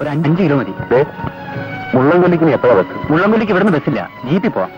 5 kilo മതി. മുള്ളംകൊല്ലിക്ക് എപ്പോഴാ bus? മുള്ളംകൊല്ലിക്ക് ഇവിടുന്ന് ബസ്സില്ല, ജീപ്പിൽ പോവാം.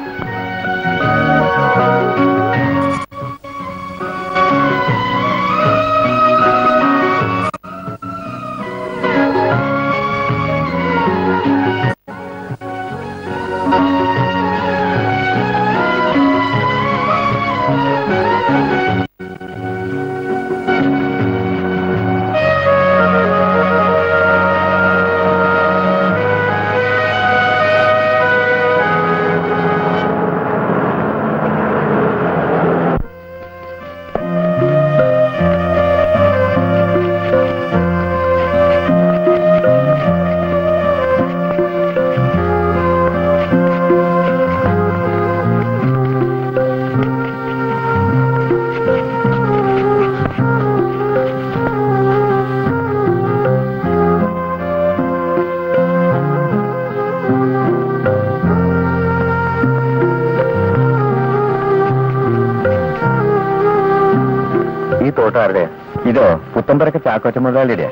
തോട്ടാരുടെ ഇതോ പുത്തമ്പരക്ക് ചാക്കോച്ച മുതലാളിയുടെ?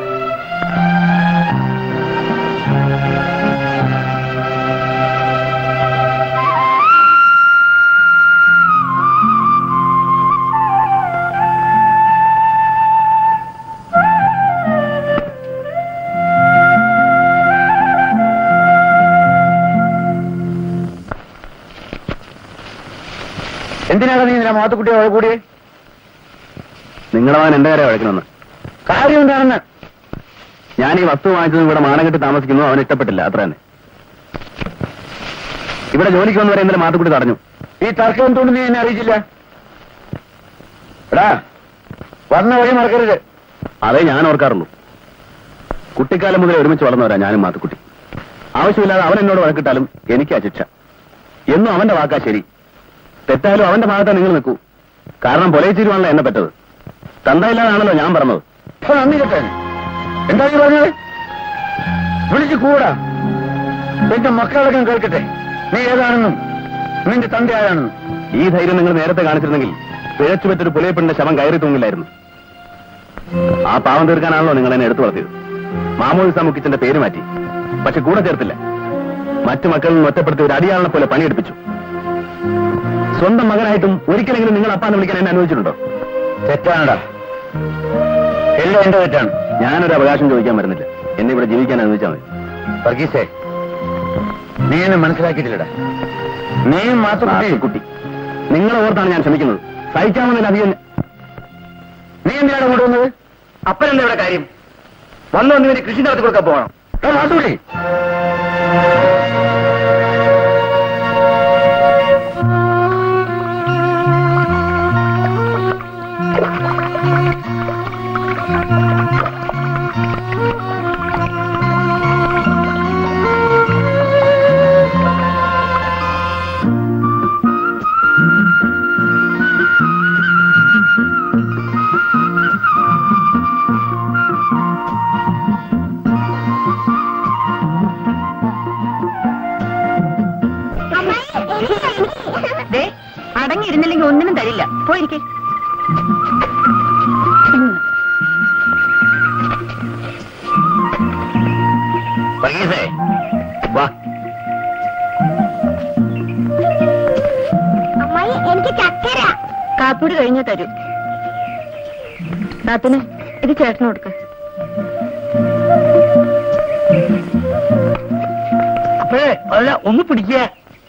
എന്തിനാണ് നീ ഇതിനെ മാത്തുക്കുട്ടിയെ കൂടിയേ? നിങ്ങളവൻ എന്റെ കാര്യം വഴക്കണമെന്ന്. കാര്യം എന്താണെന്ന്? ഞാൻ ഈ വസ്തു വാങ്ങിച്ചതും ഇവിടെ മാനകെട്ടി താമസിക്കുന്നു അവൻ ഇഷ്ടപ്പെട്ടില്ല, അത്ര തന്നെ. ഇവിടെ ജോലിക്ക് വന്നവരെ ഇന്നലെ മാത്തുക്കുട്ടി തടഞ്ഞു. ഈ തർക്കം എന്തുകൊണ്ട് നീ എന്നെ അറിയിച്ചില്ല? എടാ, വന്ന വഴി മറക്കരുത്. അതേ ഞാൻ ഓർക്കാറുള്ളൂ. കുട്ടിക്കാലം മുതലേ ഒരുമിച്ച് വളർന്നവരാ ഞാനും മാത്തുക്കുട്ടി. ആവശ്യമില്ലാതെ അവൻ എന്നോട് വഴക്കിട്ടാലും എനിക്കാ ശിക്ഷ. എന്നും അവന്റെ വാക്കാ ശരി. തെറ്റായാലും അവന്റെ ഭാഗത്താ നിങ്ങൾ നിൽക്കൂ. കാരണം പൊലയിച്ചിരുവാണല്ലോ എന്നെ പറ്റത്. തന്തയില്ലാതാണല്ലോ ഞാൻ പറഞ്ഞത്. നന്ദി കേട്ടേ. എന്താ നീ പറഞ്ഞത്? വിളിച്ചു കൂടാ. എന്റെ മക്കളടക്കം കേൾക്കട്ടെ നീ ഏതാണെന്നും നിന്റെ തന്ത ആരാണെന്നും. ഈ ധൈര്യം നിങ്ങൾ നേരത്തെ കാണിച്ചിരുന്നെങ്കിൽ പിഴച്ചു പറ്റൊരു പുലയപ്പെണ്ണിന്റെ ശവം കയറി തൂങ്ങില്ലായിരുന്നു. ആ പാവം തീർക്കാനാണല്ലോ നിങ്ങൾ എന്നെ എടുത്തു വളർത്തിയത്. മാമോദിസ മുക്കിച്ചന്റെ പേര് മാറ്റി, പക്ഷെ കൂടെ ചേർത്തില്ല. മറ്റു മക്കളിൽ നിന്ന് ഒറ്റപ്പെടുത്തി ഒരു അടിയാളിനെ പോലെ പണിയെടുപ്പിച്ചു. സ്വന്തം മകനായിട്ടും ഒരിക്കലെങ്കിലും നിങ്ങൾ അപ്പാന്ന് വിളിക്കാൻ എന്നെ അനുവദിച്ചിട്ടുണ്ടോ? തെറ്റാണടാ, എല്ലാം എന്റെ തെറ്റാണ്. ഞാനൊരു അവകാശം ചോദിക്കാൻ വരുന്നില്ല. എന്നെ ഇവിടെ ജീവിക്കാൻ അനുവദിച്ചാൽ മതി. വർഗീസേ, നീ എന്നെ മനസ്സിലാക്കിയിട്ടില്ലടാ. നീയും മാത്തുക്കുട്ടി നിങ്ങളെ ഓർത്താണ് ഞാൻ ക്ഷമിക്കുന്നത്. സഹിക്കാമെന്നില്ല അധികം. നീ എന്തിനാണ് കൊണ്ടുവന്നത്? അപ്പനല്ലേ ഇവിടെ കാര്യം? വന്നു വന്നിവര് കൃഷി നടത്തി കൊടുക്കാൻ പോകണം. മാത്തുക്കുട്ടി, അടങ്ങിയിരുന്നില്ലെങ്കിൽ ഒന്നിനും തരില്ല. പോയിരിക്കേ. വർഗീസേ, വാ. അമ്മായി, എനിക്ക് ചക്കര. കാപ്പൂടി കഴിഞ്ഞേ തരൂ. താത്തിന് ഇത് ചേട്ടന് കൊടുക്ക. അല്ല, ഒന്ന് പിടിക്കുക.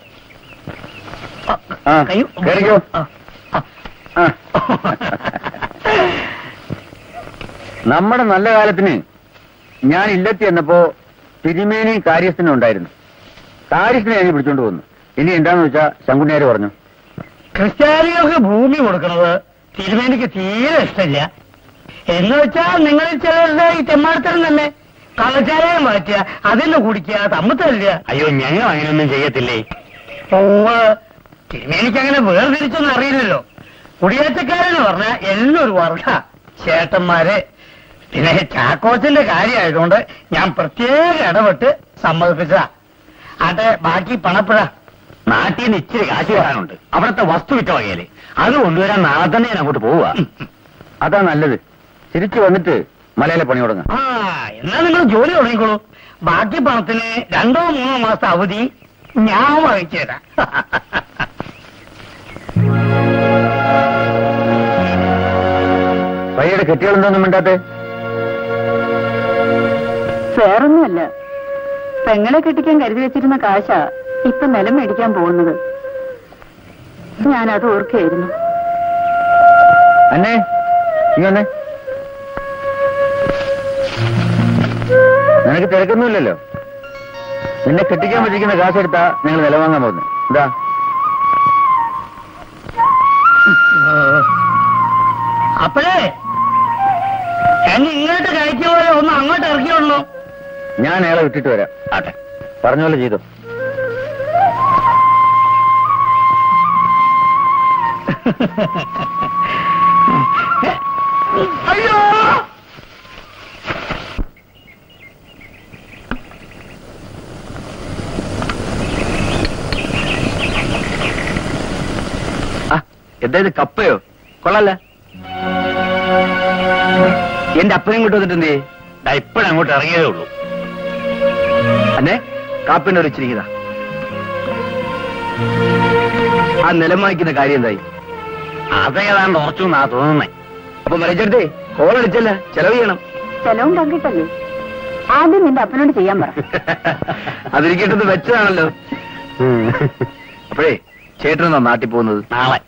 നമ്മുടെ നല്ല കാലത്തിന് ഞാൻ ഇല്ലത്തി എന്നപ്പോ തിരുമേനി കാര്യസ്ഥനും ഉണ്ടായിരുന്നു. കാര്യസ്ഥനെ ഞാൻ പിടിച്ചോണ്ട് പോന്നു. ഇനി എന്താന്ന് വെച്ചാ ശങ്കുണ്ണിയാര് പറഞ്ഞു, ക്രിസ്ത്യാനികൾക്ക് ഭൂമി കൊടുക്കുന്നത് തിരുമേനിക്ക് തീരെ ഇഷ്ടമില്ല. എന്ന് വെച്ചാൽ നിങ്ങളിൽ ചിലരുടെ ഈ തെമ്മാടത്തരം തന്നെ കള്ളച്ചാലയം മാറ്റുക, അതിന് കുടിക്കുക, തമ്മത്തല്ല. അയ്യോ, ഞങ്ങൾ അങ്ങനെയൊന്നും ചെയ്യത്തില്ലേ. തിരുമേനിക്ക് അങ്ങനെ വേർതിരിച്ചൊന്നും അറിയില്ലല്ലോ. കുടിയേറ്റക്കാരെന്ന് പറഞ്ഞാൽ എല്ലാം ഒരു വർഗ ചേട്ടന്മാരെ. പിന്നെ ചാക്കോച്ചന്റെ കാര്യമായതുകൊണ്ട് ഞാൻ പ്രത്യേക ഇടപെട്ട് സമ്മതിപ്പിച്ചതാ. ആട്ടെ, ബാക്കി പണപ്പുഴ നാട്ടിൽ നിന്ന് ഇച്ചിരി കാശ് വരാനുണ്ട്. അവിടുത്തെ വസ്തു വിറ്റ വകയില് അത് കൊണ്ടുവരാൻ നാളെ തന്നെ ഞാൻ അങ്ങോട്ട് പോവുക. അതാ നല്ലത്. തിരിച്ചു വന്നിട്ട് മലയിലെ പണി തുടങ്ങാം. എന്നാ നിങ്ങൾ ജോലി തുടങ്ങിക്കോളൂ. ബാക്കി പണത്തിന് 2-3 മാസത്തെ അവധി ഞാൻ വാങ്ങിച്ചു തരാം. പയ്യയുടെ കെട്ടികളെന്തോന്നും മിണ്ടാത്തെ? വേറൊന്നുമല്ല, പെങ്ങളെ കെട്ടിക്കാൻ കരുതി വെച്ചിരുന്ന കാശ ഇപ്പൊ നിലം മേടിക്കാൻ പോകുന്നത്. ഞാനത് ഓർക്കുകയായിരുന്നു. അന്നേ ഇങ്ങനെ നിനക്ക് തിരക്കൊന്നുമില്ലല്ലോ. നിന്നെ കെട്ടിക്കാൻ പറ്റിക്കുന്ന കാശെടുത്താ നിങ്ങൾ നിലവാങ്ങാൻ പോകുന്നു. എന്താ അപ്പോഴേ എന്നെ ഇങ്ങോട്ട് കഴിച്ച പോലെ ഒന്ന് അങ്ങോട്ട് ഇറക്കിയുള്ളൂ. ഞാൻ അയാളെ വിട്ടിട്ട് വരാം. ആട്ടെ, പറഞ്ഞ പോലെ ചെയ്തു. അയ്യോ എന്തായത് കപ്പയോ? കൊള്ളല്ല. എന്റെ അപ്പനും കൊണ്ട് വന്നിട്ടെന്തേ? ഇപ്പോഴങ്ങോട്ട് ഇറങ്ങിയതേ ഉള്ളൂ. അന്നെ കാപ്പിന്റെ ഒരു ഇച്ചിരിക്കതാ. ആ നിലം വാങ്ങിക്കുന്ന കാര്യം എന്തായി? അതേതാണ്ട് ഉറച്ചു എന്നാ തോന്നുന്നേ. അപ്പൊ മരിച്ചെടുത്തേ കോളടിച്ചല്ല, ചെലവ് ചെയ്യണം. സ്ഥലവും പങ്കിട്ടല്ലേ? ആദ്യം നിന്റെ അപ്പനോട് ചെയ്യാൻ പറ. അതിരിക്കേണ്ടത് വെച്ചതാണല്ലോ. അപ്പോഴേ ചേട്ടനെന്നാ നാട്ടിൽ പോകുന്നത്? നാളെ.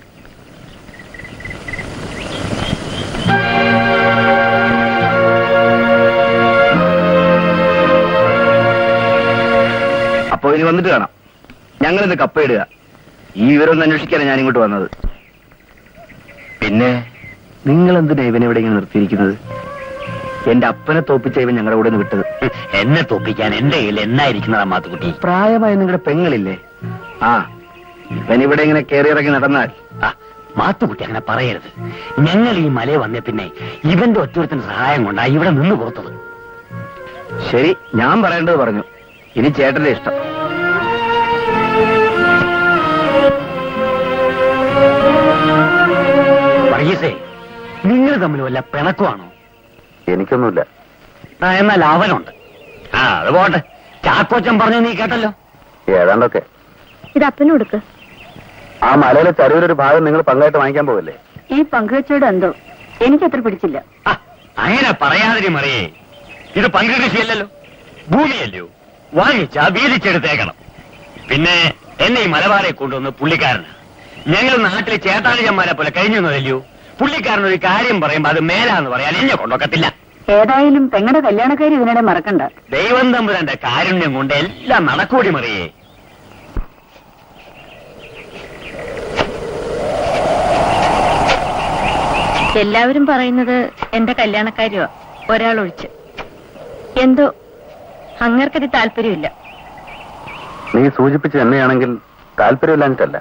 അപ്പൊ ഇനി വന്നിട്ട് കാണാം. ഞങ്ങളിന്ന് കപ്പയിടുക. ഈ വിവരം ഒന്ന് അന്വേഷിക്കാനാണ് ഞാൻ ഇങ്ങോട്ട് വന്നത്. പിന്നെ നിങ്ങൾ എന്തിനാ ഇവനെ ഇവിടെ ഇങ്ങനെ നിർത്തിയിരിക്കുന്നത്? എന്റെ അപ്പനെ തോപ്പിച്ച ഇവൻ ഞങ്ങളുടെ കൂടെ നിന്ന് വിട്ടത്. എന്നെ തോപ്പിക്കാൻ എന്റെ കയ്യിൽ എന്നായിരിക്കുന്നതാ മാത്തുക്കുട്ടി? പ്രായമായ നിങ്ങളുടെ പെങ്ങളില്ലേ? ആ, ഇവൻ ഇവിടെ ഇങ്ങനെ കയറിയിറങ്ങി നടന്നാൽ. മാത്തുക്കുട്ടി അങ്ങനെ പറയരുത്. ഞങ്ങൾ ഈ മലയെ വന്നേ പിന്നെ ഇവന്റെ ഒറ്റൊരുത്തിന്റെ സഹായം കൊണ്ടാ ഇവിടെ നിന്ന് പുറത്തത്. ശരി, ഞാൻ പറയേണ്ടത് പറഞ്ഞു. ഇനി ചേട്ടന്റെ ഇഷ്ടം. വർഗീസേ, നിങ്ങൾ തമ്മിൽ വല്ല പിണക്കമാണോ? എനിക്കൊന്നുമില്ല. എന്നാൽ അവനുണ്ട്. അത് പോട്ടെ. ചാക്കോച്ചൻ പറഞ്ഞു നീ കേട്ടല്ലോ. ഏതാണ്ടൊക്കെ. ഇത് അപ്പന് കൊടുക്ക്. ആ മലയിലെ ചരുവിലൊരു ഭാഗം നിങ്ങൾ പങ്കായിട്ട് വാങ്ങിക്കാൻ പോകല്ലേ? ഈ പങ്കുവെച്ചോട് എന്തോ എനിക്കത്ര പിടിച്ചില്ല. അങ്ങനെ പറയാതിരി മറിയേ. ഇത് പങ്കുകൃഷിയല്ലല്ലോ, ഭൂമിയല്ലയോ. വാങ്ങിച്ചാ വീതിച്ചെടുത്തേക്കണം. പിന്നെ എന്നെ ഈ മലബാറെ കൊണ്ടുവന്ന് പുള്ളിക്കാരന്. ഞങ്ങൾ നാട്ടിലെ ചേട്ടാളിച്ചന്മാരെ പോലെ കഴിഞ്ഞൊന്നുമല്ലയോ. പുള്ളിക്കാരനൊരു കാര്യം പറയുമ്പോ അത് മേലാന്ന് പറയാൻ എന്നെ കൊണ്ടൊക്കത്തില്ല. ഏതായാലും പെങ്ങളുടെ കല്യാണക്കാരി ഇതിനിടെ മറക്കണ്ട. ദൈവം തമ്പുരാന്റെ കാരുണ്യം കൊണ്ട് എല്ലാം നടക്കൂടി മറിയേ. എല്ലാവരും പറയുന്നത് എന്റെ കല്യാണക്കാരിയോ ഒരാളൊഴിച്ച്. എന്തോ അങ്ങർക്കത് താല്പര്യമില്ല. നീ സൂചിപ്പിച്ച് തന്നെയാണെങ്കിൽ താല്പര്യമില്ലാഞ്ഞിട്ടല്ല,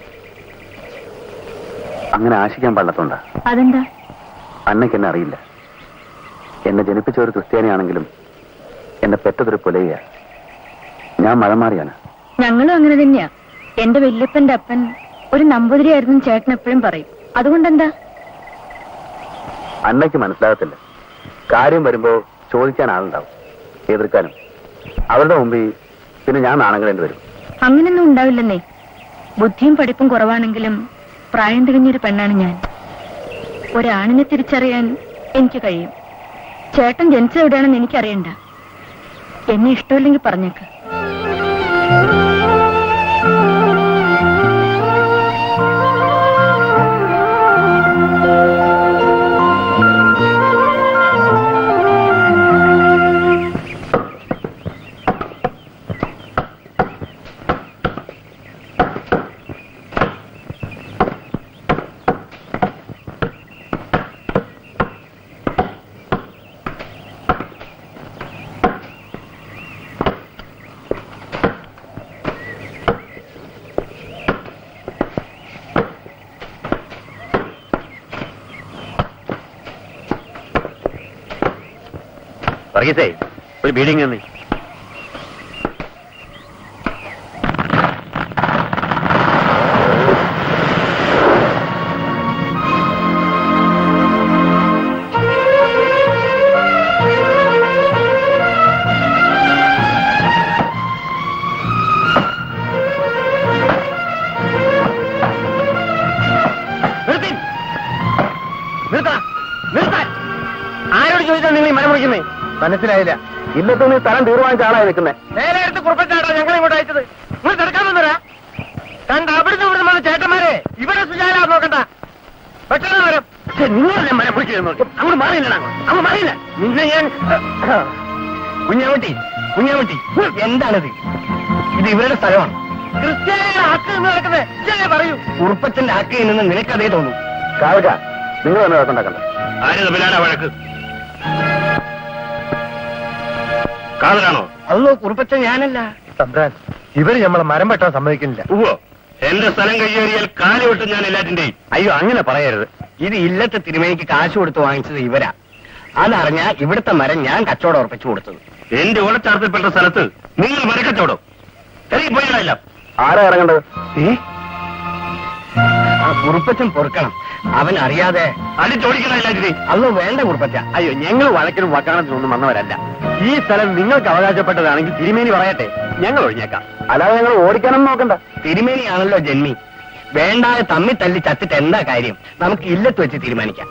അങ്ങനെ ആശിക്കാൻ പാടില്ലാത്തോണ്ടാ. അതെന്താ? അന്നയ്ക്ക് എന്നെ അറിയില്ല. എന്നെ ജനിപ്പിച്ച ഒരു ക്രിസ്ത്യാനിയാണെങ്കിലും എന്നെ പെറ്റതൊരു പുലയ. ഞാൻ മഴമാറിയാണ്. ഞങ്ങളും അങ്ങനെ തന്നെയാ. എന്റെ വല്യപ്പന്റെ അപ്പൻ ഒരു നമ്പൂതിരിയായിരുന്നു ചേട്ടൻ എപ്പോഴും പറയും. അതുകൊണ്ടെന്താ? അന്നയ്ക്ക് മനസ്സിലാകത്തില്ല. കാര്യം വരുമ്പോ ചോദിക്കാൻ ആളുണ്ടാവും, എതിർക്കാനും. അവരുടെ മുമ്പിൽ പിന്നെ ഞാൻ നാണങ്ങളേണ്ടി വരും. അങ്ങനൊന്നും ഉണ്ടാവില്ലെന്നേ. ബുദ്ധിയും പഠിപ്പും കുറവാണെങ്കിലും പ്രായം തികഞ്ഞൊരു പെണ്ണാണ് ഞാൻ. ഒരാണിനെ തിരിച്ചറിയാൻ എനിക്ക് കഴിയും. ചേട്ടൻ ജനിച്ചത് എവിടെയാണെന്ന് എനിക്കറിയണ്ട. എന്നെ ഇഷ്ടമില്ലെങ്കിൽ പറഞ്ഞേക്ക്. വർഗീസേ, ഒരു ബീഡിങ് തന്നെ. വിളിക്കുന്നേ? മനസ്സിലായില്ല. ഇല്ലത്തൊന്നും സ്ഥലം തീർവാങ്ങിച്ച ആളായി നിൽക്കുന്നേ. നേരെ എടുത്ത് കുറിപ്പിച്ചാട്ടോ ഞങ്ങൾ ഇങ്ങോട്ട് അയച്ചത്. നിങ്ങൾ തിരക്കാൻ വന്നരാ കണ്ട അവിടുന്ന് ഇവിടുന്ന് വന്ന ചേട്ടന്മാരെ ഇവിടെ സുജാല നോക്കണ്ട. പെട്ടെന്ന് വരും. നിങ്ങളല്ലേ മരം പിടിച്ചിരുന്നു? അങ്ങോട്ട് മാറിയില്ല, അങ്ങ് മാറിയില്ല. നിന്നെ ഞാൻ കുഞ്ഞാമട്ടി എന്താണിത്? ഇത് ഇവരുടെ സ്ഥലമാണ്. ക്രിസ്ത്യാനിയുടെ ഹക്ക് എന്ന് നടക്കുന്നത് പറയൂ. കുറുപ്പച്ചന്റെ ഹക്കിൽ നിന്ന് നിനക്കതേ തോന്നും. കാവക, നിങ്ങൾ തന്നെ വഴക്കുണ്ടാക്കണ്ട. ആര് തമ്മിലാണ് വഴക്ക്? കാതലാണോ? അല്ലോ കുറുപ്പച്ചൻ ഞാനല്ല. തമ്പ്രാൻ, ഇവര് നമ്മളെ മരം വെട്ടാൻ സമ്മതിക്കുന്നില്ല. ഉവ്വോ, എന്റെ സ്ഥലം കയ്യേറിയാൽ കാല് വിട്ട് ഞാൻ എല്ലാറ്റിന്റെയും. അയ്യോ, അങ്ങനെ പറയരുത്. ഇത് ഇല്ലത്തെ തിരുമേനിക്ക് കാശ് കൊടുത്ത് വാങ്ങിച്ചത് ഇവരാ. അതറിഞ്ഞ ഇവിടുത്തെ മരം ഞാൻ കച്ചവടം ഉറപ്പിച്ചു കൊടുത്തത്. എന്റെ ഓടച്ചാർത്തിൽപ്പെട്ട സ്ഥലത്ത് നിങ്ങൾ മരക്കച്ചവടം പോയില്ല. ആരാ ഇറങ്ങേണ്ടത്? ആ കുറുപ്പച്ചൻ പൊറുക്കണം. അവൻ അറിയാതെ അടിച്ചോടിക്കണം എല്ലാറ്റിനെയും. അല്ലോ വേണ്ട കുറുപ്പച്ച. അയ്യോ, ഞങ്ങൾ വഴക്കിനും വക്കാണത്തിനൊന്നും വന്നവരല്ല. ഈ സ്ഥലം നിങ്ങൾക്ക് അവകാശപ്പെട്ടതാണെങ്കിൽ തിരുമേനി പറയട്ടെ, ഞങ്ങൾ ഒഴിഞ്ഞേക്കാം. അല്ലാതെ ഞങ്ങൾ ഓടിക്കാനും നോക്കണ്ട. തിരുമേനിയാണല്ലോ ജന്മി. വേണ്ടാതെ തമ്മി തല്ലി ചത്തിട്ട് എന്താ കാര്യം? നമുക്ക് ഇല്ലത്ത് വെച്ച് തീരുമാനിക്കാം.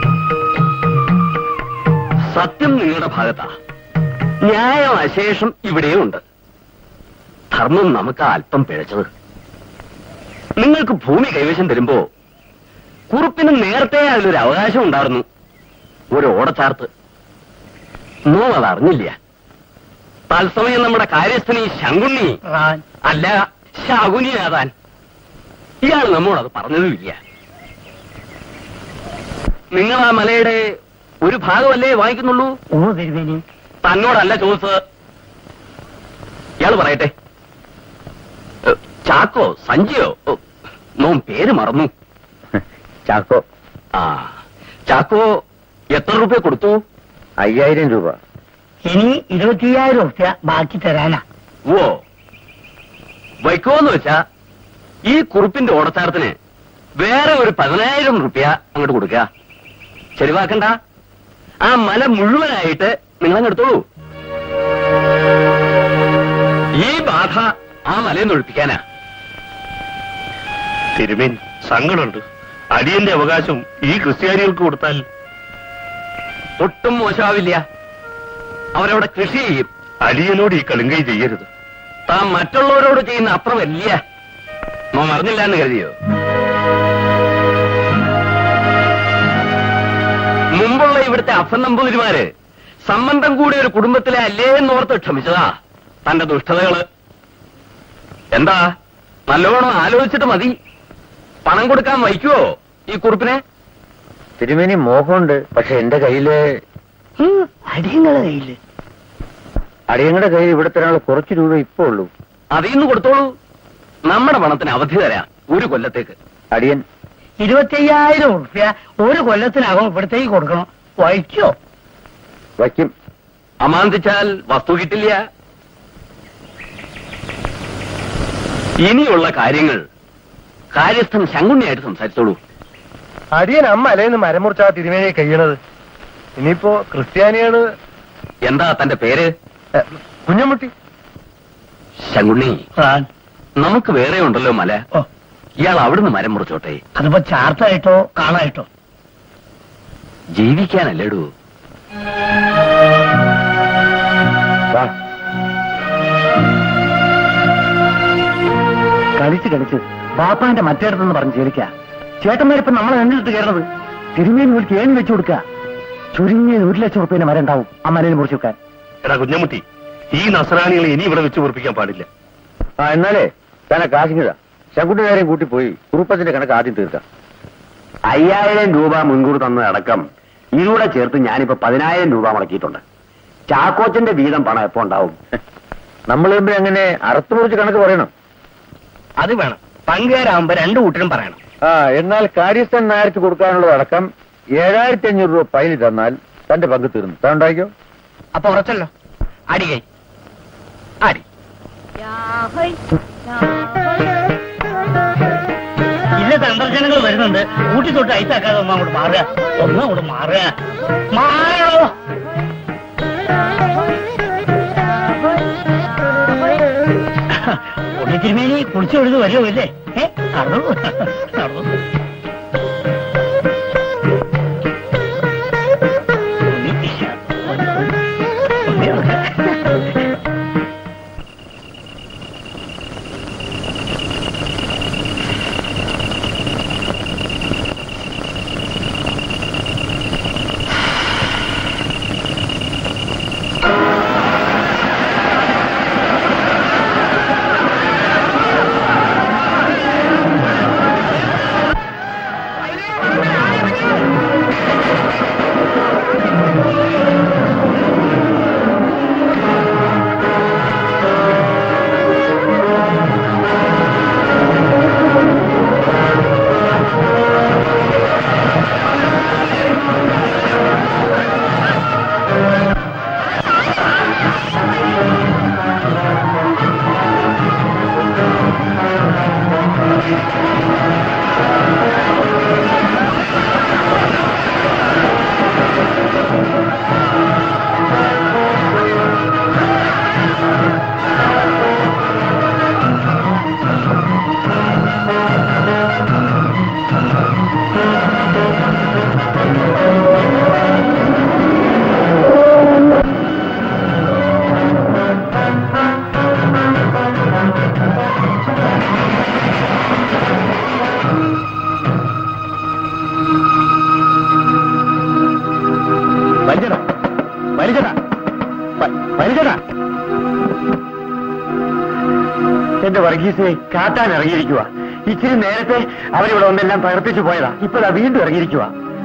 സത്യം നിങ്ങളുടെ ഭാഗത്താ. ന്യായം അശേഷം ഇവിടെയും ഉണ്ട്. ധർമ്മം നമുക്ക് അല്പം പിഴച്ചത്. നിങ്ങൾക്ക് ഭൂമി കൈവശം തരുമ്പോ കുറുപ്പിന് നേരത്തെ അതിലൊരു അവകാശം ഉണ്ടായിരുന്നു, ഒരു ഓടച്ചാർത്ത്. അത് അറിഞ്ഞില്ല. തത്സമയം നമ്മുടെ കാര്യസ്ഥനി ശങ്കുണ്ണി അല്ല ശകുനിയാതാൻ ഇയാൾ നമ്മോടത് പറഞ്ഞതുമില്ല. നിങ്ങൾ ആ മലയുടെ ഒരു ഭാഗമല്ലേ വാങ്ങിക്കുന്നുള്ളൂ? ഓ തിരുമേനി, തന്നോടല്ല ചോദിച്ചത്. ഇയാൾ പറയട്ടെ. ചാക്കോ, സഞ്ജിയോ, നോം പേര് മറന്നു. ചാക്കോ. ആ, ചാക്കോ എത്ര രൂപ കൊടുത്തു? 5000 രൂപ. ഇനി 25,000 രൂപ ബാക്കി തരാനാ. ഓ, വയ്ക്കോന്ന് വെച്ചാ ഈ കുറുപ്പിന്റെ ഓടച്ചാരത്തിന് വേറെ ഒരു 10,000 രൂപ അങ്ങോട്ട് കൊടുക്കുക. ചെലവാക്കണ്ട. ആ മല മുഴുവനായിട്ട് നിങ്ങളങ്ങെടുത്തോളൂ. ഈ ബാധ ആ മലയിൽ നിന്ന് ഒഴിപ്പിക്കാനാ. തിരുമേൻ, സങ്കടമുണ്ട്. അടിയന്റെ അവകാശം ഈ ക്രിസ്ത്യാനികൾക്ക് കൊടുത്താൽ ഒട്ടും മോശമാവില്ല. അവരവിടെ കൃഷി ചെയ്യും. അടിയനോട് ഈ കളിങ്കൈ ചെയ്യരുത്. താൻ മറ്റുള്ളവരോട് ചെയ്യുന്ന അപ്പുറമല്ല. നോം അറിഞ്ഞില്ല എന്ന് കരുതിയോ? മുമ്പുള്ള ഇവിടുത്തെ അപ്പൻ നമ്പൂതിരിമാര് സംബന്ധം കൂടിയ ഒരു കുടുംബത്തിലെ അല്ലേ എന്നോർത്ത് ക്ഷമിച്ചതാ തന്റെ ദുഷ്ടതകള്. എന്താ, നല്ലോണം ആലോചിച്ചിട്ട് മതി. പണം കൊടുക്കാൻ വയ്ക്കുവോ ഈ കുറുപ്പിനെ? തിരുമേനി മോഹമുണ്ട്, പക്ഷെ എന്റെ കയ്യില് അടിയങ്ങളുടെ കയ്യില് അടിയങ്ങളുടെ കയ്യിൽ ഇവിടെ തരാനുള്ള കുറച്ച് രൂപ ഇപ്പോ ഉള്ളൂ. അതിന്ന് കൊടുത്തോളൂ. നമ്മുടെ പണത്തിന് അവധി തരാം ഒരു കൊല്ലത്തേക്ക്. അടിയൻ 25,000 രൂപ ഒരു കൊല്ലത്തിനകം ഇവിടത്തേക്ക് കൊടുക്കണം. വഹിക്കോ? വയ്ക്കും. അമാന്തിച്ചാൽ വസ്തു കിട്ടില്ല. ഇനിയുള്ള കാര്യങ്ങൾ കാര്യസ്ഥൻ ശങ്കുണ്ണിയായിട്ട് സംസാരിച്ചോളൂ. അടിയൻ അമ്മ അലേന്ന് മരം മുറിച്ചാ തിരുമേനിയെ കഴിയണത്. ഇനിയിപ്പോ ക്രിസ്ത്യാനിയാണ്. എന്താ തന്റെ പേര്? കുഞ്ഞമുട്ടി. ശങ്കുണ്ണി, നമുക്ക് വേറെ ഉണ്ടല്ലോ മല. ഇയാൾ അവിടുന്ന് മരം മുറിച്ചോട്ടെ. അതിപ്പോ ചാർത്തായിട്ടോ കാണായിട്ടോ? ജീവിക്കാനല്ലേടൂ. കളിച്ച് കളിച്ച് ബാപ്പാന്റെ മറ്റേടത്തെന്ന് പറഞ്ഞ് ചേരിക്ക. ചേട്ടന്മാരിപ്പോ നമ്മളെ നെഞ്ചിട്ട് കയറുന്നത്. തിരുമേനി ഒരു കേണി വെച്ചു കൊടുക്കുക. ചുരുങ്ങിയ 1,00,000 രൂപയുടെ മരം ഉണ്ടാവും ആ മലയിൽ മുറിച്ചു വെക്കാൻ. എടാ കുഞ്ഞമുട്ടി, ഈ നസ്രാണികളെ ഇനി ഇവിടെ വെച്ച് ഉറപ്പിക്കാൻ പാടില്ല. എന്നാലേ തന്നെ കാശിങ്ങിതാ. ശങ്കുട്ടികാരെയും കൂട്ടിപ്പോയി കുറുപ്പത്തിന്റെ കണക്ക് ആദ്യം തീർക്കാം. 5,000 രൂപ മുൻകൂർ തന്നതടക്കം ഇതിലൂടെ ചേർത്ത് ഞാനിപ്പോ 10,000 രൂപ മുടക്കിയിട്ടുണ്ട്. ചാക്കോച്ചന്റെ വീതം പണം എപ്പോ ഉണ്ടാവും? നമ്മൾ തമ്മിൽ അങ്ങനെ അറുത്തുമുറിച്ച് കണക്ക് പറയണം. അത് വേണം. പങ്കുകാരാകുമ്പോ 2 കൂട്ടരും പറയണം. എന്നാൽ കാര്യസ്ഥൻ നായർക്ക് കൊടുക്കാനുള്ളതടക്കം 7,500 രൂപ പൈന് തന്നാൽ തന്റെ പങ്ക് തീർന്നു. താൻ ഉണ്ടായിക്കോ. അപ്പൊ ഉറച്ചല്ലോ. അടികൈ അടി. ഇല്ല, സന്ദർശനങ്ങൾ വരുന്നുണ്ട്. ഊട്ടി തൊട്ട് ഐസാക്കാതെ അങ്ങോട്ട് മാറുക. അങ്ങോട്ട് മാറുക. മാറോ ഉണ്ണി തിരുമേനി കുളിച്ചു കൊടുത്ത് വരുമോ ഇല്ലേ? നടന്നു നടന്നു. ഉണ്ണി എന്റെ വർഗീസിനെ കാട്ടാൻ ഇറങ്ങിയിരിക്കുക. ഇച്ചിരി നേരത്തെ അവരിവിടെ ഒന്നെല്ലാം തകർപ്പിച്ചു പോയതാ. ഇപ്പഴാ വീണ്ടും ഇറങ്ങിയിരിക്കുക.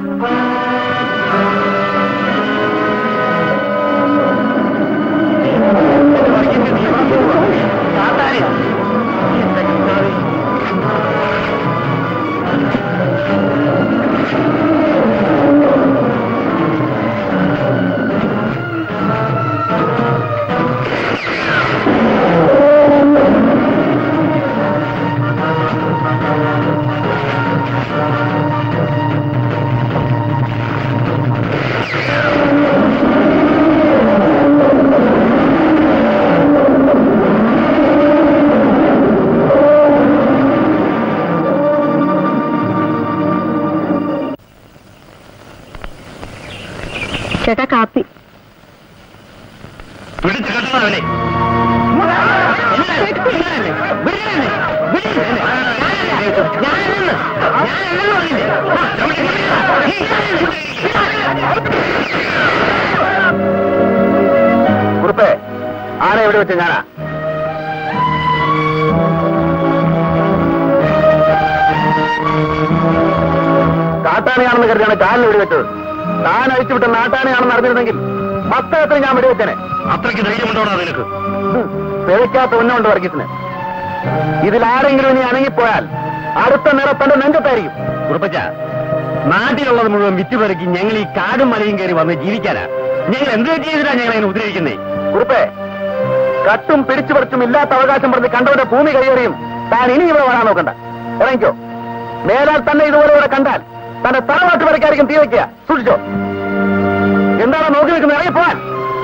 ചേട്ടാ കാപ്പി. കുറുപ്പേ, ആരെ എവിടെ വെച്ച ഞാനാ? കാട്ടാനയാണെന്ന് കരുതിയാണ് കാലിന് വെടിവെച്ചത്. താൻ അഴിച്ചുവിട്ട നാട്ടാനയാണെന്ന് അറിഞ്ഞിരുന്നെങ്കിൽ മസ്തകത്തിന് ഞാൻ വെടിവെച്ചനെ. അത്രയ്ക്ക് ധൈര്യമുണ്ടോടാ നിനക്ക്? പിഴയ്ക്കാത്ത ഉന്നമുണ്ട് വർഗീസിന്. ഇതിലാരെങ്കിലും ഇനി അണങ്ങിപ്പോയാൽ അടുത്ത നിറത്തന്റെ നെഞ്ചത്തായിരിക്കും. കുറുപ്പച്ച, നാട്ടിലുള്ളത് മുഴുവൻ വിറ്റുപെറുക്കി ഞങ്ങൾ ഈ കാടും മലയും കയറി വന്ന് ജീവിക്കാനാ. ഞങ്ങൾ എന്ത് ചെയ്തിട്ടാ ഞങ്ങൾ അതിനെ ഉപദ്രവിക്കുന്നേ? കുറുപ്പേ, കട്ടും പിടിച്ചുപറിച്ചും ഇല്ലാത്ത അവകാശം പറഞ്ഞ് കണ്ടവന്റെ ഭൂമി കൈയേറിയും താൻ ഇനി ഇവിടെ വരാൻ നോക്കണ്ട. ഇറങ്ങിക്കോ. മേലാൽ തന്നെ ഇതുപോലെ ഇവിടെ കണ്ടാൽ തന്റെ തറവാട്ട് വരയ്ക്കായിരിക്കും തീ വയ്ക്കുക. സൂക്ഷിച്ചോ. എന്താണ് നോക്കി നിൽക്കുന്നത്? ഇറങ്ങിപ്പോവാൻ.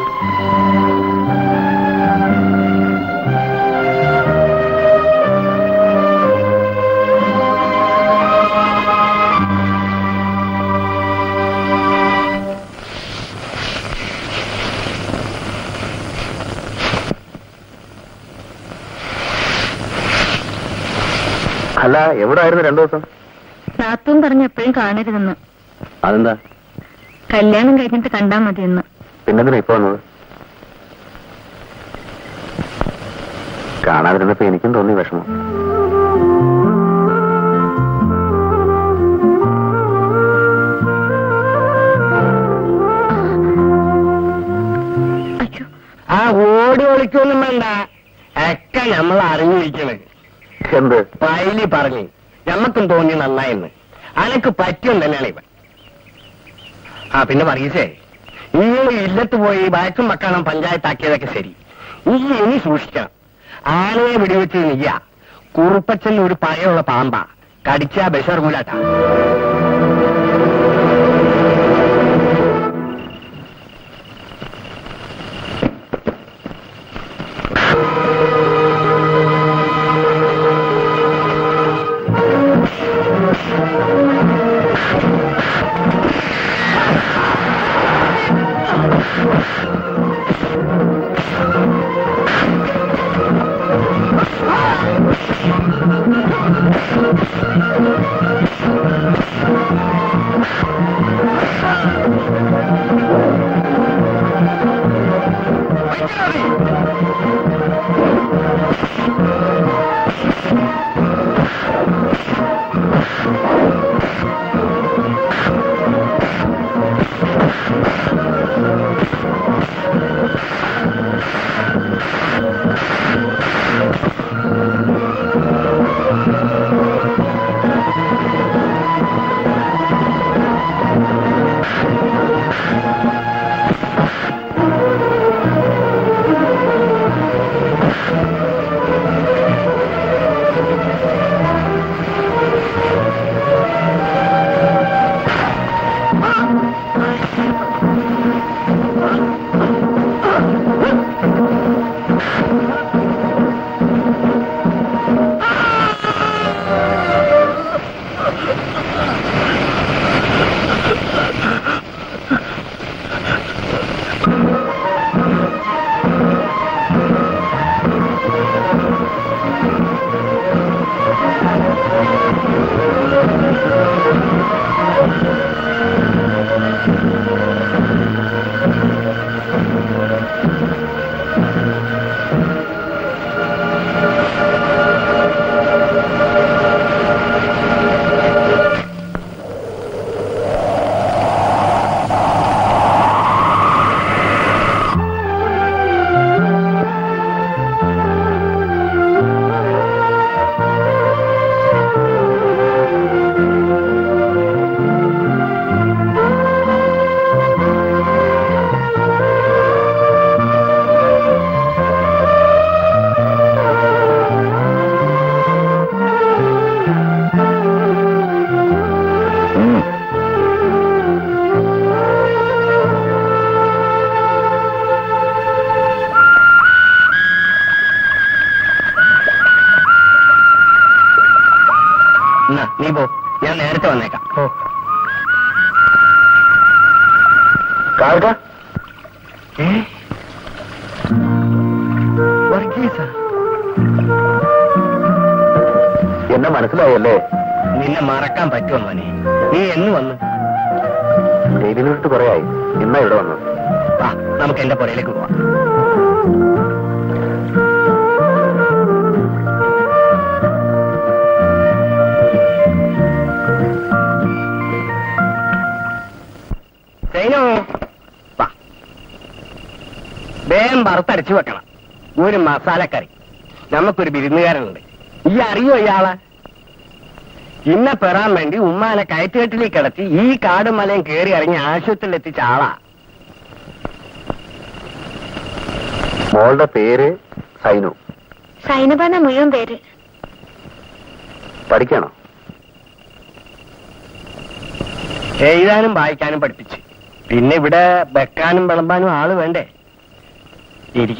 അല്ല, എവിടെ ആയിരുന്നു 2 ദിവസം? നാത്തൂൻ പറഞ്ഞ എപ്പോഴും കാണരുതെന്ന്. അതെന്താ? കല്യാണം കഴിഞ്ഞിട്ട് കണ്ടാ മതിയെന്ന്. പിന്നെന്തിനാ ഇപ്പൊ വന്നത്? കാണാതിരുന്നപ്പോ എനിക്കും തോന്നി വിഷമം. ആ ഓടി ഒളിക്കൊന്നും വേണ്ട, ഒക്കെ നമ്മൾ അറിഞ്ഞിരിക്കണത്. എന്ത്? പൈലി പറഞ്ഞു ഞമ്മക്കും തോന്നി നന്നായെന്ന്. അനക്ക് പറ്റിയും തന്നെയാണ് ഇവൻ. ആ പിന്നെ പറയസേ, നിങ്ങൾ ഇല്ലത്ത് പോയി വയക്കും മക്കണം പഞ്ചായത്താക്കിയതൊക്കെ ശരി. ഇനി സൂക്ഷിക്കണം. ആനയെ വെടിവെച്ച് നീയ കുറുപ്പച്ചൻ ഒരു പഴയുള്ള പാമ്പാ. കടിച്ചാ ബഷർമൂലാട്ടാ. എന്നാ നീ പോ, ഞാൻ നേരത്തെ വന്നേക്കാം. കാർക്ക എന്നെ മനസ്സിലായല്ലേ? നിന്നെ മറക്കാൻ പറ്റുമോ മോനെ? നീ എന്ന് വന്നു? ജയിലിലിട്ട് കുറയായി. ഇന്നാ ഇവിടെ വന്നു. ആ, നമുക്ക് എന്റെ പുറയിലേക്ക് പോവാം. വേഗം വറുത്തരച്ചു വെക്കണം. ഒരു മസാലക്കറി. നമുക്കൊരു വിരുന്നുകാരനുണ്ട്. ഈ അറിയോ ഇയാളെ? ഇന്നെ പെറാൻ വേണ്ടി ഉമ്മാനെ കയറ്റുകെട്ടിലേക്ക് കിടത്തി ഈ കാടും മലയും കയറി ഇറങ്ങി ആശുപത്രിയിൽ എത്തിച്ച ആളാ. മോളുടെ പേര് സൈനു. സൈനബാന മുഴുവൻ പേര്. പഠിക്കണോ? എഴുതാനും വായിക്കാനും പഠിപ്പിച്ച്. പിന്നെ ഇവിടെ വെക്കാനും വിളമ്പാനും ആള് വേണ്ടേ? ഇരിക്ക്.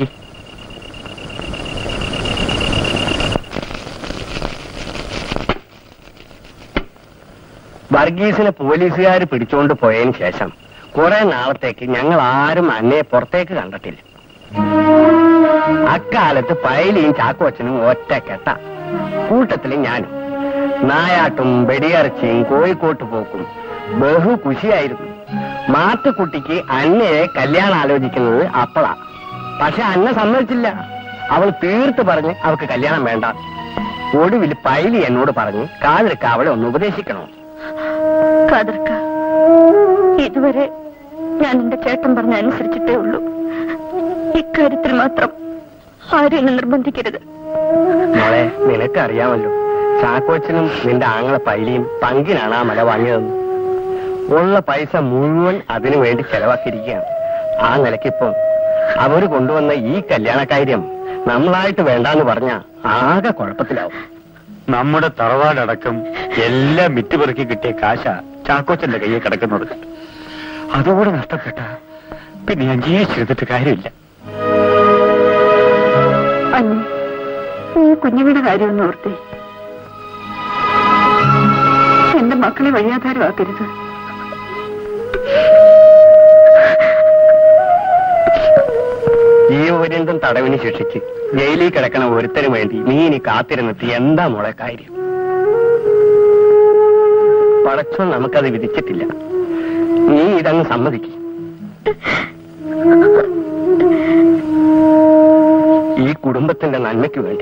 വർഗീസിനെ പോലീസുകാർ പിടിച്ചുകൊണ്ട് പോയതിനു ശേഷം കുറെ നാളത്തേക്ക് ഞങ്ങൾ ആരും അന്നയെ പുറത്തേക്ക് കണ്ടിട്ടില്ല. അക്കാലത്ത് പൈലിയും ചാക്കോച്ചനും ഒറ്റക്കെട്ട, കൂട്ടത്തിലും ഞാനും. നായാട്ടും വെടിയിറച്ചിയും കോഴിക്കോട്ട് പോക്കും ബഹു ഖുഷിയായിരുന്നു. മാത്തുക്കുട്ടിക്ക് അന്നയെ കല്യാണം ആലോചിക്കുന്നത് അപ്പളാ. പക്ഷെ അന്ന സമ്മതിച്ചില്ല. അവൾ തീർത്ത് പറഞ്ഞ് അവൾക്ക് കല്യാണം വേണ്ട. ഒടുവിൽ പൈലി എന്നോട് പറഞ്ഞ് കാതിർക്ക അവളെ ഒന്ന് ഉപദേശിക്കണോ. കാതിർക്ക, ഇതുവരെ ഞാൻ എന്റെ ചേട്ടൻ പറഞ്ഞ അനുസരിച്ചിട്ടേ ഉള്ളൂ. ഇക്കാര്യത്തിൽ മാത്രം ആരെയും നിർബന്ധിക്കരുത്. മോളെ, നിനക്കറിയാമല്ലോ, ചാക്കോച്ചനും നിന്റെ ആങ്ങളെ പൈലിയും പങ്കിനാണ് ആ മല വാങ്ങിയതെന്ന്. ഉള്ള പൈസ മുഴുവൻ അതിനു വേണ്ടി ചെലവാക്കിയിരിക്കുകയാണ്. ആ നിലയ്ക്കിപ്പം അവര് കൊണ്ടുവന്ന ഈ കല്യാണക്കാര്യം നമ്മളായിട്ട് വേണ്ടാന്ന് പറഞ്ഞ ആകെ കുഴപ്പത്തിലാവും. നമ്മുടെ തറവാടടക്കം എല്ലാം വിറ്റുപെറുക്കി കിട്ടിയ കാശ ചാക്കോച്ചന്റെ കയ്യിൽ കിടക്കുന്നത്. അതുകൂടെ നഷ്ടപ്പെട്ട പിന്നെ ഞാൻ ജീവിച്ചിരുന്നിട്ട് കാര്യമില്ല. ഈ കുഞ്ഞുങ്ങളുടെ കാര്യമൊന്നും ഓർത്തേ. എന്റെ മക്കളെ വഴിയാധാരമാക്കരുത്. ജീവപര്യന്തം തടവിന് ശിക്ഷിച്ച് ജയിലിൽ കിടക്കണ ഒരുത്തരും വേണ്ടി നീ ഇനി കാത്തിരുന്നെത്തി എന്താ മോളെ കാര്യം? പടച്ചോൻ നമുക്കത് വിധിച്ചിട്ടില്ല. നീ ഇതങ്ങ് സമ്മതിക്കും. ഈ കുടുംബത്തിന്റെ നന്മയ്ക്ക് വേണ്ടി.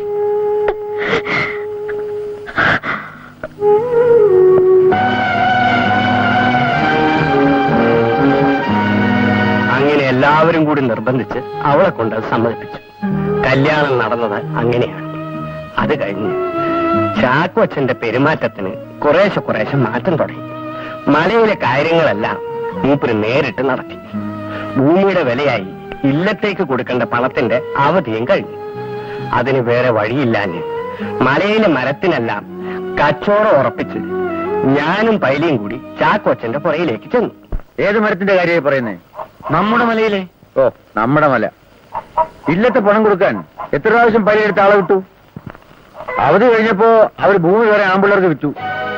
അങ്ങനെ എല്ലാവരും കൂടി നിർബന്ധിച്ച് അവളെ കൊണ്ട് അത് സമ്മതിപ്പിച്ചു. കല്യാണം നടന്നത് അങ്ങനെയാണ്. അത് കഴിഞ്ഞ് ചാക്കോച്ചന്റെ പെരുമാറ്റത്തിന് കുറേശ്ശെ മാറ്റം തുടങ്ങി. മലയിലെ കാര്യങ്ങളെല്ലാം മൂപ്പര് നേരിട്ട് നടത്തി. ഭൂമിയുടെ വിലയായി ഇല്ലത്തേക്ക് കൊടുക്കേണ്ട പണത്തിന്റെ അവധിയും കഴിഞ്ഞു. അതിന് വേറെ വഴിയില്ലാഞ്ഞ് മലയിലെ മരത്തിനെല്ലാം കച്ചോടം ഉറപ്പിച്ച് ഞാനും പൈലിയും കൂടി ചാക്കോച്ചന്റെ പുറയിലേക്ക് ചെന്നു. ഏത് മരത്തിന്റെ കാര്യമായി പറയുന്നേ? നമ്മുടെ മലയിലെ. ഓ, നമ്മുടെ മല. ഇല്ലത്തെ പണം കൊടുക്കാൻ എത്ര പ്രാവശ്യം പൈലെടുത്ത് ആളെ വിട്ടു. അവധി കഴിഞ്ഞപ്പോ അവർ ഭൂമി വരെ ആമ്പിള്ളേർക്ക് വിറ്റു.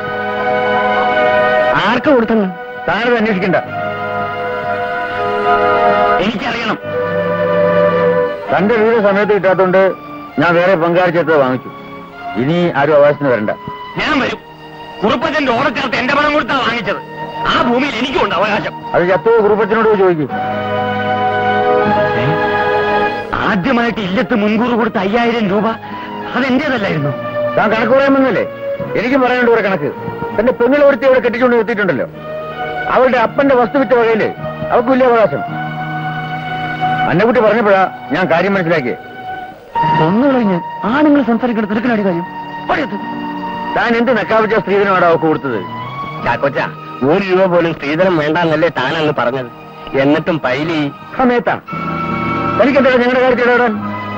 ആർക്ക് കൊടുത്തെന്ന് താനത് അന്വേഷിക്കണ്ട. എനിക്കറിയണം. തന്റെ വീട് സമയത്ത് കിട്ടാത്തോണ്ട് ഞാൻ വേറെ പങ്കാളി ചേർത്ത് വാങ്ങിച്ചു. ഇനി ആരും അവകാശത്തിന് വരണ്ട. ഞാൻ വരും. കുറുപ്പച്ചന്റെ ഓർഡർ ചേർത്ത് എന്റെ പണം കൊടുത്താണ് വാങ്ങിച്ചത്. ആ ഭൂമിയിൽ എനിക്കുണ്ട് അവകാശം. അത് ചത്തോ കുറുപ്പച്ചനോട് ചോദിക്കും. ആദ്യമായിട്ട് ഇല്ലത്ത് മുൻകൂർ കൊടുത്ത 5000 രൂപ അതെന്റേതല്ലായിരുന്നു. താൻ കണക്ക് പറയാമെന്നല്ലേ? എനിക്കും പറയാനുണ്ട് ഒരു കണക്ക്. തന്റെ പെണ്ണിൽ ഒരുത്തി അവിടെ കെട്ടിക്കൊണ്ട് നിർത്തിയിട്ടുണ്ടല്ലോ. അവളുടെ അപ്പന്റെ വസ്തു വിറ്റ വകയില് അവർക്ക് വലിയ അവകാശം. അന്നക്കുട്ടി പറഞ്ഞപ്പോഴാ ഞാൻ കാര്യം മനസ്സിലാക്കിയേ. ഒന്നു കഴിഞ്ഞ് ആണുങ്ങൾ സംസാരിക്കേണ്ട തിരക്കിലടി കാര്യം. താൻ എന്ത് നക്കാവിച്ച സ്ത്രീധനമാണ് അവർക്ക് കൊടുത്തത്? ചാക്കോച്ച, 1 രൂപ പോലും സ്ത്രീധനം വേണ്ടെന്നല്ലേ താനന്ന് പറഞ്ഞത്. എന്നിട്ടും പൈലി സമയത്താണ്. എനിക്കെന്താ ഞങ്ങളുടെ കാര്യത്തിൽ ഇടപെടാൻ?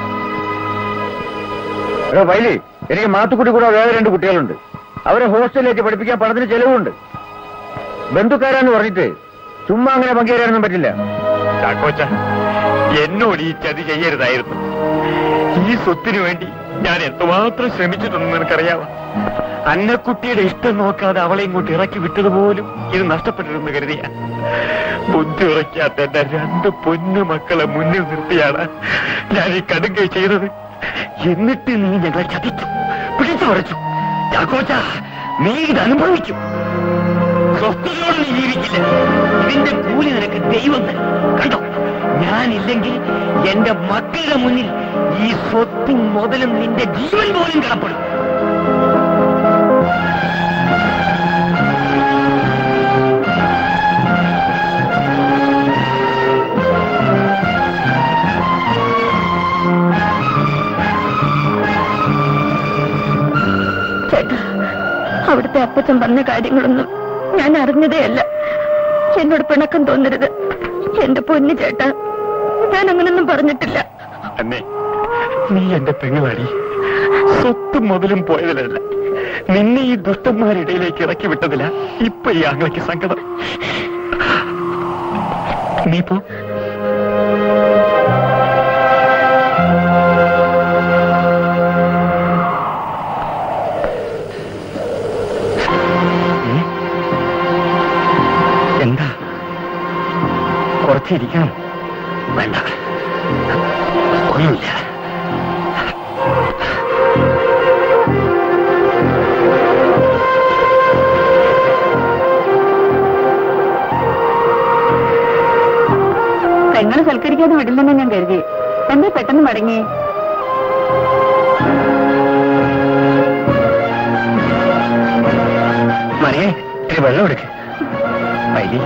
എടോ പൈലി, എനിക്ക് മാത്തുക്കുട്ടി കൂടെ വേറെ 2 കുട്ടികളുണ്ട്. അവരെ ഹോസ്റ്റലിലേക്ക് പഠിപ്പിക്കാൻ പണത്തിന് ചെലവുണ്ട്. ബന്ധുക്കാരാന്ന് പറഞ്ഞിട്ട് ചുമ്മാ അങ്ങനെ പങ്കുചേരാനൊന്നും പറ്റില്ല. ചാക്കോച്ച, എന്നോട് ഈ ചതി ചെയ്യരുതായിരുന്നു. ഈ സ്വത്തിനു വേണ്ടി ഞാൻ എന്തുമാത്രം ശ്രമിച്ചിട്ടുണ്ടെന്ന് നിനക്കറിയാമോ? അന്നക്കുട്ടിയുടെ ഇഷ്ടം നോക്കാതെ അവളെ ഇങ്ങോട്ട് ഇറക്കി വിട്ടതുപോലും ഇത് നഷ്ടപ്പെട്ടിരുന്നു കരുതിയ. ബുദ്ധി ഉറയ്ക്കാത്ത എന്റെ 2 പൊന്നു മക്കളെ മുന്നിൽ നിർത്തിയാണ് ഞാൻ ഈ കടുങ്കൈ ചെയ്തത്. എന്നിട്ട് നീ ഞങ്ങളെ ചതിച്ചു, പിടിച്ചു പറിച്ചു. ചാക്കോച്ച, നീ ഇത് അനുഭവിക്കും. സ്വസ്ഥതയോടെ നീ ജീവിക്കില്ല. ഇതിന്റെ കൂലി നിനക്ക് ദൈവം തരും. കണ്ടോ, ഞാനില്ലെങ്കിൽ എന്റെ മക്കളുടെ മുന്നിൽ ഈ സ്വത്തും മുതലും നിന്റെ ജീവൻ പോലും കടപ്പെടും. ചേട്ടാ, അവിടുത്തെ അപ്പച്ചൻ പറഞ്ഞ കാര്യങ്ങളൊന്നും ഞാൻ അറിഞ്ഞതേയല്ല. എന്നോട് പിണക്കം തോന്നരുത്. എന്റെ പൊന്നു ചേട്ടാ, ഞാൻ അങ്ങനൊന്നും പറഞ്ഞിട്ടില്ല. അന്നേ, നീ എന്റെ പെങ്ങളാടി. സ്വത്തും മുതലും പോയതിലല്ല, നിന്നെ ഈ ദുഷ്ടന്മാരിടയിലേക്ക് ഇറക്കി വിട്ടതില്ല ഇപ്പൊ ഈ ആങ്ങളയ്ക്ക് സങ്കടം. നീ പോ. എന്താ, കുറച്ചിരിക്കണം? വേണ്ട, ഒന്നുമില്ല. പെങ്ങളെ സൽക്കരിക്കാതെ വിടില്ലെന്ന് ഞാൻ കരുതി. എന്താ പെട്ടെന്ന് മടങ്ങി? മറിയേ, ഇത്തിരി വെള്ളം എടുക്ക്. വൈലി,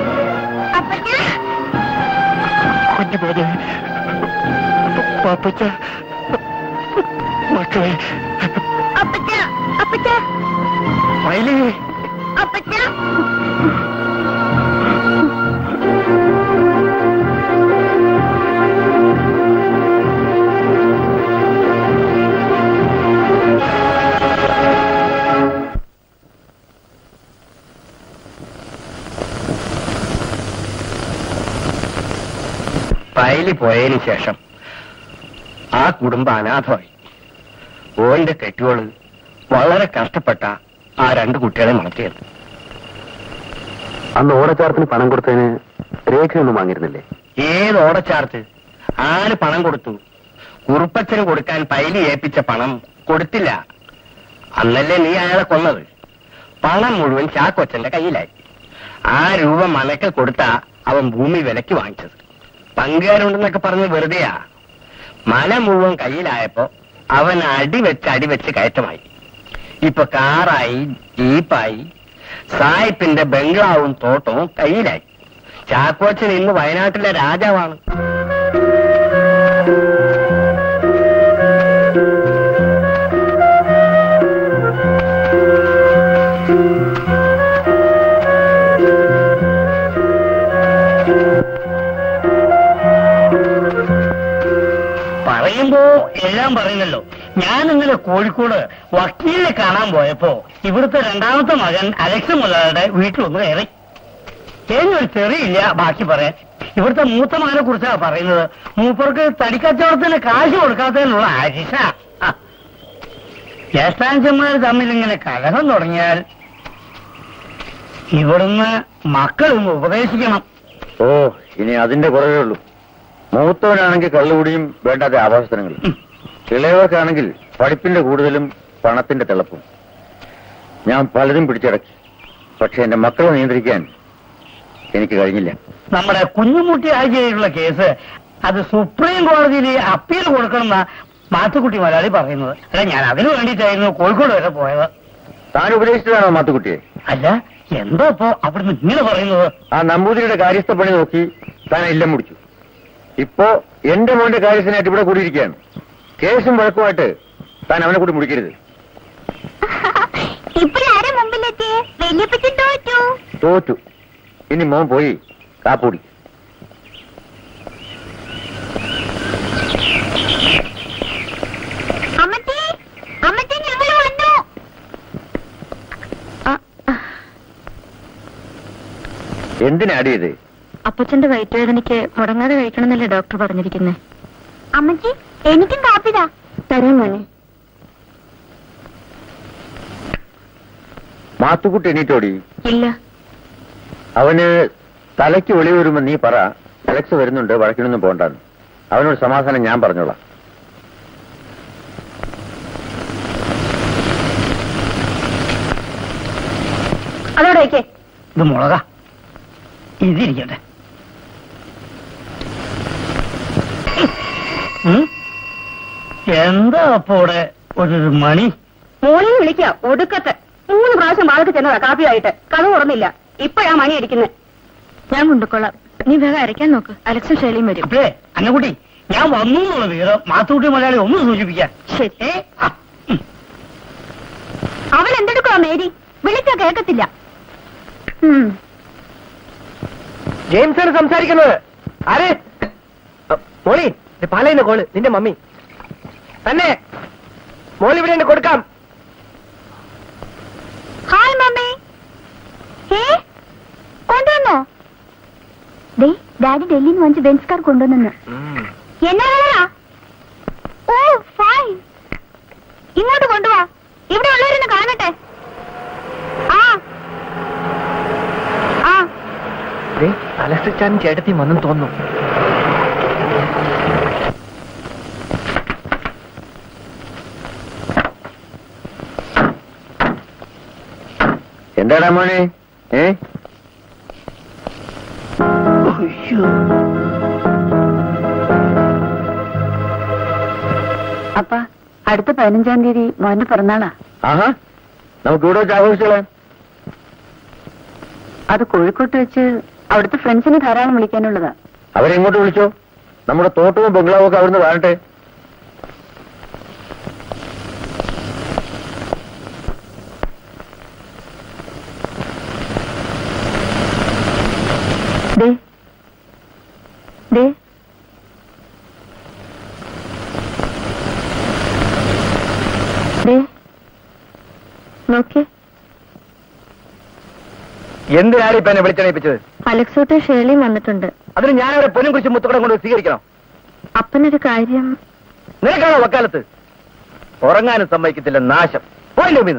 കുഞ്ഞു പോലെ പാപ്പച്ച, മക്കളെ. വൈലി, പയലി പോയതിനു ശേഷം ആ കുടുംബം അനാഥമായി. ഓന്റെ കെട്ടുകള് വളരെ കഷ്ടപ്പെട്ട ആ 2 കുട്ടികളെ വളർത്തിയത്. അന്ന് ഓടച്ചാർത്തിന് പണം കൊടുത്തതിന് രേഖയൊന്നും വാങ്ങിയിരുന്നില്ലേ? ഏത് ഓടച്ചാർത്ത്? ആര് പണം കൊടുത്തു? കുറുപ്പച്ചന് കൊടുക്കാൻ പൈലി ഏൽപ്പിച്ച പണം കൊടുത്തില്ല. അന്നല്ലേ നീ അയാളെ കൊന്നത്. പണം മുഴുവൻ ചാക്കൊച്ചന്റെ കയ്യിലായി. ആ രൂപ മനക്ക് കൊടുത്താ അവൻ ഭൂമി വിലക്ക് വാങ്ങിച്ചത്. പങ്കുകാരുണ്ടെന്നൊക്കെ പറഞ്ഞ് വെറുതെയാ. മല മുഴുവൻ കയ്യിലായപ്പോ അവൻ അടിവെച്ച് കയറ്റമായി. ഇപ്പൊ കാറായി, ജീപ്പായി, സായിപ്പിന്റെ ബംഗ്ലാവും തോട്ടവും കയ്യിലായി. ചാക്കോച്ചൻ ഇന്ന് വയനാട്ടിലെ രാജാവാണ്. പറയുമ്പോ എല്ലാം പറയുന്നല്ലോ. ഞാൻ ഇന്നലെ കോഴിക്കോട് വക്കീലിനെ കാണാൻ പോയപ്പോ ഇവിടുത്തെ 2ാമത്തെ മകൻ അലക്സ് മുതലാളിയുടെ വീട്ടിലൊന്ന് കയറി. ഒരു ചെറിയില്ല ബാക്കി പറയാൻ. ഇവിടുത്തെ മൂത്ത മകനെ കുറിച്ചാണ് പറയുന്നത്. മൂപ്പർക്ക് തടിക്കച്ചവടത്തിന് കാശ് കൊടുക്കാത്തതിനുള്ള ആശിഷ. ജ്യേഷ്ഠാഞ്ചന്മാർ തമ്മിൽ ഇങ്ങനെ കലഹം തുടങ്ങിയാൽ ഇവിടുന്ന് മക്കളൊന്ന് ഉപദേശിക്കണം. ഓ, ഇനി അതിന്റെ കുറവേ ഉള്ളൂ. മൂത്തവനാണെങ്കിൽ കള്ളുകൂടിയും വേണ്ടാത്ത ആഭാസനങ്ങളും, ഇളയവർക്കാണെങ്കിൽ പഠിപ്പിന്റെ കൂടുതലും പണത്തിന്റെ തിളപ്പും. ഞാൻ പലരും പിടിച്ചടക്കി. പക്ഷെ എന്റെ മക്കളെ നിയന്ത്രിക്കാൻ എനിക്ക് കഴിഞ്ഞില്ല. നമ്മുടെ കുഞ്ഞുമുട്ടി ആഴ്ചയിലുള്ള കേസ് അത് സുപ്രീം കോടതിയിൽ അപ്പീൽ കൊടുക്കണമെന്ന മാത്തുക്കുട്ടി മലയാളി പറയുന്നത്. അല്ല, ഞാൻ അതിനു വേണ്ടിയിട്ടായിരുന്നു കോഴിക്കോട് വരെ പോയത്. താൻ ഉപദേശിച്ചതാണോ മാത്തുക്കുട്ടിയെ? അല്ല, എന്താ ഇപ്പോ അവിടുന്ന് ഇങ്ങനെ പറയുന്നത്? ആ നമ്പൂതിരിയുടെ കാര്യസ്ഥ പണി നോക്കി താൻ എല്ലാം മുടിച്ചു. ഇപ്പോ എന്റെ മോന്റെ കാര്യസ്ഥനായിട്ട് ഇവിടെ കൂടിയിരിക്കുകയാണ്. കേസും വഴക്കുമായിട്ട് താൻ അവനെ കൂടി മുടിക്കരുത്. തോറ്റു. ഇനി മോൻ പോയി കാപ്പൂടി. എന്തിനാടി ഇത്? അപ്പച്ചന്റെ വയറ്റുവേദനയ്ക്ക് മുടങ്ങാതെ കഴിക്കണമെന്നല്ലേ ഡോക്ടർ പറഞ്ഞിരിക്കുന്നത്? അമ്മച്ചി, എനിക്കും കാപ്പിതാ. തരാം മോനെ. മാത്തുക്കുട്ടി എണീറ്റോടി? ഇല്ല. അവന് തലയ്ക്ക് വെളി വരുമ്പോ നീ പറ, അലക്സ് വരുന്നുണ്ട്, വഴക്കിനൊന്നും പോകണ്ടെന്ന്. അവനോട് സമാധാനം ഞാൻ പറഞ്ഞോളാം. അതോടെ വയ്ക്കേ. ഇത് മുളക, ഇതിരിക്കട്ടെ. എന്താ അപ്പോടെ ഒരു മണി? മോളിൽ വിളിക്കുക ഒടുക്കത്ത് 3 പ്രാവശ്യം വാഴക്ക് ചെന്നതാ കാപ്പിയായിട്ട്. കഥ തുറന്നില്ല. ഇപ്പോഴാ മണി അടിക്കുന്നത്. ഞാൻ കൊണ്ടുകൊള്ളാം. നീ വേഗം അരയ്ക്കാൻ നോക്ക്. അലക്സും ശൈലിയും വരും. അപ്പേ അന്നക്കുട്ടി, ഞാൻ വന്നു എന്നുള്ള വിവരം മാത്തുക്കുട്ടി മലയാളി ഒന്ന് സൂചിപ്പിക്കാൻ. ശരി. അവൻ എന്തെടുക്കുവാ മേരി? വിളിച്ചാ കേൾക്കത്തില്ല. ജെയിംസാണ് സംസാരിക്കുന്നത്. ആരെ? മോളി, പാലയിന്ന് കോള്. നിന്റെ മമ്മി തന്നെ. മോൾ ഇവിടെ ഉണ്ട്, കൊടുക്കാം. Hi mummy. കൊണ്ടുവന്നോ? ഡാഡി ഡൽഹിയിൽ നിന്ന് വാങ്ങിച്ച ബെൻസ് കാർ കൊണ്ടുവന്നു. എന്നാ? Oh fine. ഇങ്ങോട്ട് കൊണ്ടുവാ. ഇവിടെ ഉള്ളവരൊന്ന് കാണട്ടെ. അലക്സിച്ചാൻ ചേട്ടത്തി വന്നും തോന്നുന്നു. എന്താടാ മോനെ? അപ്പ അടുത്ത 15-ാം തീയതി മോന്റെ പിറന്നാളാ. ആഹാ, നമുക്ക് ഇവിടെ വെച്ച് ആഘോഷിച്ചോളാം. അത് കോഴിക്കോട്ട് വെച്ച് അവിടുത്തെ ഫ്രണ്ട്സിനെ ധാരാളം വിളിക്കാനുള്ളതാ. അവരെങ്ങോട്ട് വിളിച്ചോ? നമ്മുടെ തോട്ടവും ബംഗ്ലാവും ഒക്കെ അവിടുന്ന് കാണട്ടെ. എന്തിനാണ് ഇപ്പൊ എന്നെ വിളിച്ചണയിപ്പിച്ചത്? അലക്സോട്ടും ഷേളിയും വന്നിട്ടുണ്ട്. അതിന് ഞാൻ അവരെ പൊന്നും കുറിച്ച് മുത്തുകടം കൊണ്ട് സ്വീകരിക്കണം. അപ്പനൊരു കാര്യം. നിനക്കാണോ വക്കാലത്ത്? ഉറങ്ങാനും സമ്മതിക്കത്തില്ല, നാശം. പോയില്ലേ മീന്ന്?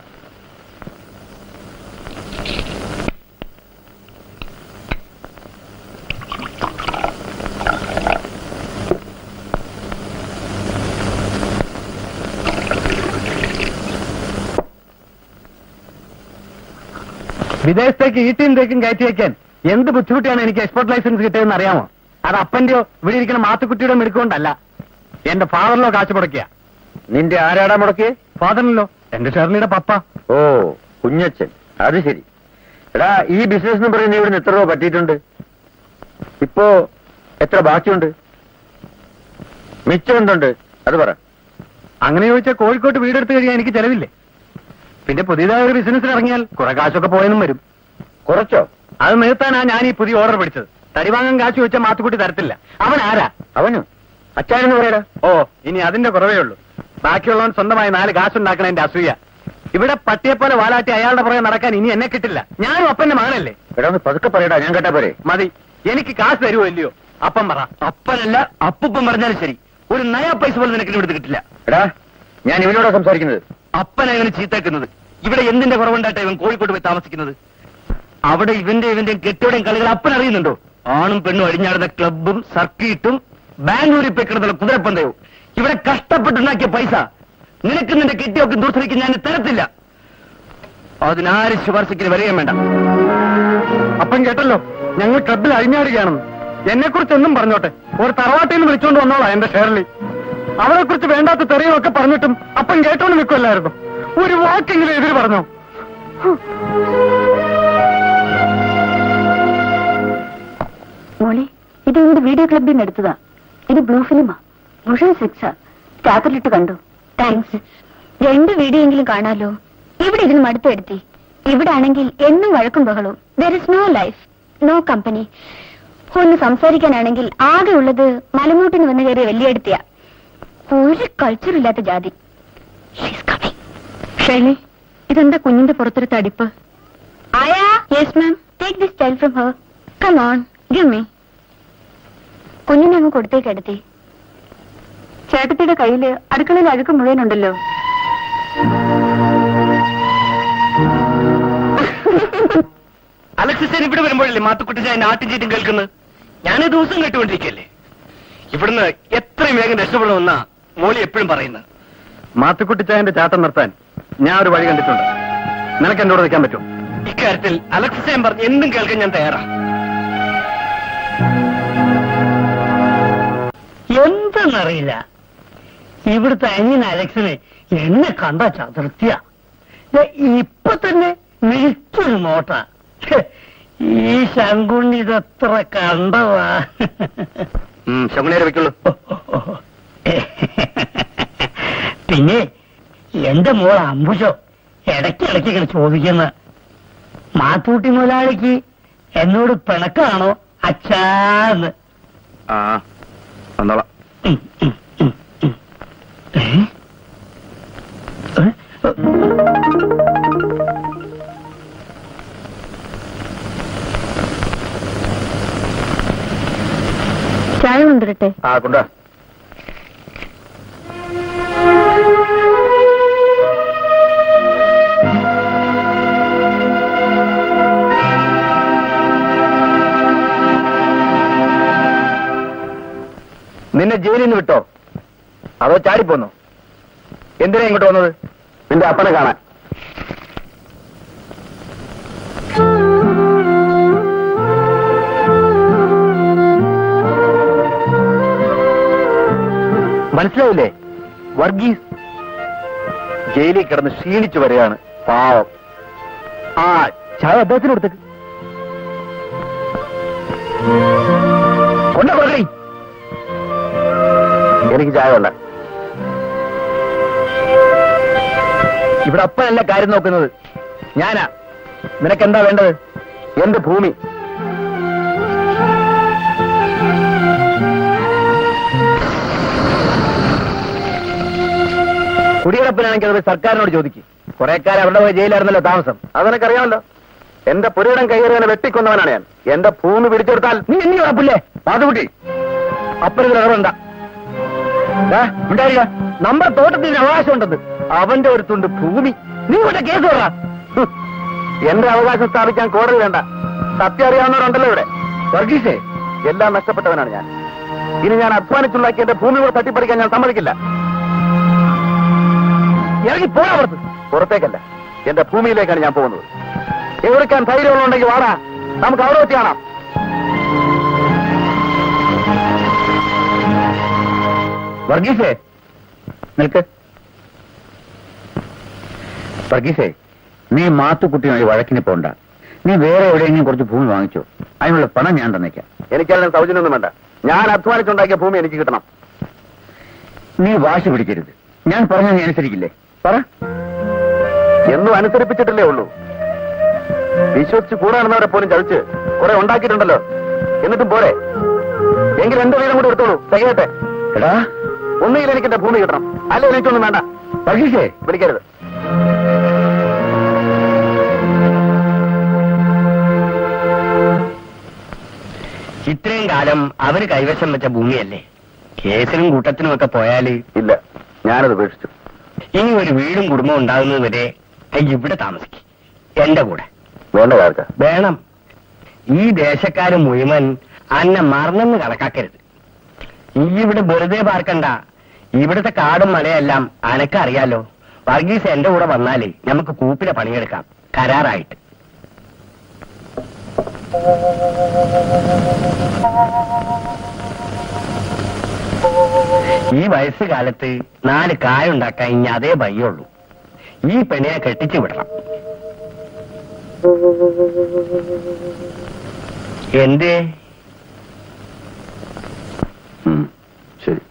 വിദേശത്തേക്ക് ഈട്ടിയും തേക്കും കയറ്റി വയ്ക്കാൻ എന്ത് ബുദ്ധിമുട്ടിയാണ് എനിക്ക് എക്സ്പോർട്ട് ലൈസൻസ് കിട്ടിയതെന്ന് അറിയാമോ? അത് അപ്പന്റെയോ ഇവിടെ ഇരിക്കുന്ന മാത്തുക്കുട്ടിയുടെ മെടുക്കൊണ്ടല്ല, എന്റെ ഫാദറിലോ കാശ് മുടക്കിയ. നിന്റെ ആരാടാ മുടക്കിയേ? ഫാദറിലോ? എന്റെ ഷെർലിയുടെ പപ്പ. ഓ, കുഞ്ഞച്ചൻ. അത് ശരി. എടാ, ഈ ബിസിനസ് എന്ന് പറയുന്നത് ഇവിടുന്ന് എത്ര രൂപ പറ്റിയിട്ടുണ്ട്? ഇപ്പോ എത്ര ബാക്കിയുണ്ട്? മിച്ചം എന്തുണ്ട് അത് പറ. അങ്ങനെ ചോദിച്ചാൽ കോഴിക്കോട്ട് വീടെടുത്ത് കഴിയാൻ എനിക്ക് ചെലവില്ലേ? പിന്നെ പുതിയതായ ഒരു ബിസിനസ്സിന് ഇറങ്ങിയാൽ കുറെ കാശൊക്കെ പോയെന്നും വരും. കുറച്ചോ? അത് നികത്താനാ ഞാൻ ഈ പുതിയ ഓർഡർ പിടിച്ചത്. തടി വാങ്ങാൻ കാശ് ചോദിച്ചാൽ മാത്തുക്കുട്ടി തരത്തില്ല. അവൻ ആരാ? അവനു അച്ചാരെന്ന് പറയടാ. ഓ, ഇനി അതിന്റെ കുറവേ ഉള്ളൂ. ബാക്കിയുള്ളവൻ സ്വന്തമായി 4 കാശുണ്ടാക്കണ എന്റെ അസൂയ. ഇവിടെ പട്ടിയെപ്പോലെ വാലാട്ടി അയാളുടെ പുറകെ നടക്കാൻ ഇനി എന്നെ കിട്ടില്ല. ഞാനും അപ്പന്റെ മകനല്ലേ. എടാ, ഒന്ന് പതുക്കെ പറയടാ, ഞാൻ കേട്ടാ പോരെ. മതി. എനിക്ക് കാശ് തരുമോ ഇല്ലയോ? അപ്പം പറ. അപ്പനല്ല അപ്പൂപ്പൻ പറഞ്ഞാലും ശരി, ഒരു നയാ പൈസ പോലും നിനക്ക് ഇവിടുത്തെ കിട്ടില്ല. എടാ, ഞാൻ ഇവനോടാ സംസാരിക്കുന്നത്. അപ്പനാ ഇവന് ചീത്തേക്കുന്നത്. ഇവിടെ എന്തിന്റെ കുറവുണ്ടായിട്ടാ ഇവൻ കോഴിക്കോട്ട് പോയി താമസിക്കുന്നത്? അവിടെ ഇവന്റെയും കെട്ടിയുടെയും കളികൾ അപ്പൻ അറിയുന്നുണ്ടോ? ആണും പെണ്ണും അഴിഞ്ഞാടുന്ന ക്ലബും സർക്കിട്ടും ബാംഗ്ലൂരിൽ പോയി കിടന്നുള്ള കുതിരപ്പന്തയവും. ഇവിടെ കഷ്ടപ്പെട്ടുണ്ടാക്കിയ പൈസ നിനക്ക് നിന്റെ കെട്ടിയൊക്കെ ദൂസരിക്ക് ഞാൻ തരത്തില്ല. അതിനാര് ശുപാർശയ്ക്ക് വരികയും വേണ്ട. അപ്പം കേട്ടല്ലോ, ഞങ്ങൾ ക്ലബിൽ അഴിഞ്ഞാടുകയാണെന്ന്. എന്നെക്കുറിച്ചൊന്നും പറഞ്ഞോട്ടെ, ഒരു തറവാട്ടിൽ നിന്ന് വിളിച്ചോണ്ട് വന്നോളാ എന്റെ ഷേർലി. അവരെ കുറിച്ച് വേണ്ടാത്ത തെറിയൊക്കെ പറഞ്ഞിട്ടും അപ്പം കേട്ടോണ്ട് നിൽക്കുമല്ലായിരുന്നു. ഒരു വാക്കെങ്കിലും എതിര് പറഞ്ഞോ? മോളി, ഇത് ഇവിടെ വീഡിയോ ക്ലബിൽ നിന്ന് എടുത്തതാ. ഇത് ബ്ലൂ ഫിലിമാ, മുഴുവൻ 6 സ്റ്റാക്കറിലിട്ട് കണ്ടു. താങ്ക്സ്. 2 വീഡിയോ എങ്കിലും കാണാലോ. ഇവിടെ ഇതിന് മടുത്തെടുത്തി. ഇവിടെ ആണെങ്കിൽ എന്നും വഴക്കും ബഹളവും. There is no life, no company. ഒന്ന് സംസാരിക്കാനാണെങ്കിൽ ആകെ ഉള്ളത് മലമൂട്ടിന് വന്ന് കയറിയ വലിയെടുത്തിയ. ഒരു കൾച്ചറില്ലാത്ത ജാതി. ഷൈലി, ഇതെന്താ കുഞ്ഞിന്റെ പുറത്തൊരു തടിപ്പ്? ആയാ? Yes ma'am, take this style from her. Come on, give me. കുഞ്ഞിനെ അങ്ങ് കൊടുത്തേക്കെടുത്തി. ചേട്ടത്തിയുടെ കയ്യില് അടുക്കളയിൽ അഴുക്ക് മുഴുവനുണ്ടല്ലോ. അലക്സിസേൻ ഇവിടെ വരുമ്പോഴല്ലേ മാത്തുക്കുട്ടിച്ചായന്റെ ആട്ടുചീറ്റും കേൾക്കുന്നത്? ഞാൻ ദിവസം കേട്ടുകൊണ്ടിരിക്കല്ലേ. ഇവിടുന്ന് എത്രയും വേഗം രക്ഷപ്പെടണമെന്നാ മോളി എപ്പോഴും പറയുന്നത്. മാത്തുക്കുട്ടിച്ചായന്റെ ചാട്ടം നിർത്താൻ ഞാൻ ഒരു വഴി കണ്ടിട്ടുണ്ട്. നിനക്ക് എന്നോട് നിൽക്കാൻ പറ്റും? ഇക്കാര്യത്തിൽ അലക്സിസേൻ പറഞ്ഞ് എന്തും കേൾക്കാൻ ഞാൻ തയ്യാറാ. എന്തെന്നറിയില്ല, ഇവിടുത്തെ അനിയൻ അലക്സിന് എന്നെ കണ്ട ചതുർത്ഥിയ. ഇപ്പൊ തന്നെ മിഴിച്ചൊരു നോട്ട. ഈ ശങ്കുണ്ണി ഇതെത്ര കണ്ടവാ. ശങ്കുണിയെ വെക്കുള്ളൂ. പിന്നെ എന്റെ മോൾ അമ്പുഷോ ഇടയ്ക്കിടയ്ക്ക് ഇങ്ങനെ ചോദിക്കുന്ന മാത്തൂട്ടി മുതലാളിക്ക് എന്നോട് പിണക്കാണോ അച്ഛാന്ന്. വന്നോളാം. ചായ കൊണ്ടുവരട്ടെ? കൊണ്ടാ. നിന്നെ ജയിലിൽ നിന്ന് വിട്ടോ അതോ ചാടിപ്പോന്നോ? എന്തിനാ ഇങ്ങോട്ട് വന്നത്? നിന്റെ അപ്പനെ കാണാൻ. മനസ്സിലായില്ലേ? വർഗീസ് ജയിലിൽ കിടന്ന് ക്ഷീണിച്ചു വരികയാണ്, പാവം. ആ ചായ അദ്ദേഹത്തിന് കൊടുത്തേക്ക്. കൊണ്ട കൊടുക്കണേ. എനിക്ക് ചായ വേണ്ട. ഇവിടെ അപ്പനല്ല കാര്യം നോക്കുന്നത്, ഞാനാ. നിനക്കെന്താ വേണ്ടത്? എന്റെ ഭൂമി. കുടിയടപ്പിനാണെങ്കിൽ അത് സർക്കാരിനോട് ചോദിക്കും. കുറെ കാലം അവിടെ പോയി ജയിലായിരുന്നല്ലോ താമസം, അതെനിക്കറിയാമല്ലോ. എന്റെ പുരയിടം കയ്യേറിയാനെ വെട്ടിക്കൊന്നവനാണ് ഞാൻ. എന്റെ ഭൂമി പിടിച്ചെടുത്താൽ നീ ഇനി ഉറപ്പില്ലേ? പാതുകുട്ടി അപ്പനൊരു ഇറവുണ്ട. ഉണ്ടായില്ല, നമ്മുടെ തോട്ടത്തിന് അവകാശമുണ്ടെന്ന്. അവന്റെ ഒരു തുണ്ട് ഭൂമി നീ ഇവിടെ കേസ് പറ. എന്റെ അവകാശം സ്ഥാപിക്കാൻ കോടതി വേണ്ട. സത്യം അറിയാവുന്നവരുണ്ടല്ലോ ഇവിടെ. വർഗീസേ, എല്ലാം നഷ്ടപ്പെട്ടവനാണ് ഞാൻ. ഇനി ഞാൻ അധ്വാനിച്ചുണ്ടാക്കി എന്റെ ഭൂമി കൂടെ തട്ടിപ്പറിക്കാൻ ഞാൻ സമ്മതിക്കില്ല. ഇറങ്ങി പോകാൻ പുറത്ത്. പുറത്തേക്കല്ല, എന്റെ ഭൂമിയിലേക്കാണ് ഞാൻ പോകുന്നത്. എവിടെക്കാൻ ധൈര്യമുണ്ടെങ്കിൽ വാടാ, നമുക്ക് അവിടെ വെച്ച് കാണാം. വർഗീസേ നിൽക്ക്. വർഗീസേ, നീ മാത്തുക്കുട്ടിയുമായി വഴക്കിന് പോണ്ട. നീ വേറെ എവിടെയെങ്കിലും കുറച്ച് ഭൂമി വാങ്ങിച്ചോ, അതിനുള്ള പണം ഞാൻ തന്നേക്കാം. എനിക്കതിന് സൗജന്യമൊന്നും വേണ്ട. ഞാൻ അധ്വാനിച്ചുണ്ടാക്കിയ ഭൂമി എനിക്ക് കിട്ടണം. നീ വാശി പിടിക്കരുത്. ഞാൻ പറഞ്ഞ നീ അനുസരിക്കില്ലേ? പറ. എന്നും അനുസരിപ്പിച്ചിട്ടില്ലേ ഉള്ളൂ. വിശ്വസിച്ച് കൂടാണെന്നവരെ പോലും ചതിച്ച് കുറെ ഉണ്ടാക്കിയിട്ടുണ്ടല്ലോ. എന്നിട്ടും പോരെ? എങ്കിൽ എന്റെ വീടും കൂടെ എടുത്തോളൂ, തികയട്ടെ. എടാ, ഒന്നുകിൽ എനിക്ക് എന്റെ ഭൂമി കിട്ടണം, അല്ലെങ്കിൽ എനിക്കൊന്നും വേണ്ട. വർഗീസേ, വിളിക്കരുത്. ഇത്രയും കാലം അവര് കൈവശം വെച്ച ഭൂമിയല്ലേ. കേസിനും കൂട്ടത്തിനും ഒക്കെ പോയാല് ഇല്ല, ഞാനത് ഉപേക്ഷിച്ചു. ഇനി ഒരു വീടും കുടുംബവും ഉണ്ടാകുന്നത് വരെ ഇവിടെ താമസിക്കും എന്റെ കൂടെ. വേണ്ട കാർക്ക. വേണം. ഈ ദേശക്കാര് മുഴുവൻ അന്നെ മറന്നെന്ന് കണക്കാക്കരുത്. ഈ ഇവിടെ വെറുതെ പാർക്കണ്ട. ഇവിടുത്തെ കാടും മലയെല്ലാം അനക്കറിയാലോ. വർഗീസ് എന്റെ കൂടെ വന്നാലേ നമുക്ക് കൂപ്പിലെ പണിയെടുക്കാം, കരാറായിട്ട്. ഈ വയസ്സുകാലത്ത് 4 കായുണ്ടാക്കാൻ ഇനി അതേ ഭയ്യുള്ളൂ. ഈ പെണ്ണിനെ കെട്ടിച്ചു വിടണം. എന്തേ? ശരി.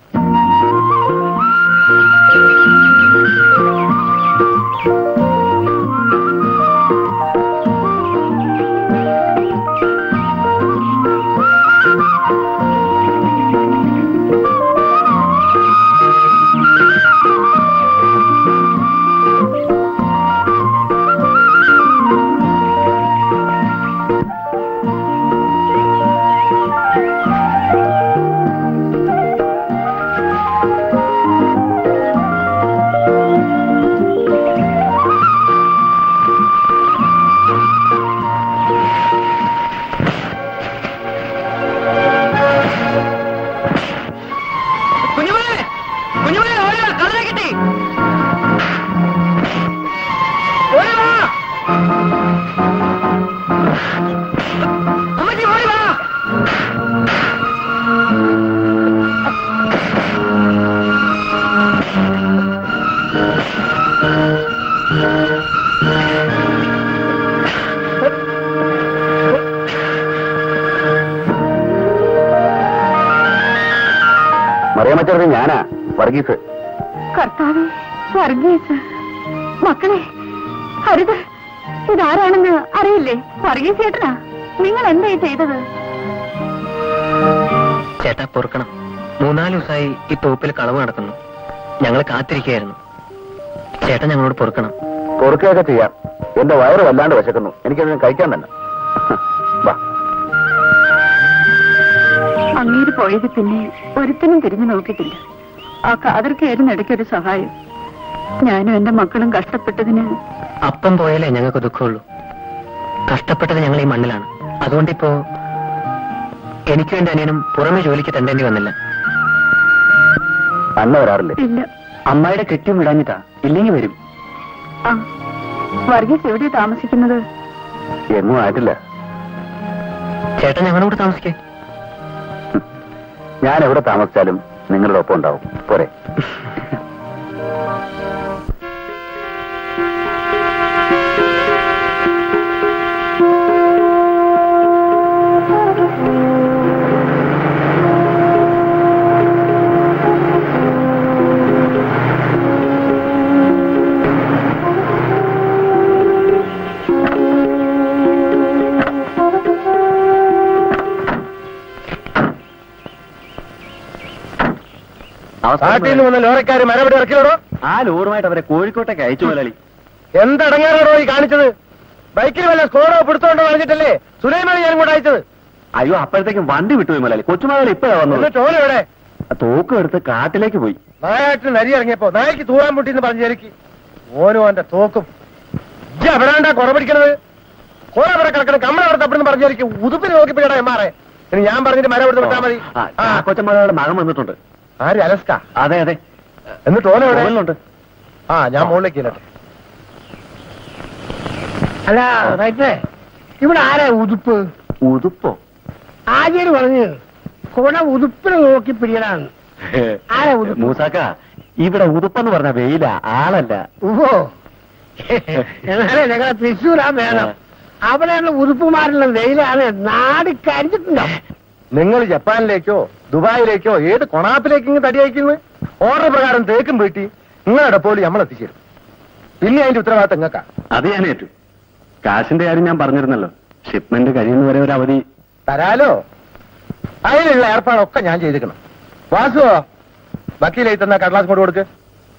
മറിയാമ്മച്ചേർത്ത് ഞാനാ, വർഗീസ്. കർത്താവേ, വർഗീസ്. മക്കളെ, ഹരിത, ഇതാരാണെന്ന് അറിയില്ലേ? വർഗീസ് ചേട്ടനാ. നിങ്ങൾ എന്തായി ചെയ്തത്? ചേട്ടാ പൊറുക്കണം. 3-4 ദിവസമായി ഈ തോപ്പിൽ കളവ് നടക്കുന്നു. ഞങ്ങൾ കാത്തിരിക്കുകയായിരുന്നു. ചേട്ടൻ ഞങ്ങളോട് പൊറുക്കണം. പൊറുക്കുകയൊക്കെ ചെയ്യാം. എന്റെ വയറ് വല്ലാണ്ട് വിശക്കുന്നു. എനിക്കതിന് കഴിക്കാൻ തന്നെ. വാ. അങ്ങേര് പോയത് പിന്നെ ഒരുത്തനും തിരിഞ്ഞു നോക്കിയിട്ടില്ല. ആ കാതർക്കായിരുന്നു ഇടയ്ക്കൊരു സഹായം. ഞാനും എന്റെ മക്കളും കഷ്ടപ്പെട്ടതിന്. അപ്പം പോയാലേ ഞങ്ങൾക്ക് ദുഃഖമുള്ളൂ. കഷ്ടപ്പെട്ടത് ഞങ്ങൾ ഈ മണ്ണിലാണ്. അതുകൊണ്ടിപ്പോ എനിക്കും എന്റെ അനിയനും പുറമെ ജോലിക്ക് തണ്ടേണ്ടി വന്നില്ല. അന്ന വരാറില്ലേ? ഇല്ല. അമ്മായിയുടെ കെട്ടിയും വിടാഞ്ഞിട്ടാ. ഇല്ലെങ്കിൽ വരും. ആ, വർഗീസ് എവിടെയാ താമസിക്കുന്നത്? എങ്ങും ആയിട്ടില്ല. ചേട്ടൻ ഞങ്ങളോട് താമസിക്കേ. ഞാൻ എവിടെ താമസിച്ചാലും നിങ്ങളുടെ ഒപ്പം ഉണ്ടാവും. പോരെ? നാട്ടിൽ നിന്ന് വന്ന ലോറക്കാര് മരപടി ഇറക്കിയോടോ? ആ ലോറുമായിട്ട് അവരെ കോഴിക്കോട്ടേക്ക് അയച്ചു മുതലാളി. എന്തടങ്ങാറോ ഈ കാണിച്ചത്? ബൈക്കിൽ വല്ല സ്കോഡോ പിടുത്തോണ്ടോ കാണിച്ചിട്ടല്ലേ സുലൈമാനി ഞാൻ ഇങ്ങോട്ട് അയച്ചത്? അയ്യോ, അപ്പോഴത്തേക്കും വണ്ടി വിട്ടുപോയി മുതലാളി. കൊച്ചുമകൾ ഇപ്പോഴാ വന്നത്. ടോല എവിടെ? തോക്കും എടുത്ത് കാട്ടിലേക്ക് പോയി. നായാട്ടിന് നരി ഇറങ്ങിയപ്പോ നായ്ക്ക് തൂറാൻ പൊട്ടിന്ന് പറഞ്ഞു ചേരിക്ക്. ഓനും അവന്റെ തോക്കും എവിടാണ്ടാ കുറ പിടിക്കണത്? കോറ അവിടെ കിടക്കണം, കമ്മളവിടെ തപ്പിടുന്ന് പറഞ്ഞു ചേരിക്ക്. ഉതുപ്പിന് നോക്കിപ്പിക്കടാ എമ്മാറെ. ഇനി ഞാൻ പറഞ്ഞിട്ട് മരം എടുത്ത് വിട്ടാൽ മതി. കൊച്ചമ്മകളുടെ മകൻ വന്നിട്ടുണ്ട്. ആര്? അലസ്ക? അതെ അതെ. എന്നിട്ട് ഓല എവിടെ? ഉണ്ട്. ആ, ഞാൻ മുകളിലേക്ക് ഇല്ലട്ടെ. അല്ല റൈറ്റേ, ഇവിടെ ആരാ ഉതുപ്പ്? ഉതുപ്പോ? ആചാര്യ പറഞ്ഞു കുട ഉതുപ്പിനെ നോക്കി പിടിയലാണ്. ആരാ ഉതുപ്പ്? മൂസാക്ക, ഇവിടെ ഉതുപ്പെന്ന് പറഞ്ഞ വെയില, ആളല്ല. ഓ, എന്നാലേ ഞങ്ങളെ തൃശ്ശൂരാ വേണം. അവിടെയുള്ള ഉതുപ്പുമാരുള്ള വെയിലാണ്. നാട് കരിച്ചിട്ടുണ്ടാവും. നിങ്ങൾ ജപ്പാനിലേക്കോ ദുബായിലേക്കോ ഏത് കൊണാപ്പിലേക്ക് തടി അയക്കുന്നു? ഓർഡർ പ്രകാരം തേക്കും വീട്ടി നിങ്ങളുടെ പോലും നമ്മൾ എത്തിച്ചേരും. പിന്നെ അതിന്റെ ഉത്തരവാദിത്തം നിങ്ങൾക്കാ. അത് ഞാൻ ഏറ്റു. കാശിന്റെ കാര്യം ഞാൻ പറഞ്ഞിരുന്നല്ലോ. ഷിപ്മെന്റ് കഴിയുന്നവരെ ഒരു അവധി തരാലോ. അതിനുള്ള ഏർപ്പാടൊക്കെ ഞാൻ ചെയ്തിരിക്കണം. വാസുവോ, വക്കീലായി തന്ന കടലാസ് കൊണ്ട് കൊടുക്ക്.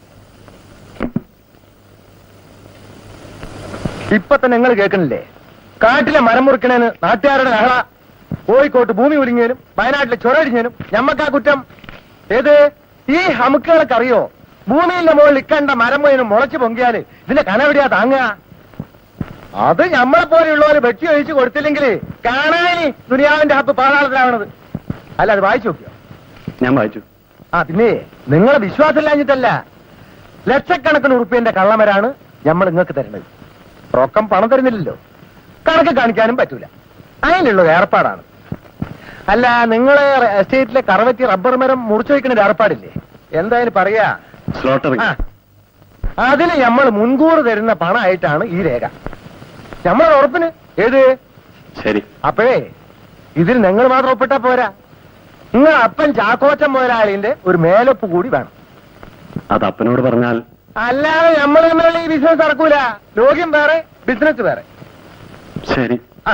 ഇപ്പൊ തന്നെ നിങ്ങൾ കേൾക്കണില്ലേ? കാട്ടിലെ മരം മുറിക്കണേന് നാട്ടുകാരുടെ ലഹള. കോഴിക്കോട്ട് ഭൂമി ഉലിങ്ങാനും വയനാട്ടിലെ ചൊരടിഞ്ഞാനും ഞമ്മക്കാ കുറ്റം. ഏത് ഈ ഹമുക്കുകളൊക്കെ അറിയോ? ഭൂമിയിലെ മുകളിൽ ഇക്കണ്ട മരം മുഴുവനും മുളച്ചു പൊങ്കിയാല് ഇതിന്റെ കനവിടിയാ താങ്ങുക. അത് ഞമ്മളെ പോലെയുള്ളവര് വെട്ടി ഒഴിച്ചു കൊടുത്തില്ലെങ്കിൽ കാണാനി ദുനിയാവിന്റെ ഹപ്പ് പാതാളത്തിലാവണത്. അല്ല, അത് വായിച്ചു നോക്കിയോ? ഞാൻ വായിച്ചു. ആ, പിന്നെ നിങ്ങളെ വിശ്വാസമില്ലാഞ്ഞിട്ടല്ല. ലക്ഷക്കണക്കിന് ഉറുപ്പ്യന്റെ കള്ളമരാണ് നമ്മൾ നിങ്ങൾക്ക് തരുന്നത്. റൊക്കം പണം തരുന്നില്ലല്ലോ. കണക്ക് കാണിക്കാനും പറ്റൂല. അതിനുള്ള ഏർപ്പാടാണ്. അല്ല, നിങ്ങളെ എസ്റ്റേറ്റിലെ കറവറ്റി റബ്ബർ മരം മുറിച്ചു വയ്ക്കുന്ന ഏർപ്പാടില്ലേ? എന്തായാലും പറയാ, സ്ലോട്ടറിംഗ്. അതിന് നമ്മൾ മുൻകൂർ തരുന്ന പണമായിട്ടാണ് ഈ രേഖ. നമ്മളെ ഉറപ്പിന്. ഏത്? ശരി. അപ്പോഴേ ഇതിൽ നിങ്ങൾ മാത്രം ഒപ്പിട്ടാ പോരാ. നിങ്ങൾ അപ്പൻ ചാക്കോച്ചൻ മുതലാളിന്റെ ഒരു മേലൊപ്പ് കൂടി വേണം. അത് അപ്പനോട് പറഞ്ഞാൽ. അല്ലാതെ നമ്മൾ തമ്മിലുള്ള ഈ ബിസിനസ് നടക്കൂല. ലോകം വേറെ, ബിസിനസ് വേറെ. ശരി. ആ,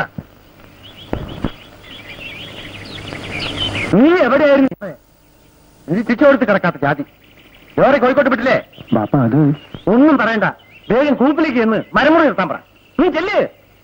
നീ എവിടെയായിരുന്നു? നീ തിരിച്ചോടുത്ത് കിടക്കാത്ത ജാതി. വേറെ കോഴിക്കോട്ട് വിട്ടില്ലേ? ബാപ്പ, അത് ഒന്നും പറയണ്ട. വേഗം കൂപ്പിലേക്ക് ചെന്ന് മരമുറി നിർത്താൻ പറ. നീ ചെല്ല്.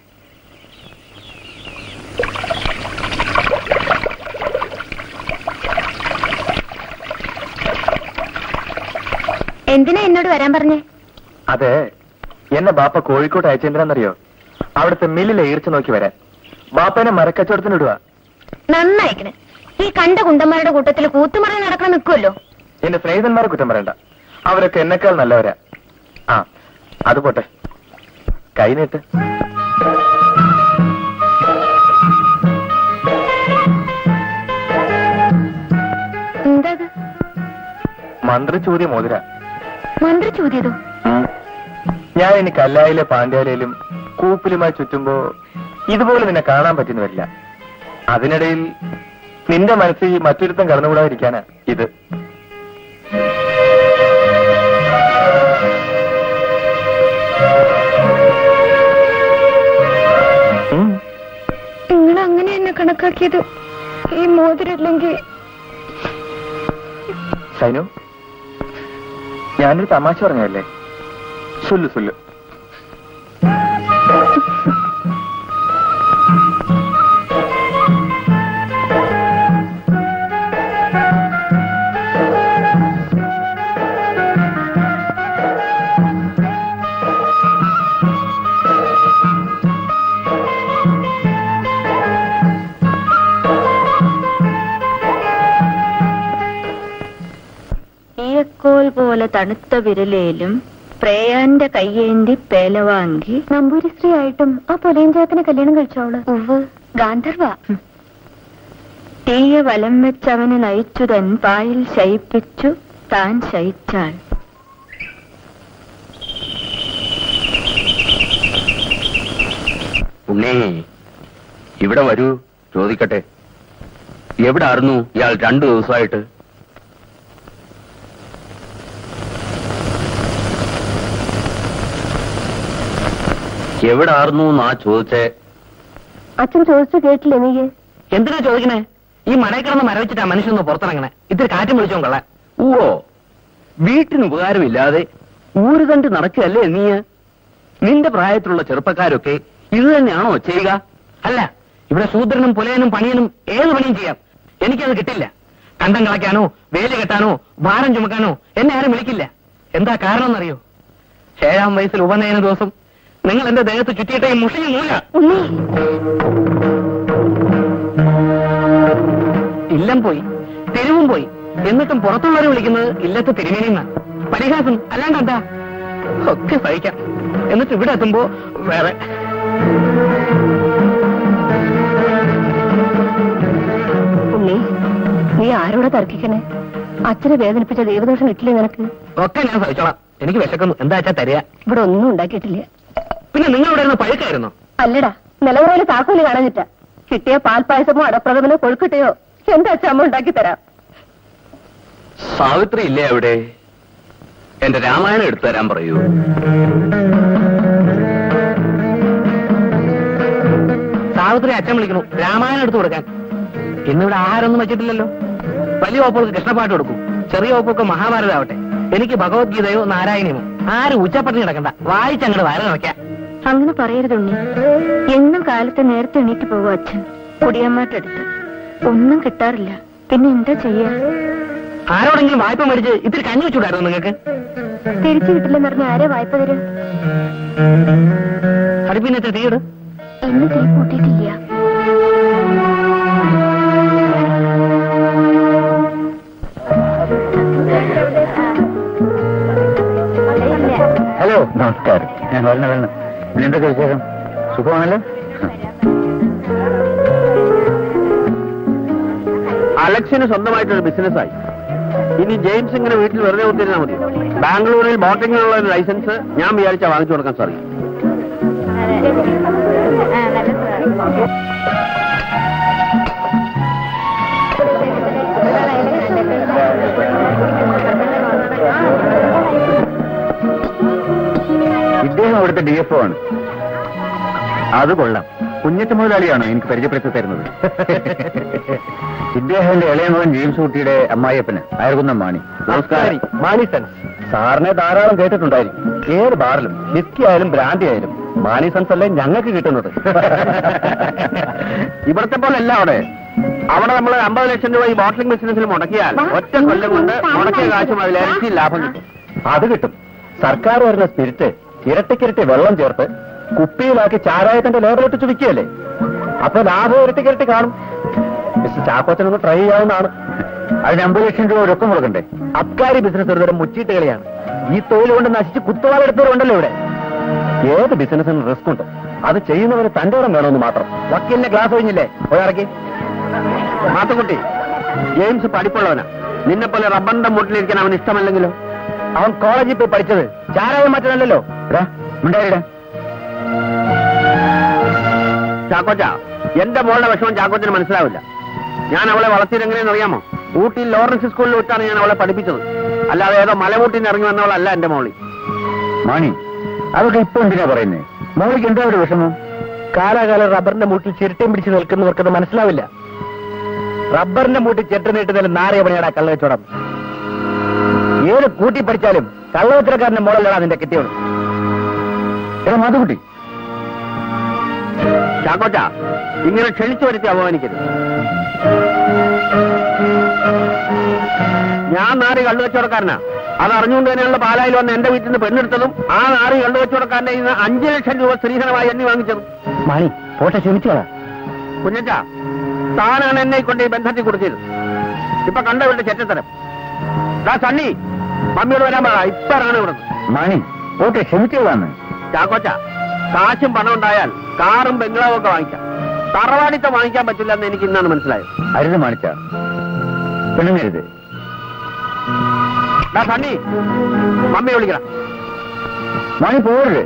എന്തിനാ എന്നോട് വരാൻ പറഞ്ഞേ? അതെ, എന്നെ ബാപ്പ കോഴിക്കോട്ട് അയച്ചെന്തിനാന്നറിയോ? അവിടുത്തെ മില്ലിലെ ഈർച്ച നോക്കി വരാൻ. ബാപ്പനെ മരക്കച്ചവടത്തിന് ഇടുക. നന്നായിക്കണേ. ഈ കണ്ട കുണ്ടന്മാരുടെ കൂട്ടത്തിൽ കൂത്തുമറ നടക്കണം നിൽക്കുമല്ലോ. എന്റെ സ്നേഹിതന്മാരെ കുറ്റം പറയണ്ട. അവരൊക്കെ എന്നെക്കാൾ നല്ലവരാ. ആ, അത് പോട്ടെ. കൈനീട്ട്. എന്താ? മന്ത്രിച്ചൂതിയ മോതിര. മന്ത്രി ചോദ്യതോ? ഞാൻ ഇനി കല്ലായിലെ പാണ്ഡ്യാലയിലും കൂപ്പിലുമായി ചുറ്റുമ്പോ ഇതുപോലെ നിന്നെ കാണാൻ പറ്റുന്ന വരില്ല. അതിനിടയിൽ നിന്റെ മനസ്സിൽ മറ്റൊരുത്തം കടന്നുകൂടാതിരിക്കാനാ ഇത്. കണക്കാക്കിയത് ഈ മോതിരല്ലെങ്കിൽ. സൈനു, ഞാനൊരു തമാശ പറഞ്ഞല്ലേ? സുല്ലു സുല്ലു. ഈയക്കോൽ പോലെ തണുത്ത വിരലേലും പ്രേയാന്റെ കയ്യേന്തി പേലവാങ്കി നമ്പൂരിശ്രീ ആയിട്ടും ആ പൊലയഞ്ചാത്തിനെ കല്യാണം കഴിച്ചോള്. ഉവ് ഗാന്ധർവ. തീയ വലം വെച്ചവനെ നയിച്ചു തൻ പായിൽ ശയിപ്പിച്ചു താൻ ശയിച്ചാൾ. ഉണ്ണേ, ഇവിടെ വരൂ, ചോദിക്കട്ടെ. എവിടെ ആയിരുന്നു ഇയാൾ 2 ദിവസമായിട്ട്? എവിടെ ആയിരുന്നു എന്നാ ചോദിച്ചേ? അച്ഛൻ ചോദിച്ചു കേട്ടില്ലേ നീ? എന്തിനാ ചോദിക്കണേ? ഈ മടയിൽ കിടന്ന് മരവിച്ചിട്ടാ മനുഷ്യനൊന്ന് പുറത്തിറങ്ങണേ. ഇത്തിരി കാറ്റും വിളിച്ചോ കൊള്ളാം. ഓ, വീട്ടിന് ഉപകാരമില്ലാതെ ഊര് കണ്ട് നടക്കുകയല്ലേ നീ? നിന്റെ പ്രായത്തിലുള്ള ചെറുപ്പക്കാരൊക്കെ ഇത് തന്നെയാണോ ചെയ്യുക? അല്ല, ഇവിടെ ശൂദ്രനും പുലയനും പണിയനും ഏത് പണിയും ചെയ്യാം. എനിക്കത് കിട്ടില്ല. കണ്ടം കളയ്ക്കാനോ വേലി കെട്ടാനോ ഭാരം ചുമക്കാനോ എന്നെ ആരും വിളിക്കില്ല. എന്താ കാരണം എന്നറിയോ? 7-ാം വയസ്സിൽ ഉപനയന ദിവസം നിങ്ങൾ എന്റെ ദേഹത്ത് ചുറ്റിയിട്ട ഈ മുഷിഞ്ഞ മൂല. ഇല്ലം പോയി, തെരുവും പോയി, എന്നിട്ടും പുറത്തുള്ളവരെ വിളിക്കുന്നത് ഇല്ലത്തെ തിരുമേനിന്ന. പരിഹാസം അല്ലാണ്ട് എന്താ? ഒക്കെ സഹിക്കാം. എന്നിട്ട് ഇവിടെ എത്തുമ്പോ വേറെ. ഉണ്ണി, നീ ആരോടെ തർക്കിക്കണേ? അച്ഛനെ വേദനിപ്പിച്ച ദൈവദോഷം കിട്ടില്ലേ നിനക്ക്? ഒക്കെ ഞാൻ സഹിച്ചോളാം. എനിക്ക് വിശക്കുന്നു. എന്താ വെച്ചാ തരിക. ഇവിടെ ഒന്നും ഉണ്ടാക്കിയിട്ടില്ല. പിന്നെ നിങ്ങളിവിടെ ഇരുന്ന് പഴുക്കായിരുന്നോ? അല്ലടാ, നിലവറയില് താക്കോല് കാണാനിട്ട. കിട്ടിയ പാൽപ്പായസമോ അടപ്രഥമനോ കൊഴുക്കട്ടയോ എന്താ അച്ഛമ്മ ഉണ്ടാക്കി തരാം. സാവിത്രി ഇല്ലേ അവിടെ? എന്റെ രാമായണം എടുത്തു തരാൻ പറയൂ. സാവിത്രി അച്ഛൻ വിളിക്കണു രാമായണം എടുത്തു കൊടുക്കാൻ. ഇന്നിവിടെ ആഹാരമൊന്നും വെച്ചിട്ടില്ലല്ലോ. വലിയ വകുപ്പുകൾക്ക് കൃഷ്ണപ്പാട്ട് കൊടുക്കും, ചെറിയ വകുപ്പൊക്കെ മഹാഭാരതമാവട്ടെ. എനിക്ക് ഭഗവത്ഗീതയോ നാരായണിയമോ ആരും ഉച്ചപ്പട്ടിണി കിടക്കണ്ട. വായിച്ചങ്ങോട്ട് വയറ് നിറയ്ക്കാം. അങ്ങനെ പറയരുതുണ്ണി. എന്നും കാലത്ത് നേരത്തെ എണീറ്റ് പോകും അച്ഛൻ കുടിയമ്മാറ്റെടുത്ത്. ഒന്നും കിട്ടാറില്ല. പിന്നെ എന്താ ചെയ്യാ? ആരോടെങ്കിലും വായ്പ മേടിച്ച് ഇത്തിരി കഞ്ഞി വെച്ചുകൂടായിരുന്നു നിങ്ങൾക്ക്? തിരിച്ചു കിട്ടില്ലെന്ന് പറഞ്ഞ ആരെ വായ്പ തരും? അടുപ്പിന്നത്തെ തീയിട്. ഇന്ന് തീ കൂട്ടിയിട്ടില്ല. ഹലോ, നമസ്കാരം. ഞാൻ വരണം. പിന്നെ എന്തൊക്കെ വിശേഷം? സുഖമാണല്ലോ? അലക്സിന് സ്വന്തമായിട്ടൊരു ബിസിനസ്സായി. ഇനി ജെയിംസ് ഇങ്ങനെ വീട്ടിൽ വെറുതെ ഒത്തിരുന്നാൽ മതി. ബാംഗ്ലൂരിൽ ബോട്ടിങ്ങിനുള്ള ഒരു ലൈസൻസ് ഞാൻ വിചാരിച്ചാ വാങ്ങിച്ചു കൊടുക്കാൻ സാറി. ഇദ്ദേഹം അവിടുത്തെ DFO ആണ്. അത് കൊള്ളാം. കുഞ്ഞിട്ട് മുതലാളിയാണോ എനിക്ക് പരിചയപ്പെടുത്തി തരുന്നത്? ഇദ്ദേഹത്തിന്റെ ഇളയ മകൻ ജെയിംസ് കുട്ടിയുടെ അമ്മായിയപ്പന് അയർകുന്നം മാണി. നമസ്കാരം. മാണി സൺസ്. സാറിനെ ധാരാളം കേട്ടിട്ടുണ്ടായിരിക്കും. ഏത് ബാറിലും വിസ്കി ആയാലും ബ്രാൻഡി ആയാലും മാണി സൺസ് അല്ലേ ഞങ്ങൾക്ക് കിട്ടുന്നത്. ഇവിടത്തെ പോലെ അല്ല അവിടെ. അവിടെ നമ്മൾ 50 ലക്ഷം രൂപ ഈ ബോട്ടിലിംഗ് ബിസിനസ്സിൽ മുടക്കിയാൽ ഒറ്റ കൊല്ലം കൊണ്ട് മുടക്കിയ കാശും അതിൽ ഇരട്ടി ലാഭം കിട്ടും. അത് കിട്ടും. സർക്കാർ വരുന്ന സ്പിരിറ്റ് ഇരട്ടിക്കിരട്ടി വെള്ളം ചേർത്ത് കുപ്പിയിലാക്കി ചാരായത്തിന്റെ ലേബലിട്ട് വിൽക്കുകയല്ലേ? അപ്പൊ ലാഭം ഇരട്ടിക്കിരട്ടി കാണും. മിസ്റ്റർ ചാക്കോച്ചനൊന്ന് ട്രൈ ചെയ്യാവുന്നതാണ്. അതിന് 50 ലക്ഷം രൂപ രൊക്കം കൊടുക്കണ്ടേ? അബ്കാരി ബിസിനസ് ഒരുതരം മുച്ചീട്ട് കളിയാണ്. ഈ തൊഴിൽ കൊണ്ട് നശിച്ച് കുത്തുവാളെടുത്തവരുണ്ടല്ലോ ഇവിടെ. ഏത് ബിസിനസിനും റിസ്ക് ഉണ്ട്. അത് ചെയ്യുന്നവന് തന്റെ ഇടം വേണമെന്ന് മാത്രം. വക്കീലിന്റെ ക്ലാസ് കഴിഞ്ഞില്ലേ? പോയിറക്കി. മാത്തുക്കുട്ടി, ജെയിംസ് പഠിപ്പുള്ളവനാ. നിന്നെ പോലെ റബ്ബറിന്റെ മുട്ടിലിരിക്കാൻ അവന് ഇഷ്ടമല്ലെങ്കിലോ? അവൻ കോളേജിൽ പോയി പഠിച്ചത് ചാരായം മാറ്റാനല്ലോ. ഉണ്ടായിടാ. ചാക്കോച്ച, എന്റെ മോളുടെ വിഷമം ചാക്കോച്ചന് മനസ്സിലാവില്ല. ഞാൻ അവളെ വളർത്തിയത് എങ്ങനെയെന്ന് അറിയാമോ? ഊട്ടിയിൽ ലോറൻസ് സ്കൂളിൽ വിട്ടാണ് ഞാൻ അവളെ പഠിപ്പിച്ചത്. അല്ലാതെ ഏതോ മലമൂട്ടിന്ന് ഇറങ്ങി വന്നവളല്ല എന്റെ മോളി. മാണി, അതൊക്കെ ഇപ്പൊ എന്തിനാ പറയുന്നേ? മോളിക്ക് എന്താ ഒരു വിഷമം? കാലാകാലം റബ്ബറിന്റെ മൂട്ടിൽ ചിരട്ടയും പിടിച്ച് നിൽക്കുന്നവർക്കത് മനസ്സിലാവില്ല. റബ്ബറിന്റെ മൂട്ടിൽ ചിരട്ട നീട്ടുന്നതിൽ നാറിയ പണിയാടാ കള്ളവച്ചോടം. ഏത് കൂട്ടി പഠിച്ചാലും കള്ളവച്ചരക്കാരന്റെ മോളല്ലടാ നിന്റെ കിട്ടിയോളൂ. മാതുകുട്ടി, ചാക്കോച്ച, ഇങ്ങനെ ക്ഷണിച്ചു വരുത്തി അപമാനിക്കരുത്. ഞാൻ നാറി കള്ളുവച്ചവടക്കാരനാ. അത് അറിഞ്ഞുകൊണ്ട് തന്നെയുള്ള പാലായിൽ വന്ന് എന്റെ വീട്ടിൽ നിന്ന് പെണ്ണെടുത്തതും ആ നാറി കള്ളുവച്ചവടക്കാരന്റെ ഇന്ന് 5 ലക്ഷം രൂപ സ്ത്രീധനമായി എണ്ണി വാങ്ങിച്ചതും. മാണി പോട്ടെ, ക്ഷമിച്ചോളാ. കുഞ്ഞച്ചാ, താനാണ് എന്നെ കൊണ്ട് ഈ ബന്ധത്തിൽ കൊടുത്തത്. ഇപ്പൊ കണ്ടവരുടെ ചെറ്റത്തരം. സണ്ണി, മമ്മിയോട് വരാൻ പറ. ഇപ്പറാണ് ഇവിടെ. മാണി പോട്ടെ, ക്ഷമിച്ചതാണ്. ചാക്കോച്ച, കാശും പണം ഉണ്ടായാൽ കാറും ബംഗ്ലാവും ഒക്കെ വാങ്ങിക്കാം. തറവാടിത്ത വാങ്ങിക്കാൻ പറ്റില്ല എന്ന് എനിക്ക് ഇന്നാണ് മനസ്സിലായത്. അരുത് മാണിച്ച, പെണ്ണുങ്ങരുത്. സണ്ണി, മമ്മിയെ വിളിക്കണം. മാണി പോകരുത്.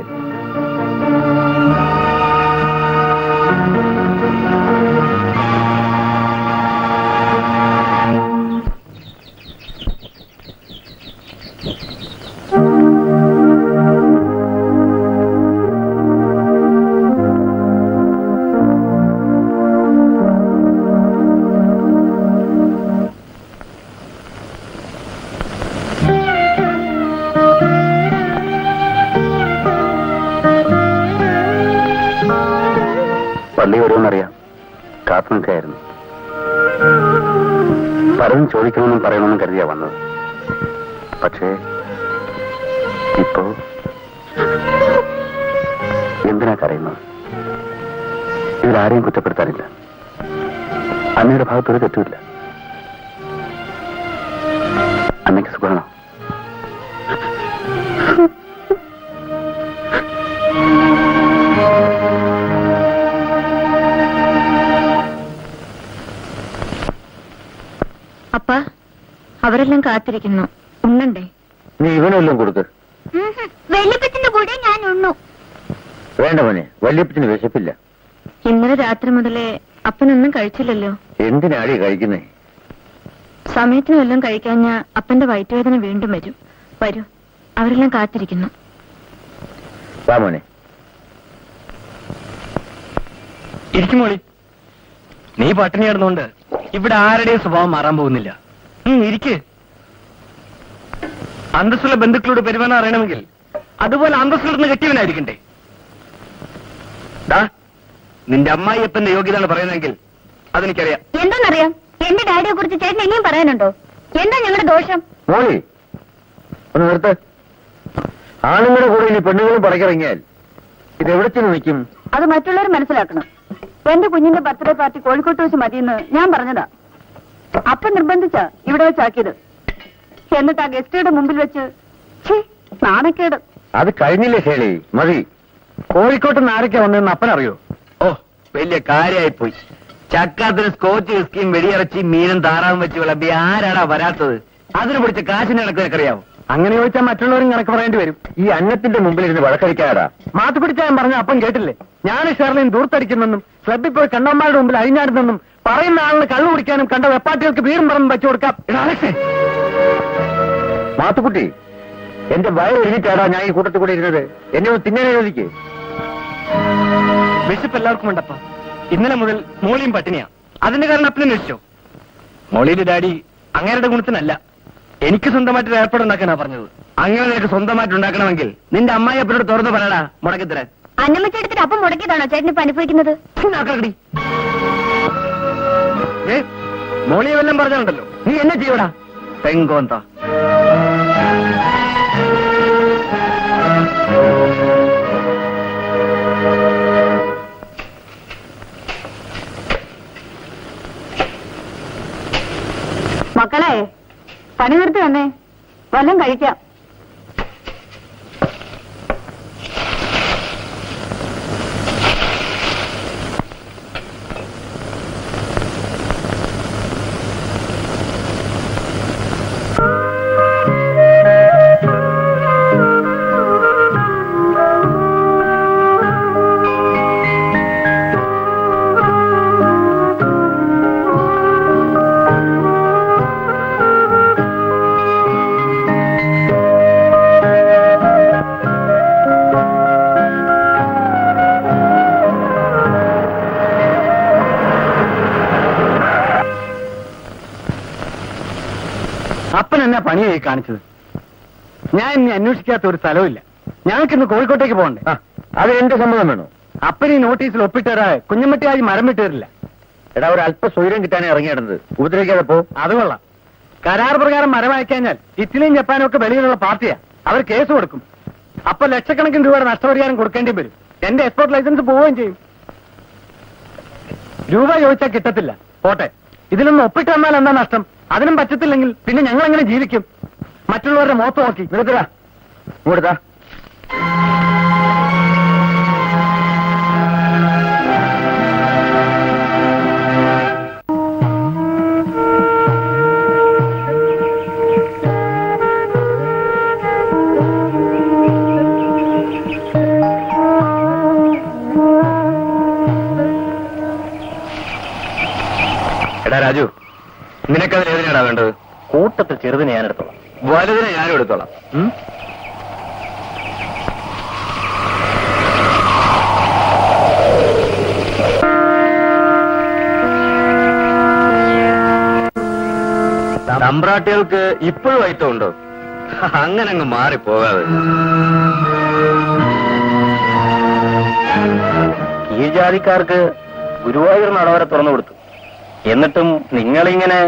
പള്ളി വരുമെന്നറിയാം, കാത്തു നിൽക്കായിരുന്നു. പലതും ചോദിക്കണമെന്നും പറയണമെന്നും കരുതിയാ വന്നത്. പക്ഷേ ഇപ്പോ എന്തിനാ കരയുന്നത്? ഇതിലാരെയും കുറ്റപ്പെടുത്താനില്ല. അമ്മയുടെ ഭാഗത്തൊരു തെറ്റുമില്ല. അമ്മയ്ക്ക് സുഖമാണോ? അപ്പ, അവരെല്ലാം കാത്തിരിക്കുന്നു. ഉണ്ണണ്ടേ? നീ ഇവനെല്ലാം കൊടുക്ക്. വെള്ളിപ്പത്തിന്റെ കൂടെ ഞാൻ ഉണ്ണു. വേണ്ട മോനെ, വല്യപ്പത്തിന് വിശപ്പില്ല. ഇന്നലെ രാത്രി മുതലേ അപ്പനൊന്നും കഴിച്ചില്ലല്ലോ. എന്തിനാടി കഴിക്കുന്നേ? സമയത്തിന് വല്ലതും കഴിക്കാഞ്ഞ അപ്പന്റെ വയറ്റുവേദന വീണ്ടും വരും. വരൂ, അവരെല്ലാം കാത്തിരിക്കുന്നു. വാ മോനെ. ഇരിക്കും മോളി. നീ പട്ടിണി കിടന്നുകൊണ്ട് ഇവിടെ ആരുടെയും സ്വഭാവം മാറാൻ പോകുന്നില്ല. ഇരിക്ക്. അന്തസ്സുള്ള ബന്ധുക്കളോട് പെരുമാറാൻ അറിയണമെങ്കിൽ അതുപോലെ അന്തസ്സുള്ള കെട്ടിയവനായിരിക്കണ്ടേ? നിന്റെ അമ്മായിയപ്പന്റെ യോഗ്യതയാണ് പറയുന്നതെങ്കിൽ അതെനിക്കറിയാം. എന്താണെന്നറിയാം? എന്റെ ഡാഡിയെ കുറിച്ച് ചേട്ടൻ ഇനിയും പറയാനുണ്ടോ? എന്താ ഞങ്ങളുടെ ദോഷം? മോളി ഒന്ന് നിർത്ത്. ആണുങ്ങളുടെ കൂടെ ഇനി പെണ്ണുങ്ങളും പടക്കിറങ്ങിയാൽ ഇതെവിടെ ചെന്ന് നിൽക്കും? അത് മറ്റുള്ളവർ മനസ്സിലാക്കണം. എന്റെ കുഞ്ഞിന്റെ ബർത്ത്ഡേ പാർട്ടി കോഴിക്കോട്ട് വെച്ച് മതിയെന്ന് ഞാൻ പറഞ്ഞതാ. അപ്പൊ നിർബന്ധിച്ചാ ഇവിടെ വെച്ചാക്കിയത്. എന്നിട്ട് ആ ഗസ്റ്റുകളുടെ മുമ്പിൽ വെച്ച് നാണക്കേട്. അത് കഴിഞ്ഞില്ലേ ശേലി, മതി. കോഴിക്കോട്ട് നിന്ന് ആരൊക്കെ വന്നതെന്ന് അപ്പനറിയോ? ഓ, വലിയ കാര്യമായിപ്പോയി. ചക്കാത്തിന് സ്കോച്ച് വിസ്കിയും വെടിയിറച്ചി മീനും താറാവും വെച്ച് വിളമ്പി ആരാടാ വരാത്തത്? അതിന് പിടിച്ച കാശിന് കണക്ക് അറിയാവോ? അങ്ങനെ ചോദിച്ചാൽ മറ്റുള്ളവരും കണക്ക് പറയേണ്ടി വരും. ഈ അന്നത്തിന്റെ മുമ്പിൽ ഇരുന്ന് വഴക്കടിക്കാടാ. മാത്ത് പിടിച്ചാൻ പറഞ്ഞ അപ്പം കേട്ടില്ലേ? ഞാൻ ഷെർലിൻ ദൂർത്തടിക്കുന്നെന്നും ക്ലബിൽ പോയി കണ്ണന്മാരുടെ മുമ്പിൽ അഴിഞ്ഞാടുന്നെന്നും പറയുന്ന ആളിന് കള്ളു കുടിക്കാനും കണ്ട വെപ്പാട്ടികൾക്ക് വീറും പറമ്പ് വെച്ചു കൊടുക്കാം. മാത്തുക്കുട്ടി, എന്റെ വയറ് എഴുതിട്ടാടാ ഞാൻ ഈ കൂട്ടത്തിൽ കൂടെ ഇരുന്നത്. എന്നെ ഒന്ന് തിന്നാൻ ചോദിക്കേ. വിശപ്പ് എല്ലാവർക്കും ഉണ്ടപ്പ. ഇന്നലെ മുതൽ മോളിയും പട്ടിണിയാ. അതിന്റെ കാരണം അപ്പനെ അന്വേഷിച്ചോ? മോളിയുടെ ഡാഡി അങ്ങേരുടെ ഗുണത്തിനല്ല, എനിക്ക് സ്വന്തമായിട്ടൊരു ഏർപ്പാടുണ്ടാക്കാനാ പറഞ്ഞത്. അങ്ങനെ നിനക്ക് സ്വന്തമായിട്ട് ഉണ്ടാക്കണമെങ്കിൽ നിന്റെ അമ്മായി അപ്പനോട് തുറന്നു പറയടാ മുടക്കിത്തരാൻ. അന്നമ്മച്ചെടുത്തിട്ട് അപ്പം മുടക്കിയതാണോ ചേട്ടൻ ഇപ്പൊ അനുഭവിക്കുന്നത്? മോളിയെ വല്ലതും പറഞ്ഞാലുണ്ടല്ലോ നീ എന്നെ ചെയ്യൂടാ തെങ്കോന്ത. മക്കളെ, പണി നിർത്തി വന്നേ, വല്ലതും കഴിക്കാം. കാണിച്ചത്? ഞാൻ ഇനി അന്വേഷിക്കാത്ത ഒരു സ്ഥലവുമില്ല. ഞങ്ങൾക്കിന്ന് കോഴിക്കോട്ടേക്ക് പോകണ്ടേ? അത് എന്റെ സമ്മതം വേണോ? അപ്പൻ ഈ നോട്ടീസിൽ ഒപ്പിട്ടേരാ കുഞ്ഞമ്മട്ടിയായി മരം വിട്ടേരില്ല. എടാ, ഒരു അല്പ സ്വൈര്യം കിട്ടാനേ ഇറങ്ങിയിടുന്നത്. ഉപദ്രവിക്കാതെ പോ. അത് കൊള്ളാം. കരാർ പ്രകാരം മരം അയക്കഴിഞ്ഞാൽ ഇറ്റലിയും ജപ്പാനും ഒക്കെ വെളിയിലുള്ള പാർട്ടിയാ. അവർ കേസ് കൊടുക്കും. അപ്പൊ ലക്ഷക്കണക്കിന് രൂപയുടെ നഷ്ടപരിഹാരം കൊടുക്കേണ്ടി വരും. എന്റെ എക്സ്പോർട്ട് ലൈസൻസ് പോവുകയും ചെയ്യും. രൂപ ചോദിച്ചാൽ കിട്ടത്തില്ല. പോട്ടെ, ഇതിലൊന്നും ഒപ്പിട്ട് വന്നാൽ എന്താ നഷ്ടം? അതിനും പറ്റത്തില്ലെങ്കിൽ പിന്നെ ഞങ്ങൾ എങ്ങനെ ജീവിക്കും? മറ്റുള്ളവരുടെ മുഖത്ത് നോക്കി നിർത്തടാ, ഇങ്ങോട്ടാ. എടാ രാജു, നിനക്കതിന് ഏതിനാടാ വേണ്ടത്? കൂട്ടത്തിൽ ചെറുതിനെ ഞാൻ എടുത്തോളാം. വലുതിനെ ഞാനും എടുത്തോളാം. തമ്പ്രാട്ടികൾക്ക് ഇപ്പോഴും വൈത്തമുണ്ടോ? അങ്ങനെ അങ്ങ് മാറിപ്പോകാതെ. കീഴ്ജാതിക്കാർക്ക് ഗുരുവായൂർ നടവരെ തുറന്നു കൊടുത്തു. എന്നിട്ടും നിങ്ങളിങ്ങനെ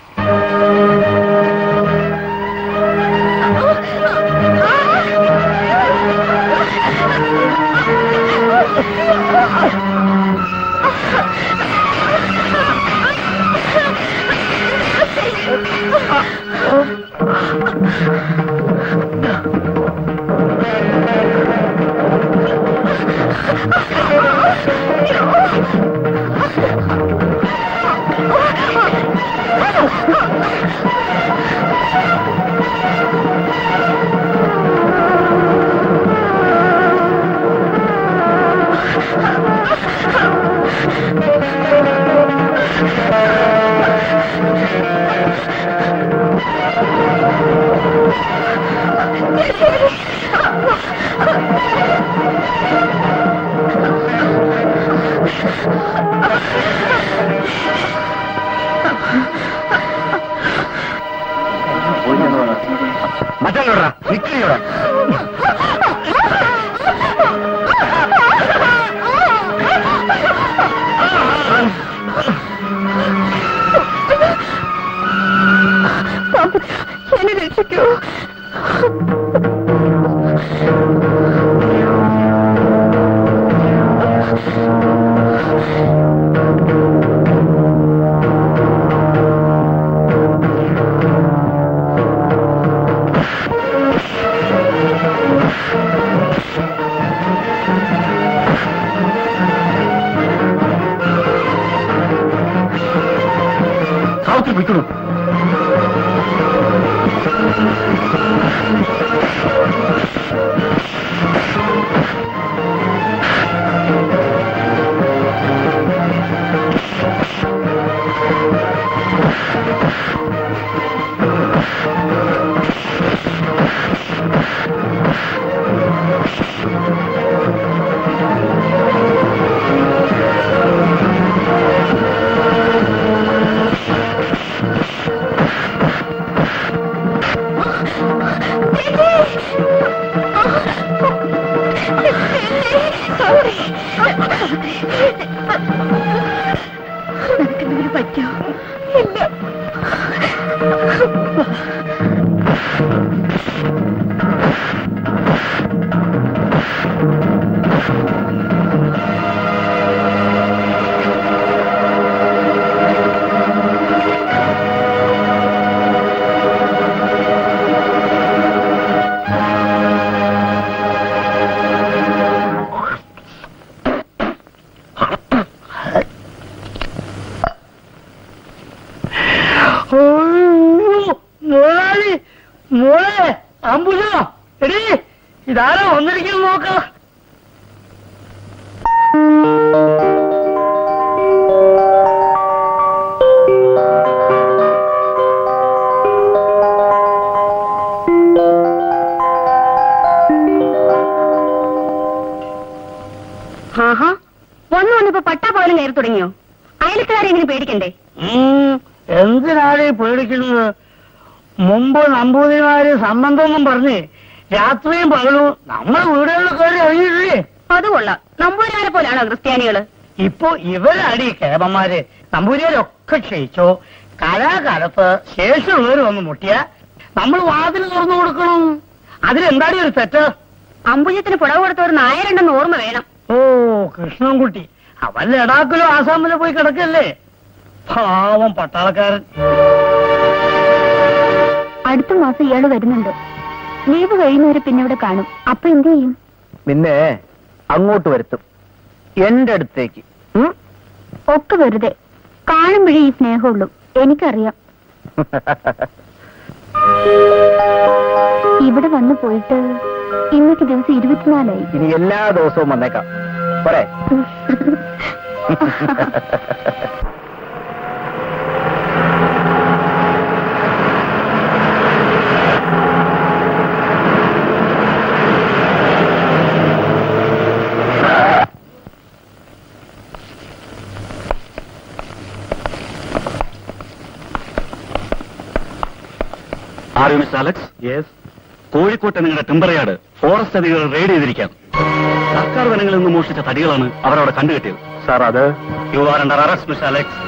മറ്റല്ലോടാ, നിക്കയോടാ. എന്നെ രക്ഷിക്കൂ. സാവിത്രി വിൽക്കണു. നിനക്കെന്തെങ്കിലും പറ്റോ? ഇല്ല. മോളെ അമ്പുജ, എടീ ഇതാരാ വന്നിരിക്കുന്നു നോക്ക. ആഹാ, വന്നിപ്പോ പട്ടാ പോലും കയറി തുടങ്ങിയോ? അയലത്തുകാരെ എങ്ങനെ പേടിക്കണ്ടേ? എന്തിനാണ് പേടിക്കുന്നത്? മുമ്പ് നമ്പൂതിരിമാര് സംബന്ധമൊന്നും പറഞ്ഞ് രാത്രിയും പകലും നമ്മളെ വീടുകളിൽ കയറി ഇറങ്ങിയില്ലേ? അത് കൊള്ളാം. നമ്പൂതിരിമാരെ പോലാണോ ക്രിസ്ത്യാനികള്? ഇപ്പൊ ഇവരടി കേബന്മാര് നമ്പൂതിരിമാരൊക്കെ ക്ഷയിച്ചോ. കലാകാലത്ത് ശേഷമുള്ളവർ വന്ന് മുട്ടിയ നമ്മൾ വാതിൽ തുറന്നു കൊടുക്കണം. അതിലെന്താടി ഒരു തെറ്റ്? അമ്പുജത്തിന് പുടവ് കൊടുത്ത ഒരു നായരുണ്ടെന്ന് ഓർമ്മ വേണം. ഓ കൃഷ്ണൻകുട്ടി, അവൻ ലഡാക്കിലോ ആസാമിലോ പോയി കിടക്കല്ലേ. പാവം പട്ടാളക്കാരൻ. അടുത്ത മാസം ഇയാള് വരുന്നുണ്ട്. ലീവ് കഴിയുന്നവരെ പിന്നെ ഇവിടെ കാണും. അപ്പൊ എന്ത് ചെയ്യും? നിന്നെ അങ്ങോട്ട് വരുത്തും, എന്റെ അടുത്തേക്ക്. ഒക്കെ വെറുതെ. കാണുമ്പോഴേ ഈ സ്നേഹമുള്ളൂ. എനിക്കറിയാം. ഇവിടെ വന്നു പോയിട്ട് ഇന്നത്തെ ദിവസം 24 ഇനി എല്ലാ ദിവസവും വന്നേക്കാം. പോരെ? Mister Alex? യെസ്. കോഴിക്കോട്ടെ നിങ്ങളുടെ ടിമ്പറയാട് ഫോറസ്റ്റ് അധികൃതർ റെയ്ഡ് ചെയ്തിരിക്കാം. സർക്കാർ വനങ്ങളിൽ നിന്ന് മോഷ്ടിച്ച തടികളാണ് അവരവിടെ കണ്ടുകിട്ടിയത്. സാർ, അത് you are under arrest mister Alex.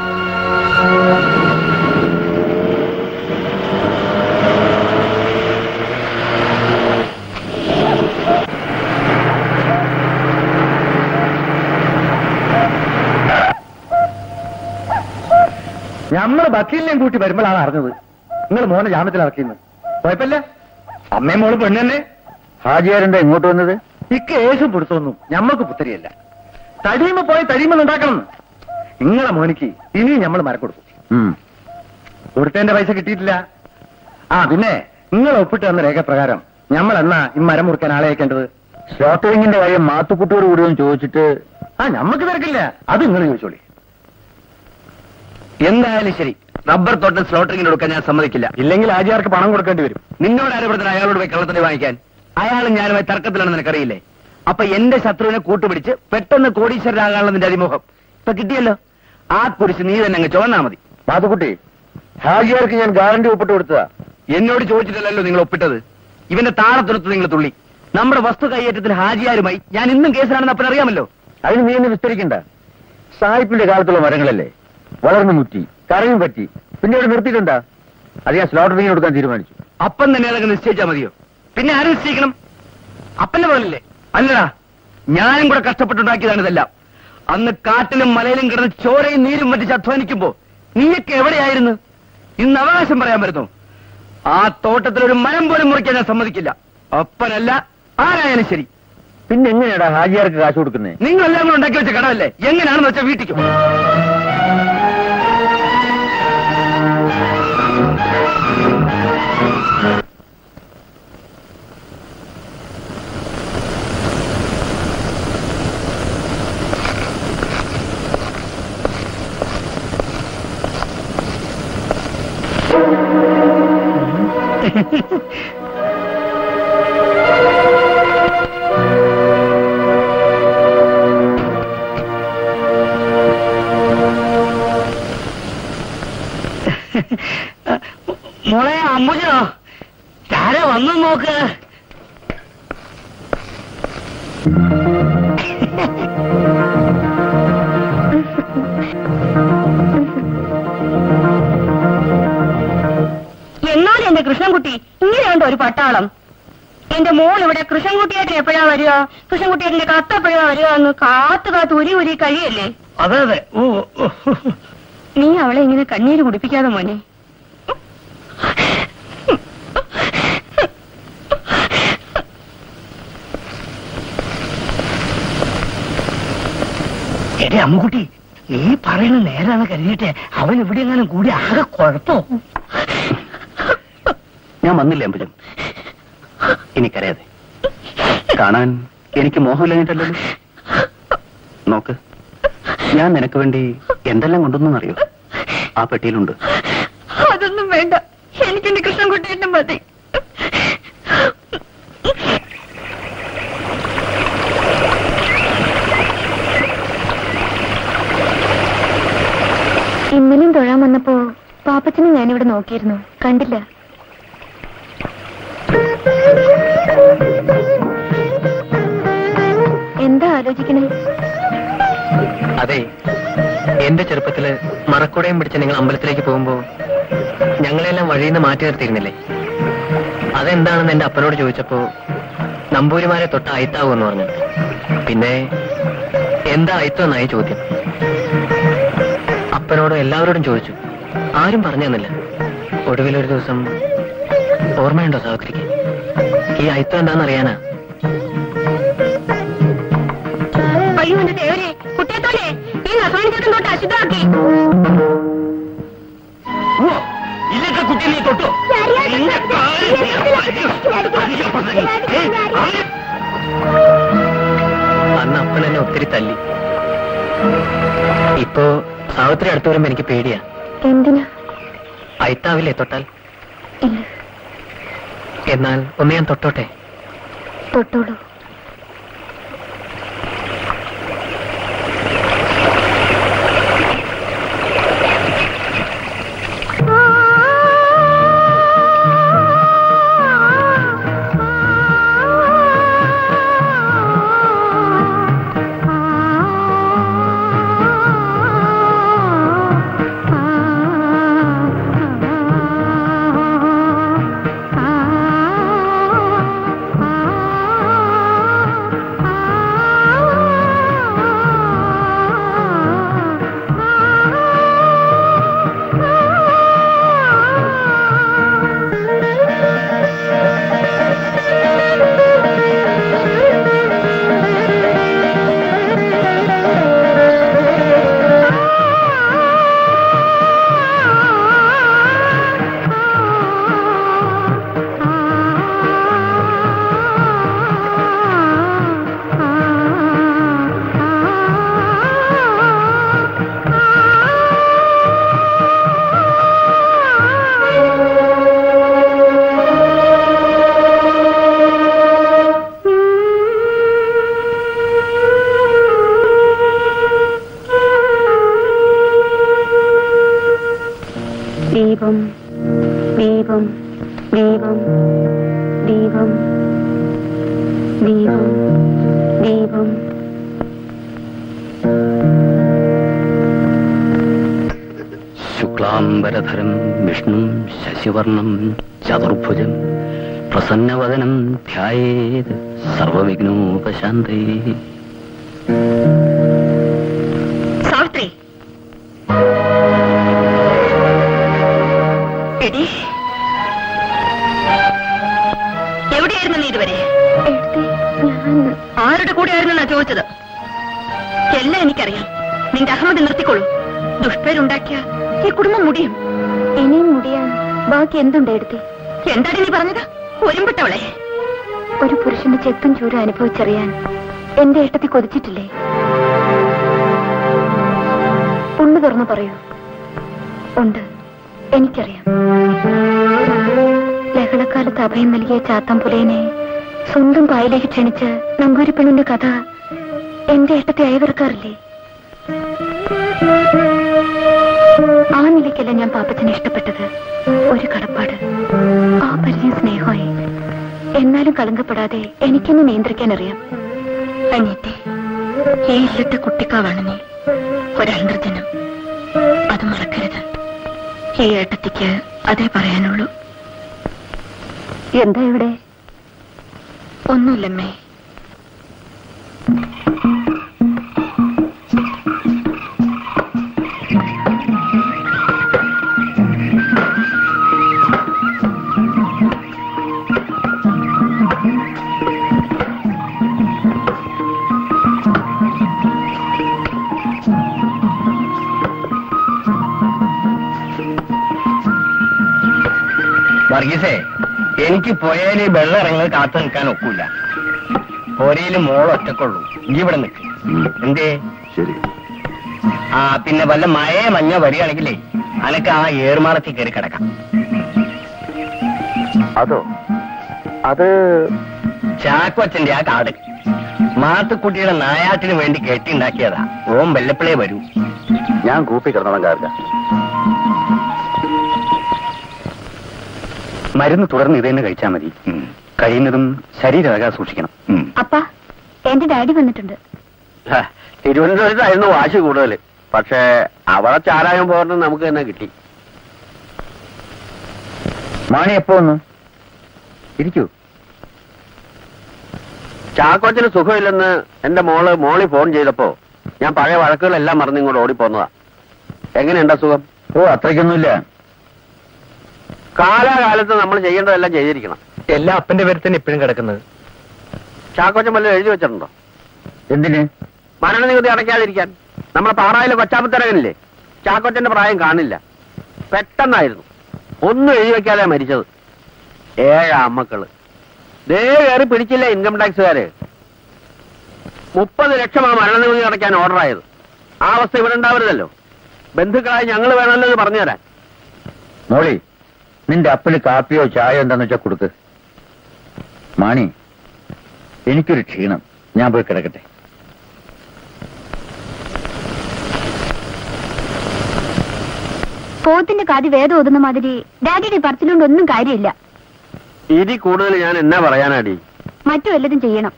ഞമ്മള് വക്കീലിനെയും കൂട്ടി വരുമ്പോഴാണ് അറിഞ്ഞത് നിങ്ങൾ മോനെ ജാമ്യത്തിൽ ഇറക്കിയെന്ന്. കുഴപ്പമില്ല, അമ്മയും മോള് പെണ്ണ് തന്നെ. ഹാജിയാരെന്താ ഇങ്ങോട്ട് വന്നത്? ഇക്ക് യേശും പിടുത്തൊന്നും ഞമ്മക്ക് പുത്തരിയല്ല. തടിയുമ്പോ പോയി തടിയുമ്പോ ഉണ്ടാക്കണം. നിങ്ങളെ മോനിക്ക് ഇനിയും ഞമ്മൾ മരം കൊടുക്കും. കൊടുത്തതിന്റെ പൈസ കിട്ടിയിട്ടില്ല. പിന്നെ നിങ്ങൾ ഒപ്പിട്ട് തന്ന രേഖപ്രകാരം ഞമ്മൾ എന്നാ ഈ മരം മുറിക്കാൻ ആളെ അയക്കേണ്ടത്? സ്ലോട്ടറിങ്ങിന്റെ കാര്യം മാത്തുക്കുട്ടിയോട് കൂടി ഒന്ന് ചോദിച്ചിട്ട്. ഞമ്മക്ക് തിരക്കില്ല, അത് നിങ്ങൾ ചോദിച്ചോളി. എന്തായാലും ശരി, റബ്ബർ തോട്ടം സ്ലോട്ടറിങ്ങിന് കൊടുക്കാൻ ഞാൻ സമ്മതിക്കില്ല. ഇല്ലെങ്കിൽ ആചാർക്ക് പണം കൊടുക്കേണ്ടി വരും. നിന്നോട് ആരോപണത്തിന് അയാളോട് പോയി കള്ളത്തിന് വാങ്ങിക്കാൻ? അയാളും ഞാനുമായി തർക്കത്തിലാണെന്ന് നിനക്കറിയില്ലേ? അപ്പൊ എന്റെ ശത്രുവിനെ കൂട്ടുപിടിച്ച് പെട്ടെന്ന് കോടീശ്വരനാകാനുള്ള നിന്റെ അതിമോഹം ഇപ്പൊ കിട്ടിയല്ലോ. ആ കുറിച്ച് നീ തന്നെ അങ്ങ് ചോദിച്ചാൽ മതി. മാത്തുക്കുട്ടി, ഹാജിയാർക്ക് ഞാൻ ഗ്യാരണ്ടി ഒപ്പിട്ട് കൊടുത്തതാ. എന്നോട് ചോദിച്ചിട്ടല്ലോ നിങ്ങൾ ഒപ്പിട്ടത്. ഇവന്റെ താളത്തുരത്ത് നിങ്ങൾ തുള്ളി. നമ്മുടെ വസ്തു കൈയേറ്റത്തിൽ ഹാജിയാരുമായി ഞാൻ ഇന്നും കേസിലാണെന്ന് അപ്പൻ അറിയാമല്ലോ. അതിന് നീ ഒന്ന് വിസ്തരിക്കണ്ട. സായിപ്പിന്റെ കാലത്തുള്ള മരങ്ങളല്ലേ, വളർന്നു മുറ്റി കറയും പറ്റി. പിന്നെ ഇവിടെ നിർത്തിയിട്ടുണ്ടാ? അത് ഞാൻ സ്ലോട്ടറിങ്ങിന് കൊടുക്കാൻ തീരുമാനിച്ചു. അപ്പൻ തന്നെ അതൊക്കെ നിശ്ചയിച്ചാൽ മതിയോ? പിന്നെ ആരും നിശ്ചയിക്കണം? അപ്പന്റെ പോലല്ലേ? അല്ലടാ, ഞാനും കൂടെ കഷ്ടപ്പെട്ടുണ്ടാക്കിയതാണ് ഇതെല്ലാം. അന്ന് കാട്ടിലും മലയിലും കിടന്ന് ചോരയും നീരും മറ്റിച്ച് അധ്വാനിക്കുമ്പോ നീയൊക്കെ എവിടെയായിരുന്നു? ഇന്ന് അവകാശം പറയാൻ പറ്റുന്നു? ആ തോട്ടത്തിലൊരു മരം പോലും മുറിക്കാൻ ഞാൻ സമ്മതിക്കില്ല. അപ്പനല്ല ആരായാലും ശരി. പിന്നെ എങ്ങനെയാടാ ഹാജിയാർക്ക് കാശ് കൊടുക്കുന്നേ? നിങ്ങളെല്ലാം കൂടെ ഉണ്ടാക്കി വെച്ച കടമല്ലേ? എങ്ങനെയാണെന്ന് വെച്ചാൽ വീട്ടിക്കും. മോളെ അമ്പുജോ, ആരെ വന്നു നോക്ക്. എന്നാലും എന്റെ കൃഷ്ണൻകുട്ടി, ഇങ്ങനെയുണ്ടോ ഒരു പട്ടാളം? എന്റെ മോൾ ഇവിടെ കൃഷ്ണൻകുട്ടിയായിട്ട് എപ്പോഴാ വരിക, കൃഷ്ണൻകുട്ടിയായിട്ടിന്റെ കത്ത് എപ്പോഴാ വരിക എന്ന് കാത്തു കാത്ത് ഉരി കഴിയല്ലേ? അതെ അതെ. നീ അവളെ ഇങ്ങനെ കണ്ണീര് കുടിപ്പിക്കാതെ മോനെ. എടേ അമ്മുകുട്ടി, നീ പറയുന്ന നേരാണ് കരുതിയിട്ടെ അവൻ ഇവിടെ എങ്ങനെ കൂടി ആകെ കുഴപ്പോ. ഞാൻ വന്നില്ല അമ്പുജം, എനിക്കറിയാതെ. കാണാൻ എനിക്ക് മോഹമില്ലാഞ്ഞിട്ടല്ലോ. നോക്ക്, ഞാൻ നിനക്ക് വേണ്ടി എന്തെല്ലാം കൊണ്ടുവന്നറിയോ? ആ പെട്ടിയിലുണ്ട്. അതൊന്നും വേണ്ട, എനിക്കെന്റെ കൃഷ്ണൻകുട്ടിയുടെ മതി. ഇന്നലെയും തൊഴാൻ വന്നപ്പോ പാപ്പച്ചനെ ഞാനിവിടെ നോക്കിയിരുന്നു, കണ്ടില്ല. എന്താ ആലോചിക്കണേ? അതെ, എന്റെ ചെറുപ്പത്തില് മറക്കുടയും പിടിച്ച് നിങ്ങൾ അമ്പലത്തിലേക്ക് പോകുമ്പോ ഞങ്ങളെല്ലാം വഴിയിൽ നിന്ന് മാറ്റി നിർത്തിയിരുന്നില്ലേ? അതെന്താണെന്ന് എന്റെ അപ്പനോട് ചോദിച്ചപ്പോ നമ്പൂരിമാരെ തൊട്ട് അയത്താവൂന്ന് പറഞ്ഞു. പിന്നെ എന്താ അയത്തം എന്നായി ചോദ്യം. അപ്പനോടും എല്ലാവരോടും ചോദിച്ചു, ആരും പറഞ്ഞു തന്നില്ല. ഒടുവിലൊരു ദിവസം, ഓർമ്മയുണ്ടോ സാവിത്രിക്ക്, ഈ അയത്തം എന്താണെന്നറിയാനാ. അയ്യോ എന്റെ ദേവരെ, കുട്ടിയത്തോലെ ഈ നസാണിച്ചേട്ടൻ തൊട്ട് അശുദ്ധമാക്കി. ഇല്ലത്തെ കുട്ടി നീ തൊട്ടു. അന്ന് അപ്പൻ എന്നെ ഒത്തിരി തല്ലി. ഇപ്പോ സാവിത്രി അടുത്ത് വരുമ്പോ എനിക്ക് പേടിയാ. എന്തിനാ? അയത്താവില്ലേ തൊട്ടാൽ? ഇല്ല. എന്നാൽ ഒന്ന് ഞാൻ തൊട്ടോട്ടെ? തൊട്ടോളൂ. ദീപം ദീപം ദീപം ദീപം ദീപം ദീപം. ശുക്ലാംബരധരം വിഷ്ണു ശശിവർണം ചതുർഭുജം പ്രസന്നവദനം ധ്യായേത് സർവവിഘ്നോപശാന്തേ. സാവിത്രി, എടി എവിടെയായിരുന്നു നീ ഇതുവരെ? ആരുടെ കൂടെയായിരുന്നാ ചോദിച്ചത്? എല്ലാം എനിക്കറിയാം. നിന്റെ അഹമ്മദ് നിർത്തിക്കൊള്ളൂ. ദുഷ്പേരുണ്ടാക്കിയ ഈ കുടുംബം മുടിയും. ഇനിയും മുടിയാൻ ബാക്കി എന്തുണ്ട് എടുത്തി? എന്താണ് നീ പറഞ്ഞത്? ഒരുമ്പിട്ടവളെ. ഒരു പുരുഷന്റെ ചെത്തും ചൂരും അനുഭവിച്ചറിയാൻ എന്റെ ഏട്ടത്തി കൊതിച്ചിട്ടില്ലേ? ഉള്ളു തുറന്നു പറയൂ. ഉണ്ട്, എനിക്കറിയാം. ലഹളക്കാലത്ത് അഭയം നൽകിയ ചാത്തമ്പുലേനെ സ്വന്തം പായിലേക്ക് ക്ഷണിച്ച് നമ്പൂരിപ്പെണ്ണിന്റെ കഥ എന്റെ ഏട്ടത്തെ അയവിറക്കാറില്ലേ? ആ നിലയ്ക്കല്ല ഞാൻ പാപ്പച്ചനെ ഇഷ്ടപ്പെട്ടത്. ഒരു കടപ്പാട്, ആ പരിചയം സ്നേഹമായി. എന്നാലും കളങ്കപ്പെടാതെ എനിക്കെന്നെ നിയന്ത്രിക്കാൻ അറിയാം. അനിയത്തെ, ഈ ഇല്ലത്തെ കുട്ടിക്കാവാണ് നീ. ഒരന്തർജനം, അത് മറക്കരുത്. ഈ ഏട്ടത്തിക്ക് അതേ പറയാനുള്ളൂ. എന്താ ഇവിടെ? ഒന്നുമില്ലമ്മേ. വർഗീസേ, എനിക്ക് പോയാല് വെള്ളം ഇറങ്ങുന്നത് കാത്തു നിൽക്കാൻ ഒക്കൂല. പോരയില് മോളൊറ്റക്കുള്ളൂ. ഈ ഇവിടെ നിൽക്ക്. എന്തേ? ശരി. ആ പിന്നെ വല്ല മഞ്ഞ വരികയാണെങ്കിലേ അനക്ക് ആ ഏറുമാളത്തിൽ കയറി കിടക്കാം. അതോ? അത് ചാക്കോച്ചന്റെ ആ കാട് മാത്തുക്കുട്ടിയുടെ നായാട്ടിന് വേണ്ടി കെട്ടിണ്ടാക്കിയതാ. ഓം വെല്ലപ്പിളേ വരൂ. ഞാൻ കൂപ്പി കിടന്നോളം കാർക്ക. മരുന്ന് തുടർന്ന് ഇത് തന്നെ കഴിച്ചാൽ മതി. കഴിയുന്നതും ശരീരം സൂക്ഷിക്കണം. അപ്പാ, എന്റെ ഡാഡി വന്നിട്ടുണ്ട്. തിരുവനന്തപുരത്തായിരുന്നു വാശി കൂടുതൽ. പക്ഷേ അവിടെ ചാരായം പോകണം നമുക്ക് തന്നെ കിട്ടി. മാണി എപ്പോ വന്നു? ഇരിക്കൂ. ചാക്കോച്ചന് സുഖമില്ലെന്ന് എന്റെ മോളി ഫോൺ ചെയ്തപ്പോ ഞാൻ പഴയ വഴക്കുകളെല്ലാം മറന്ന് ഇങ്ങോട്ട് ഓടിപ്പോന്നതാ. എങ്ങനെയുണ്ടാ സുഖം? ഓ, അത്രയ്ക്കൊന്നുമില്ല. കാലാകാലത്ത് നമ്മൾ ചെയ്യേണ്ടതെല്ലാം ചെയ്തിരിക്കണം. എല്ലാം അപ്പന്റെ പേര് തന്നെ ഇപ്പോഴും കിടക്കുന്നത്. ചാക്കോച്ചൻ വല്ലതും എഴുതി വെച്ചിട്ടുണ്ടോ? എന്തിന്? മരണനികുതി അടയ്ക്കാതിരിക്കാൻ. നമ്മളെ പാറായിലെ കൊച്ചാപ്പത്തരകനില്ലേ, ചാക്കോച്ചന്റെ പ്രായം കാണില്ല. പെട്ടെന്നായിരുന്നു, ഒന്നും എഴുതി വെക്കാതെ മരിച്ചത്. 7 അമ്മക്കള് ദേ കയറി പിടിച്ചില്ല ഇൻകം ടാക്സുകാര്. 30 ലക്ഷമാ മരണനികുതി അടയ്ക്കാൻ ഓർഡറായത്. ആ അവസ്ഥ ഇവിടെ ഉണ്ടാവരുതല്ലോ. ബന്ധുക്കളായി ഞങ്ങൾ വേണമല്ലോ എന്ന് പറഞ്ഞു തരാൻ. മോളി, നിന്റെ അപ്പന് കാപ്പിയോ ചായയോ എന്താന്ന് വെച്ചാൽ കൊടുക്ക്. മാണി, എനിക്കൊരു ക്ഷീണം, ഞാൻ പോയി കിടക്കട്ടെ. പോത്തിന്റെ കാതി വേദം ഓതുന്ന മാതിരി ഡാഡിയുടെ പറച്ചിലുകൊണ്ടൊന്നും കാര്യമില്ല. ഇനി കൂടുതൽ ഞാൻ എന്നാ പറയാനാടി? മറ്റു വല്ലതും ചെയ്യണം.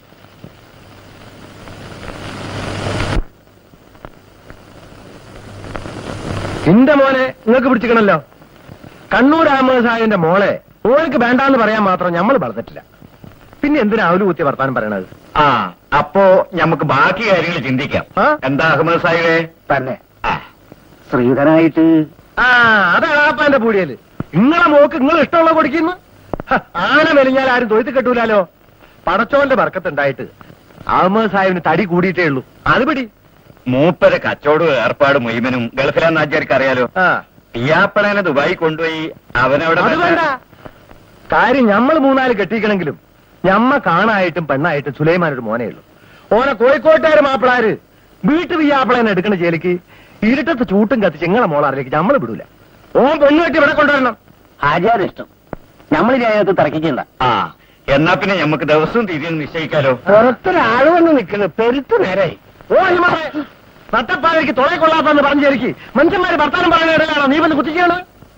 എന്റെ മോനെ നിങ്ങൾക്ക് പിടിച്ചിക്കണല്ലോ. കണ്ണൂർ അഹമ്മദ് സാഹിബിന്റെ മോളെ ഓനക്ക് വേണ്ടാന്ന് പറയാൻ മാത്രം നമ്മൾ പറഞ്ഞിട്ടില്ല. പിന്നെ എന്തിനാ അവര് കുത്തിയ വർത്താനം പറയണത്? അപ്പോ നമുക്ക് ബാക്കി കാര്യങ്ങൾ ചിന്തിക്കാം. എന്താ അഹമ്മദ് സാഹിബേ? തന്നെ ശ്രീധനായിട്ട് അതാണ് ആപ്പാന്റെ പൂടിയല്. നിങ്ങളെ മോക്ക് നിങ്ങൾ ഇഷ്ടമുള്ള കൊടുക്കുന്നു. ആന മെലിഞ്ഞാൽ ആരും തൊഴുത്ത് കെട്ടൂലാലോ. പടച്ചോന്റെ ബർക്കത്തുണ്ടായിട്ട് അഹമ്മദ് സാഹിബിന് തടി കൂടിയിട്ടേ ഉള്ളൂ. അത് പിടി. മൂപ്പര കച്ചവടവും ഏർപ്പാട് മുഴുവനും ഗൾഫിലാന്ന് ആചാർക്ക് അറിയാലോ. പിയാപ്പളനെ ദുബായി കൊണ്ടുപോയി അവനവിടെ. അത് വേണ്ട കാര്യം. നമ്മൾ 3-4 കെട്ടിക്കണമെങ്കിലും ഞമ്മ കാണായിട്ടും പെണ്ണായിട്ടും സുലൈമാനൊരു മോനേ ഉള്ളൂ. ഓനെ കോഴിക്കോട്ടുകാര് മാപ്പിളാര് വീട്ടു പിയാപ്പളനെ എടുക്കണ ജയിലിക്ക് ഇരുട്ടത്ത് ചൂട്ടും കത്തിച്ച് ഇങ്ങളെ മോളാറിലേക്ക് നമ്മൾ വിടൂല. ഓൻ പെണ്ണു കെട്ടി ഇവിടെ കൊണ്ടുവരണം. ആചാരം ഇഷ്ടം. നമ്മളിനി അതിനകത്ത് തർക്കിക്കണ്ട. എന്നാ പിന്നെ നമുക്ക് ദിവസവും തീയതി നിശ്ചയിക്കാലോ. പുറത്തൊരാള് വന്ന് നിൽക്കുന്നത് പെരുത്തു നേരായി. ഓ അല്ലെ നട്ടപ്പാലേക്ക് തുളയെ കൊള്ളാത്തെന്ന് പറഞ്ഞിരിക്കും. മനുഷ്യന്മാര് വർത്താനം പറയുന്ന ഇടയിലാണോ നീ വന്ന് കുത്തിക്കാണ്?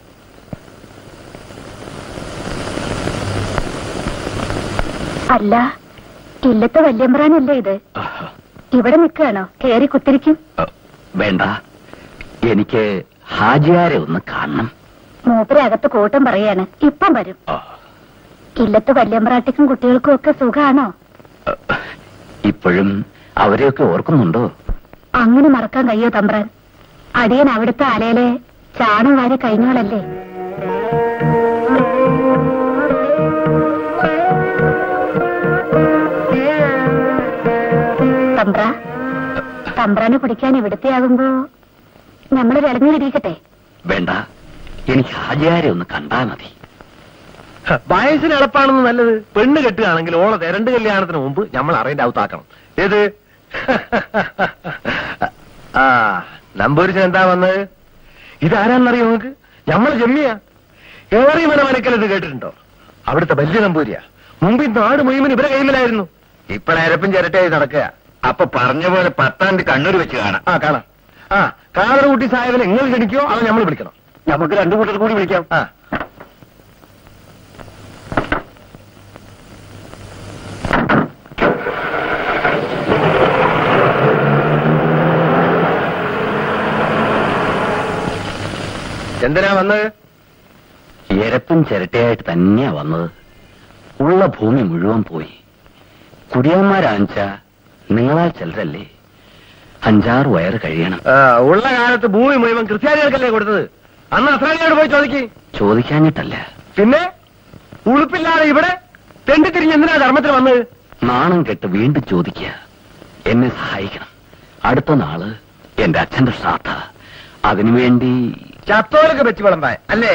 അല്ല, ഇല്ലത്തെ വല്യമ്പ്രാനല്ലേ ഇത്? ഇവിടെ നിൽക്കുകയാണോ? കേറി കുത്തിരിക്കും. വേണ്ട, എനിക്ക് ഹാജിയാരെ ഒന്ന് കാണണം. മൂപ്പരകത്ത് കൂട്ടം പറയാണ്, ഇപ്പം വരും. ഇല്ലത്ത് വല്യമ്പ്രാട്ടിക്കും കുട്ടികൾക്കും ഒക്കെ സുഖാണോ? ഇപ്പോഴും അവരെയൊക്കെ ഓർക്കുന്നുണ്ടോ? അങ്ങനെ മറക്കാൻ കഴിയോ തമ്പ്രാൻ? അടിയൻ അവിടുത്തെ ആലയിലെ ചാണം വാരി കഴിഞ്ഞോളല്ലേ. തമ്പ്രാനെ പിടിക്കാൻ ഇവിടുത്തെ ആകുമ്പോ നമ്മള് വിളഞ്ഞു കിടിക്കട്ടെ. വേണ്ട, എനിക്ക് ഹാജിയാരെ ഒന്ന് കണ്ടാ മതി. വയസ്സിന് എളുപ്പാണെന്ന് നല്ലത്. പെണ്ണ് കെട്ടുകയാണെങ്കിൽ ഓളെ 2 കല്യാണത്തിന് മുമ്പ് നമ്മൾ അറിയേണ്ട ഔത്താക്കണം. ഏത് നമ്പൂരിച്ചൻ എന്താ വന്നത്? ഇതാരാന്നറിയോ നിങ്ങൾക്ക്? നമ്മളെ ജമ്മിയാ. ഏറി മനക്കലെന്ന് കേട്ടിട്ടുണ്ടോ? അവിടുത്തെ വലിയ നമ്പൂരിയാ. മുമ്പ് നാട് മുഴുവൻ ഇവരെ കയ്യിലായിരുന്നു. ഇപ്പഴരപ്പും ചിരട്ടയായി നടക്കുക. അപ്പൊ പറഞ്ഞ പോലെ 10-ാം തീയതി കണ്ണൂർ വെച്ച് കാണാം. കാണാം. കാതർകുട്ടി സാഹിബിനെ നിങ്ങൾ ക്ഷണിക്കോ അതോ നമ്മൾ വിളിക്കണം? നമുക്ക് 2 കൂട്ടർ കൂടി വിളിക്കാം. എന്തിനാ വന്നത്? എരപ്പും ചിരട്ടയായിട്ട് തന്നെയാ വന്നത്. ഉള്ള ഭൂമി മുഴുവൻ പോയി. കുടിയന്മാരാഞ്ച നിങ്ങളാ ചിലരല്ലേ. 5-6 വയറ് കഴിയണം. ഉള്ള കാലത്ത് ഭൂമി മുഴുവൻ ക്രിസ്ത്യാനികൾക്കല്ലേ കൊടുത്തത്? അന്ന് അസ്രാനിയോട് പോയി ചോദിക്കാഞ്ഞിട്ടല്ല. പിന്നെ ഉളുപ്പില്ലാതെ ഇവിടെ തെണ്ടിത്തിരിഞ്ഞ് എന്തിനാ ധർമ്മത്തിൽ വന്നത്? നാണം കെട്ട് വീണ്ടും ചോദിക്കുക. എന്നെ സഹായിക്കണം. അടുത്ത നാള് എന്റെ അച്ഛന്റെ ശ്രാദ്ധ. അതിനുവേണ്ടി ചത്തോലൊക്കെ വെച്ച് വിളമ്പാൻ അല്ലേ?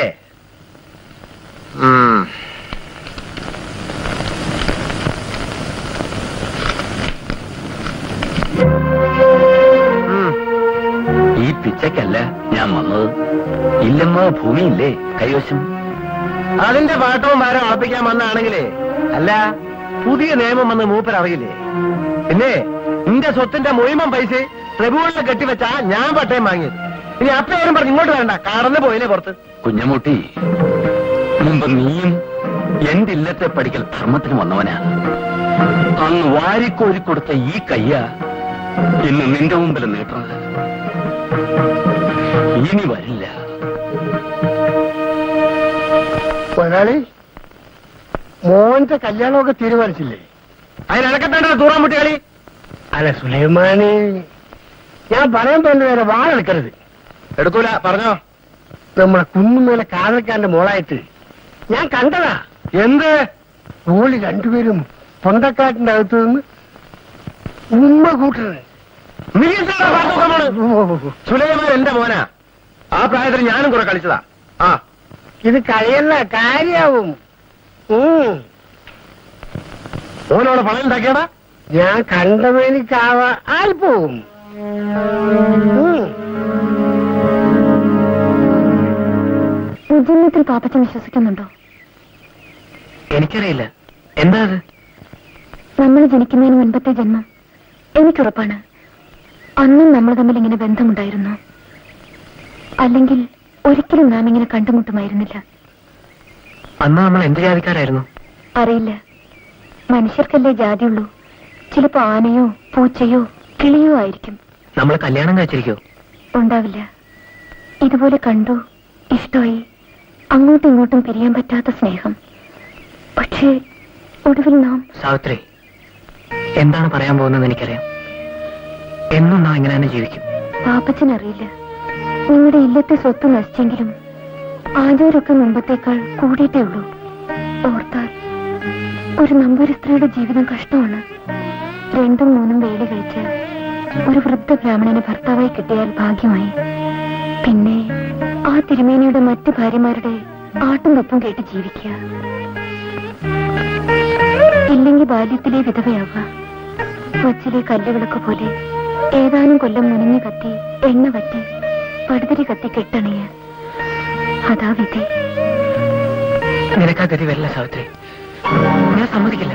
ഈ പിച്ചക്കല്ല ഞാൻ വന്നത്. ഇല്ലമ്മോ ഭൂമിയില്ലേ കൈവശം? അതിന്റെ പാട്ടവും ഭാരം ഉറപ്പിക്കാൻ വന്നാണെങ്കിലേ. അല്ല, പുതിയ നിയമം വന്ന് മൂപ്പരറിയില്ലേ? പിന്നെ നിന്റെ സ്വത്തിന്റെ മുഴുവൻ പൈസ പ്രഭുവിനെ കെട്ടിവെച്ചാ ഞാൻ പട്ടയം വാങ്ങിയത്. ഇനി അപ്പേരും പറഞ്ഞ് ഇങ്ങോട്ട് വേണ്ട, കടന്നു പോയില്ലേ പുറത്ത്. കുഞ്ഞമുട്ടി, മുമ്പ് നീയും എന്റെ ഇല്ലത്തെ പഠിക്കൽ ധർമ്മത്തിന് വന്നവനാ. അന്ന് വാരിക്കോരി കൊടുത്ത ഈ കയ്യ ഇന്ന് നിന്റെ മുമ്പിൽ നീട്ടുന്നത്. ഇനി വരില്ല. മുതലാളി, മോന്റെ കല്യാണമൊക്കെ തീരുമാനിച്ചില്ലേ? അതിനടക്കത്തേണ്ട തൂറാൻ മുട്ടികളി. അല്ല സുലൈമാനി, ഞാൻ പറയാൻ പോകുന്ന നേരെ വാളെടുക്കരുത്. എടുക്കൂല, പറഞ്ഞോ. നമ്മളെ കുന്നുമേലെ കാതൽക്കാരന്റെ മോളായിട്ട് ഞാൻ കണ്ടതാ. എന്ത്? ഓളി രണ്ടുപേരും പൊന്തക്കാട്ടിന്റെ അകത്ത് നിന്ന് ഉമ്മ കൂട്ടരുത്. നീ സുലൈമാൻ എന്റെ മോനാ. ആ പ്രായത്തിൽ ഞാനും കുറെ കളിച്ചതാ. ആ, ഇത് കളിയല്ല, കാര്യാവും. ഓനോടെ പണം ഉണ്ടാക്കിയടാ. ഞാൻ കണ്ടമേനിക്കാവാ ആയിപ്പോവും. ജന്മത്തിൽ പാപ്പച്ചൻ വിശ്വസിക്കുന്നുണ്ടോ? എനിക്കറിയില്ല. എന്താ അത്? നമ്മൾ ജനിക്കുന്നതിന് മുൻപത്തെ ജന്മം എനിക്കുറപ്പാണ്. അന്നും നമ്മൾ തമ്മിൽ ഇങ്ങനെ ബന്ധമുണ്ടായിരുന്നു. അല്ലെങ്കിൽ ഒരിക്കലും നാം ഇങ്ങനെ കണ്ടുമുട്ടുമായിരുന്നില്ല. അന്ന് നമ്മൾ എന്ത് ജാതിക്കാരായിരുന്നു? അറിയില്ല. മനുഷ്യർക്കല്ലേ ജാതിയുള്ളൂ. ചിലപ്പോ ആനയോ പൂച്ചയോ കിളിയോ ആയിരിക്കും. നമ്മൾ കല്യാണം കഴിച്ചിരിക്കോ? ഉണ്ടാവില്ല. ഇതുപോലെ കണ്ടു, ഇഷ്ടമായി, അങ്ങോട്ടും ഇങ്ങോട്ടും പിരിയാൻ പറ്റാത്ത സ്നേഹം. പക്ഷേ ഒടുവിൽ നാം... സാവിത്രി, എന്താണ് പറയാൻ പോകുന്നത് എനിക്കറിയാം. എന്നും നാം ഇങ്ങനെ തന്നെ ജീവിക്കും. പാപ്പച്ചനറിയില്ല. നിങ്ങളുടെ ഇല്ലത്തെ സ്വത്ത് നശിച്ചെങ്കിലും ആചാരമൊക്കെ മുമ്പത്തേക്കാൾ കൂടിയിട്ടേ ഉള്ളൂ. ഓർത്താൽ ഒരു നമ്പൂരി സ്ത്രീയുടെ ജീവിതം കഷ്ടമാണ്. 2 ഉം 3 ഉം വേല കഴിച്ച് ഒരു വൃദ്ധ ബ്രാഹ്മണനെ ഭർത്താവായി കിട്ടിയാൽ ഭാഗ്യമായി. പിന്നെ ആ തിരുമേനിയുടെ മറ്റു ഭാര്യമാരുടെ ആട്ടും തൊപ്പും കേട്ട് ജീവിക്കുക. ഇല്ലെങ്കിൽ ബാല്യത്തിലെ വിധവയാവുക. കൊച്ചിലെ കല്ലുവിളക്ക് പോലെ ഏതാനും കൊല്ലം മുനിഞ്ഞു കത്തി, എണ്ണ വറ്റി, പടുതിരി കത്തി കെട്ടണിയ. അതാ വിധി. നിനക്കാ ഗതി വരില്ല സാവിത്രി. ഞാൻ സമ്മതിക്കില്ല.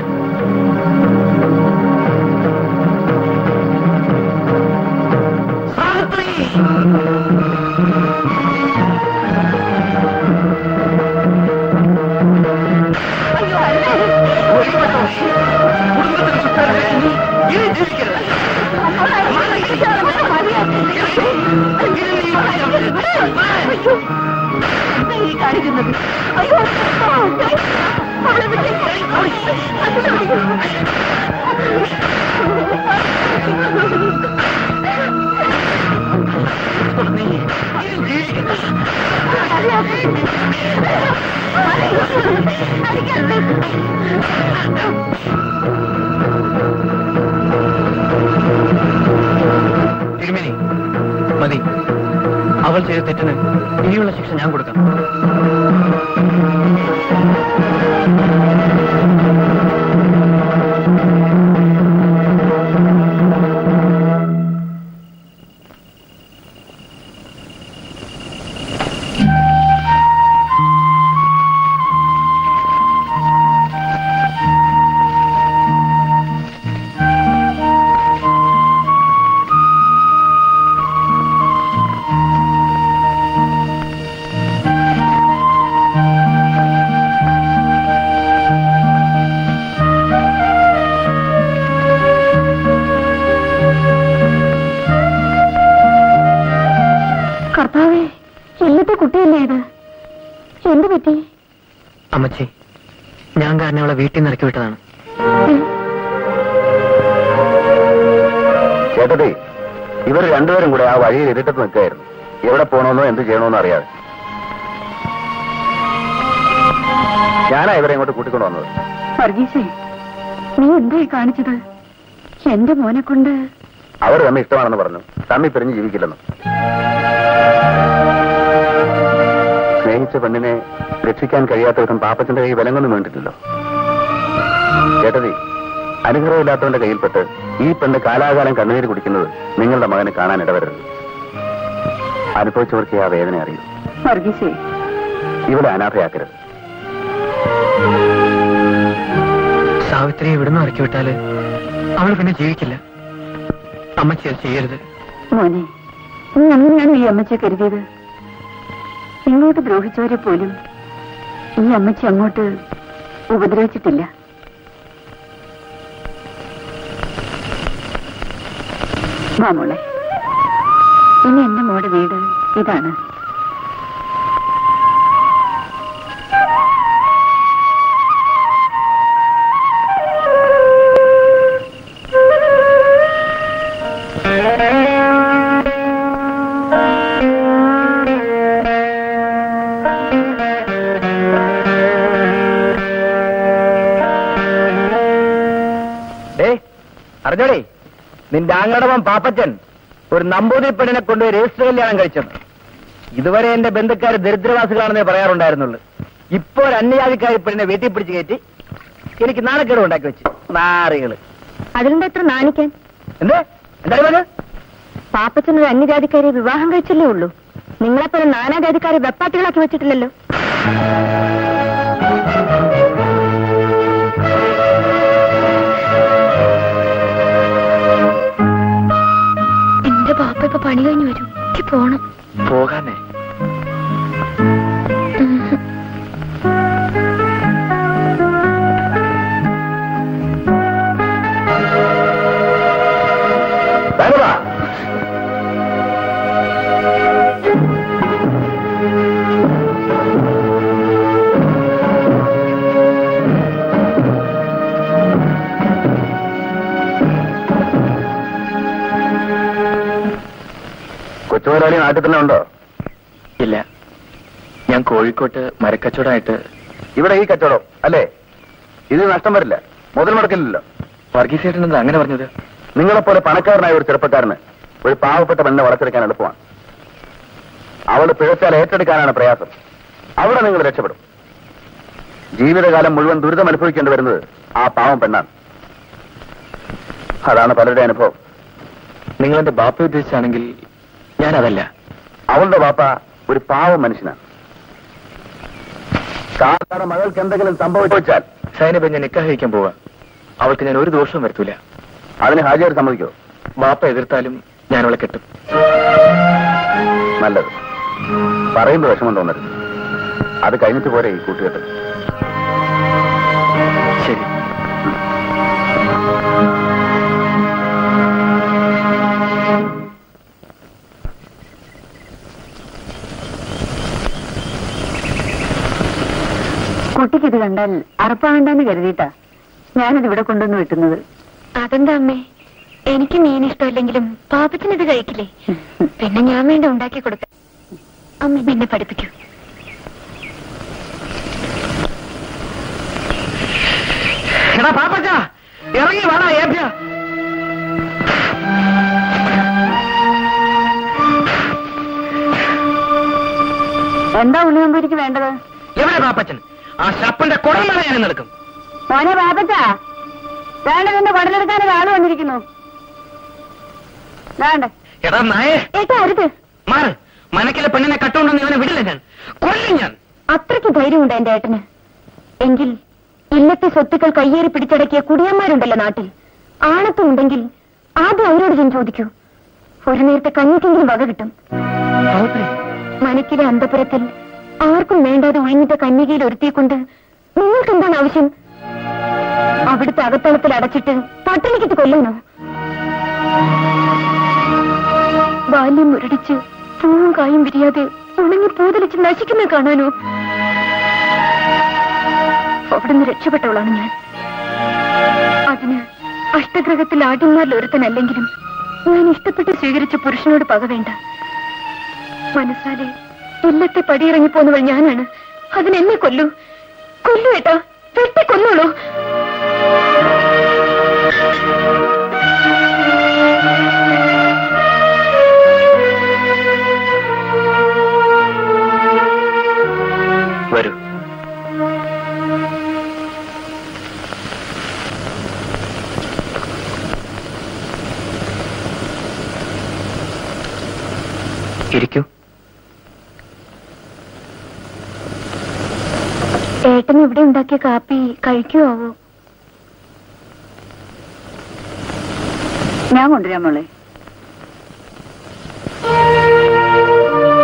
കാണിക്കുന്നത് അയ്യോ തിരുമേനി, മതി. അവൾ ചെയ്ത തെറ്റിന് ഇനിയുള്ള ശിക്ഷ ഞാൻ കൊടുക്കാം. അമ്മച്ചി, ഞാൻ കാരണം അവളെ വീട്ടിൽ നിന്ന് ഇറക്കി വിട്ടതാണ്. ചേട്ടത്തി, ഇവർ രണ്ടുപേരും കൂടെ ആ വഴിയിൽ ഇരുട്ടത്ത് നിൽക്കുകയായിരുന്നു. എവിടെ പോകണമെന്നോ എന്ത് ചെയ്യണമെന്നോ അറിയാതെ. ഞാനാ ഇവരെ ഇങ്ങോട്ട് കൂട്ടിക്കൊണ്ട് വന്നത്. വർഗീസേ, നീ എന്തായി കാണിച്ചത്? എന്റെ മോനെ കൊണ്ട്... അവർ തമ്മിൽ ഇഷ്ടമാണെന്ന് പറഞ്ഞു. തമ്മിൽ പിരിഞ്ഞ് ജീവിക്കില്ലെന്നും. സ്നേഹിച്ച പെണ്ണിനെ രക്ഷിക്കാൻ കഴിയാത്ത വിധം പാപ്പച്ചന്റെ കൈ വിലങ്ങൊന്നും വേണ്ടിട്ടില്ലല്ലോ. ചേട്ടതി, അനുഗ്രഹമില്ലാത്തവന്റെ കയ്യിൽപ്പെട്ട് ഈ പെണ്ണ് കാലാകാലം കണ്ണുനീര് കുടിക്കുന്നത് നിങ്ങളുടെ മകനെ കാണാൻ ഇടവരരുത്. അനുഭവിച്ചവർക്ക് ആ വേദന അറിയൂ. വർഗീസേ, ഇവിടെ അനാഥയാക്കരുത്. സാവിത്രിയെ ഇവിടുന്ന് ഇറക്കി വിട്ടാല് അവൾ പിന്നെ ജീവിക്കില്ല. അമ്മച്ചി അത് ചെയ്യരുത്. മോനെ, നീ അങ്ങനെയാണ് ഈ അമ്മച്ചിയെ കരുതിയത്? ഇങ്ങോട്ട് ദ്രോഹിച്ചവരെ പോലും ഈ അമ്മച്ചി അങ്ങോട്ട് ഉപദ്രവിച്ചിട്ടില്ല. മോളെ, ഇനി എന്റെ മോടെ വീട് ഇതാണ്. അറിഞ്ഞോടേ, നിന്റെ ആങ്ങടവൻ പാപ്പച്ചൻ ഒരു നമ്പൂതിരി പെണ്ണിനെ കൊണ്ട് രജിസ്റ്റർ കല്യാണം കഴിച്ചത്. ഇതുവരെ എന്റെ ബന്ധുക്കാർ ദരിദ്രവാസികളാണെന്നേ പറയാറുണ്ടായിരുന്നുള്ളൂ. ഇപ്പോ ഒരു അന്യജാതിക്കാരി പെണ്ണിനെ വീട്ടിൽ പിടിച്ച് കയറ്റി എനിക്ക് നാണക്കേട് ഉണ്ടാക്കി വെച്ച് നാറികള്. അതിലെന്താ എത്ര നാണിക്കാൻ? എന്താ പറഞ്ഞത്? പാപ്പച്ചൻ ഒരു അന്യജാതിക്കാരെ വിവാഹം കഴിച്ചല്ലേ ഉള്ളൂ. നിങ്ങളെപ്പോലെ നാനാജാതിക്കാരെ വെപ്പാട്ടികളാക്കി വെച്ചിട്ടില്ലല്ലോ. എന്റെ പാപ്പ ഇപ്പൊ പണി കഴിഞ്ഞു വരും. എനിക്ക് പോണം. പോകാനേ? കൊച്ചുമുതലാളി നാട്ടിൽ തന്നെ ഉണ്ടോ? ഇല്ല, ഞാൻ കോഴിക്കോട്ട് മരക്കച്ചവടമായിട്ട്. ഇവിടെ ഈ കച്ചവടം അല്ലേ? ഇത് നഷ്ടം വരില്ല, മുതൽ മുടക്കില്ലല്ലോ. വർഗീസ് ചേട്ടൻ എന്താ അങ്ങനെ പറഞ്ഞത്? നിങ്ങളെപ്പോലെ പണക്കാരനായ ഒരു ചെറുപ്പക്കാരന് ഒരു പാവപ്പെട്ട പെണ്ണെ വളച്ചെടുക്കാൻ എളുപ്പമാണ്. അവള് പിഴച്ചാൽ ഏറ്റെടുക്കാനാണ് പ്രയാസം. അവിടെ നിങ്ങൾ രക്ഷപ്പെടും. ജീവിതകാലം മുഴുവൻ ദുരിതം അനുഭവിക്കേണ്ടി വരുന്നത് ആ പാവം പെണ്ണാണ്. അതാണ് പലരുടെ അനുഭവം. നിങ്ങളെന്റെ ബാപ്പ ഉദ്ദേശിച്ചാണെങ്കിൽ ഞാനതല്ല. അവളുടെ ബാപ്പ ഒരു പാവം മനുഷ്യനാണ്. കാക്കാടെ മകൾക്ക് എന്തെങ്കിലും സംഭവിച്ചാൽ സൈനബ ഞാൻ നിക്കാഹ് കഴിക്കാൻ പോവാ. അവൾക്ക് ഞാൻ ഒരു ദോഷവും വരുത്തൂല. അതിന് ഹാജിയാർ സമ്മതിക്കോ? ബാപ്പ എതിർത്താലും ഞാൻ അവളെ കെട്ടും. നല്ലത്. പറയുമ്പോൾ വിഷമം തോന്നരുത്. അത് കഴിഞ്ഞിട്ട് പോരെ ഈ കൂട്ടുകെട്ട്. ശരി. കുട്ടിക്കിത് കണ്ടാൽ അറപ്പാകണ്ടെന്ന് കരുതിയിട്ടാ ഞാനിത് ഇവിടെ കൊണ്ടുവന്ന് വെട്ടുന്നത്. അതെന്താ അമ്മേ? എനിക്ക് മീൻ ഇഷ്ടമില്ലെങ്കിലും പാപ്പത്തിനിത് കഴിക്കില്ലേ? പിന്നെ ഞാൻ വേണ്ട ഉണ്ടാക്കി കൊടുക്കാം. അമ്മ എന്നെ പഠിപ്പിക്കൂ. എടാ പാപ്പച്ച, ഇറങ്ങി വേണ ഏഭ്യ. എന്താ ഉണ്ണിയമ്പൂരിക്ക് വേണ്ടത്? എവിടെ പാപ്പച്ചൻ? ആ ഷപ്പിന്റെ കുടം വരെ ഞാൻ എടുക്കും. മോനെ പാപ്പച്ച, വേണ്ടതിന്റെ കുടലെടുക്കാൻ ഒരാൾ വന്നിരിക്കുന്നു. വേണ്ട എടാ നായേ, ഏട്ടാ അരുത്. മാറ്. മനക്കിലെ പെണ്ണിനെ കട്ടുകൊണ്ടെന്ന് ഇവനെ വിടില്ല ഞാൻ. കൊല്ലും ഞാൻ. അത്രയ്ക്ക് ധൈര്യമുണ്ട് എന്റെ ഏട്ടന്. എങ്കിൽ ഇല്ലത്തെ സ്വത്തുക്കൾ കയ്യേറി പിടിച്ചടക്കിയ കുടിയന്മാരുണ്ടല്ലോ നാട്ടിൽ. ആണത്തും ഉണ്ടെങ്കിൽ ആദ്യം അവരോട് ഞാൻ ചോദിക്കൂ. ഒരു നേരത്തെ കഞ്ഞിക്കെങ്കിലും വക കിട്ടും. മനക്കിലെ അന്തപുരത്തിൽ ആർക്കും വേണ്ടാതെ ഒഴിഞ്ഞിട്ട കന്യകയിൽ ഒരുത്തിയെക്കൊണ്ട് നിങ്ങൾക്ക് എന്താണ് ആവശ്യം? അവിടുത്തെ അകത്തളത്തിൽ അടച്ചിട്ട് പട്ടിണിക്കിട്ട് കൊല്ലാനോ? ബാല്യം മുരടിച്ച് പൂവും കായും വിരിയാതെ ഉണങ്ങി പൂതലിച്ച് നശിക്കുന്ന കാണാനോ? അവിടുന്ന് രക്ഷപ്പെട്ടവളാണ് ഞാൻ. അതിന് അഷ്ടഗ്രഹത്തിൽ ആദ്യന്മാരിൽ ഒരുത്തനല്ലെങ്കിലും ഞാൻ ഇഷ്ടപ്പെട്ട് സ്വീകരിച്ച പുരുഷനോട് പക വേണ്ട. മനസ്സാലെ ഇല്ലത്തെ പടിയിറങ്ങിപ്പോന്നവൾ ഞാനാണ്. അതിനെന്നെ കൊല്ലൂ. കൊല്ലു ഏട്ടാ, വെട്ടിക്കൊന്നോളൂ. വരൂ. ഇരിക്കൂ. ഏട്ടൻ ഇവിടെ ഉണ്ടാക്കിയ കാപ്പി കഴിക്കുവോ? ഞാൻ കൊണ്ടുവരാം മോളെ.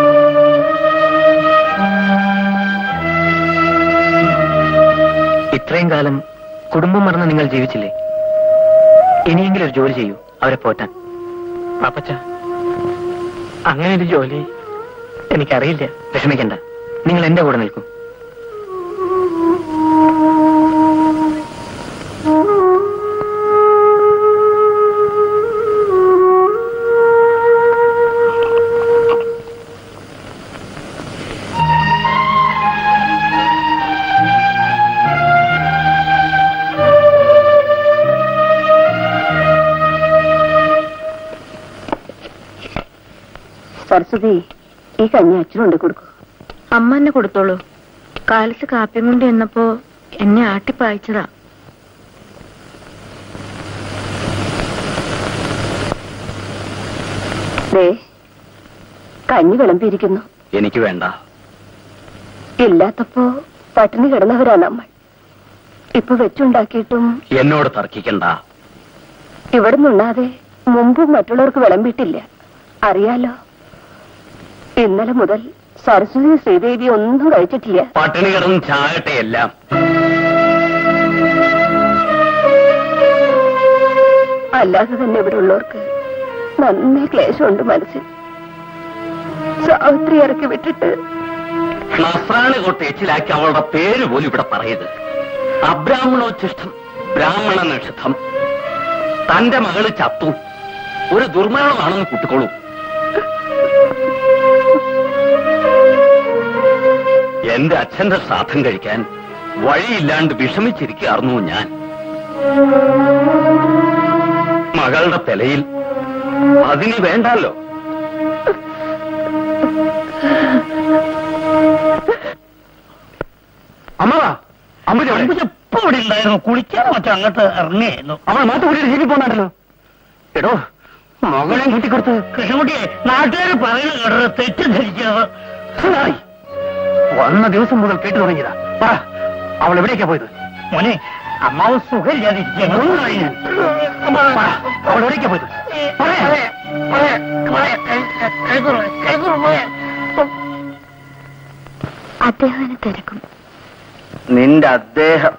ഇത്രയും ഇത്രയും കാലം കുടുംബം മറന്ന് നിങ്ങൾ ജീവിച്ചില്ലേ? ഇനിയെങ്കിലും ഒരു ജോലി ചെയ്യൂ, അവരെ പോറ്റാൻ. പാപ്പച്ച, അങ്ങനെ ഒരു ജോലി എനിക്കറിയില്ല. വിഷമിക്കണ്ട, നിങ്ങൾ എന്റെ കൂടെ നിൽക്കൂ. സരസ്വതി, ഈ കഞ്ഞി അച്ഛനുണ്ട് കൊടുക്കൂ. അമ്മ എന്നെ കൊടുത്തോളൂ. കാലത്ത് കാപ്പിയും കൊണ്ട് എന്നപ്പോ എന്നെ ആട്ടിപ്പായച്ചതാ. ദേ, കഞ്ഞി വിളമ്പിയിരിക്കുന്നു. എനിക്ക് വേണ്ട. ഇല്ലാത്തപ്പോ പട്ടിണി കിടന്നവരാ നമ്മൾ. ഇപ്പൊ വെച്ചുണ്ടാക്കിയിട്ടും എന്നോട് തർക്കിക്കണ്ട. ഇവിടെ നിന്നുണ്ണാതെ മുമ്പും മറ്റുള്ളവർക്ക് വിളമ്പിട്ടില്ല, അറിയാലോ. ഇന്നലെ മുതൽ സരസ്വതി ശ്രീദേവി ഒന്നും കഴിച്ചിട്ടില്ല. പട്ടിണി കിടന്ന് ചാകട്ടെ എല്ലാം. അല്ലാതെ തന്നെ ഇവിടെ ഉള്ളവർക്ക് നന്നേ ക്ലേശമുണ്ട് മനസ്സിൽ. സാവിത്രി ഇറക്കി വിട്ടിട്ട് നസ്രാണി കൊട്ടേച്ചിലാക്കി അവളുടെ പേര് പോലും ഇവിടെ പറയരുത്. അബ്രാഹ്മണോച്ഛിഷ്ടം ബ്രാഹ്മണ നിഷിദ്ധം. തന്റെ മകള് ചത്തു, ഒരു ദുർമരണമാണെന്ന് കൂട്ടിക്കോളൂ. എന്റെ അച്ഛന്റെ ശ്രാദ്ധം കഴിക്കാൻ വഴിയില്ലാണ്ട് വിഷമിച്ചിരിക്കുകയായിരുന്നു ഞാൻ. മകളുടെ തലയിൽ അതിന് വേണ്ടല്ലോ. അമ്മവാ, അമ്പൂരി എപ്പോ ഇവിടെ ഉണ്ടായിരുന്നു? കുളിക്കാൻ മറ്റോ അങ്ങോട്ട് ഇറങ്ങിയായിരുന്നു. അവൾ മാത്തുകുട്ടിയുടെ ജീവി പോന്നാണല്ലോ. എടോ, മകളെയും കൂട്ടിക്കൊടുത്ത്. കൃഷ്ണൻകുട്ടിയെ നാട്ടുകാർ പറയുന്നത് കേട്ടത് തെറ്റിദ്ധരിച്ചത്. വന്ന ദിവസം മുതൽ കേട്ടു തുടങ്ങിയതാ. പറ, അവൾ എവിടേക്കാ പോയത്? മോനെ, അമ്മാവ് സുഖമില്ലാതിരിക്കുകയാണ്. അവൾ എവിടേക്കാ പോയത്? അദ്ദേഹം തിരക്കും. നിന്റെ അദ്ദേഹം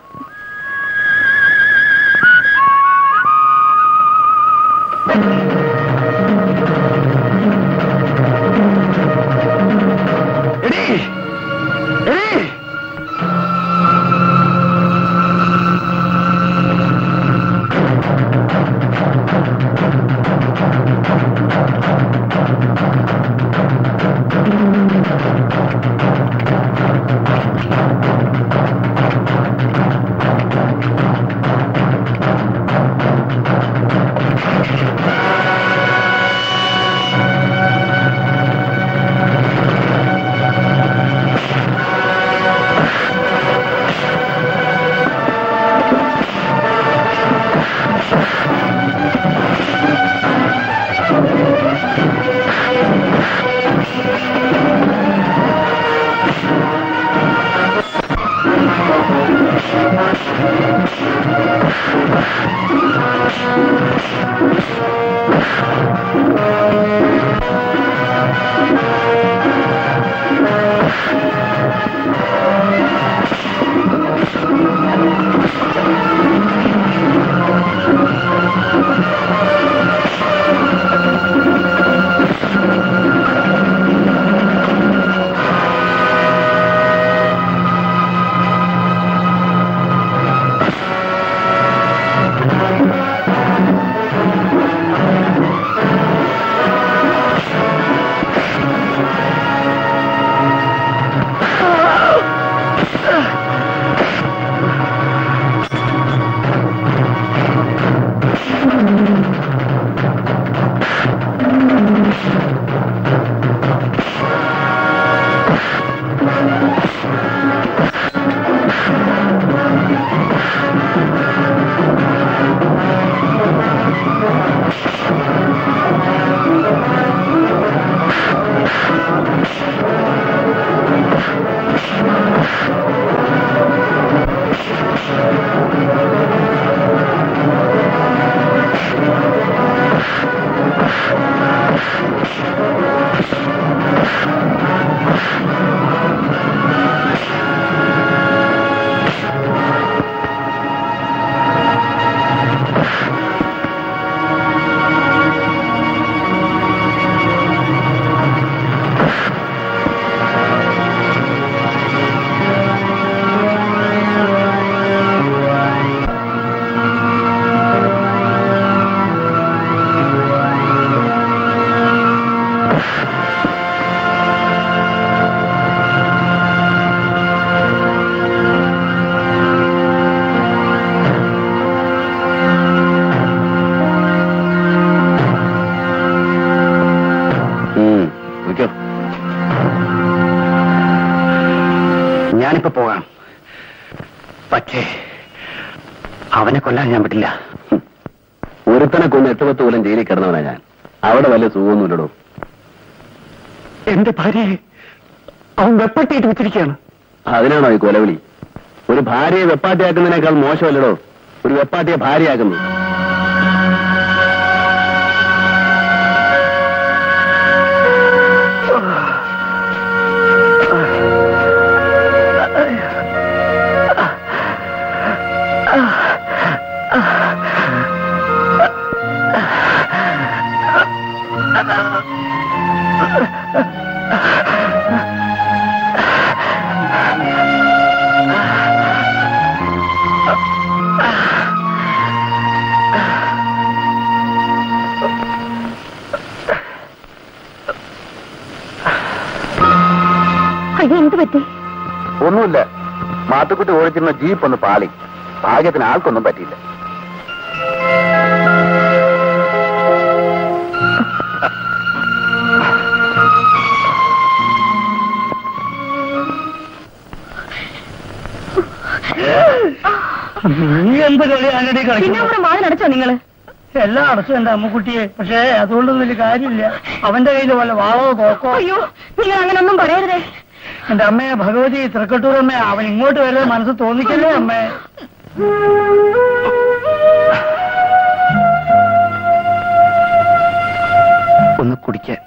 ഞാനിപ്പോ പോകാം. പക്ഷേ അവനെ കൊല്ലാൻ ഞാൻ പറ്റില്ല. ഒരുത്തനെ കൊന്ന് 8-10 കൊല്ലം ജയിലിൽ കിടന്നവനാ ഞാൻ. അവിടെ വലിയ സുഖമൊന്നുമില്ലടോ. എന്റെ ഭാര്യയെ അവൻ വെപ്പാട്ടിയിട്ട് വെച്ചിരിക്കുകയാണ്. അതിനാണോ ഈ കൊലവിളി? ഒരു ഭാര്യയെ വെപ്പാട്ടിയാക്കുന്നതിനേക്കാൾ മോശമല്ലടോ ഒരു വെപ്പാട്ടിയെ ഭാര്യയാക്കുന്നു. എന്ത് പറ്റി? ഒന്നുമില്ല. മാത്തുക്കുട്ടി ഓടിച്ചിരുന്ന ജീപ്പ് ഒന്ന് പാളി. ഭാഗ്യത്തിന് ആൾക്കൊന്നും പറ്റിയില്ല. നീ എന്ത് കളിയാണടി കളിക്കുന്നത്? വാതിലടച്ചോ നിങ്ങള്? എല്ലാം അടച്ചു എന്റെ അമ്മുക്കുട്ടിയെ. പക്ഷേ അതുകൊണ്ടൊന്നും വലിയ കാര്യമില്ല. അവന്റെ കയ്യിൽ വല്ല വാളോ തോക്കോ. അയ്യോ, നിങ്ങൾ അങ്ങനൊന്നും പറയരുതേ. എന്റെ അമ്മയെ ഭഗവതി തൃക്കട്ടൂരമ്മ, അവൻ ഇങ്ങോട്ട് വരെ മനസ്സ് തോന്നിക്കല്ലേ അമ്മേ. ഒന്ന് കുടിക്കാൻ.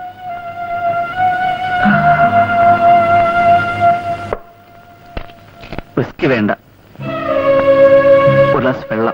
വിസ്കി വേണ്ട, ഒരു ഗ്ലാസ് വെള്ളം.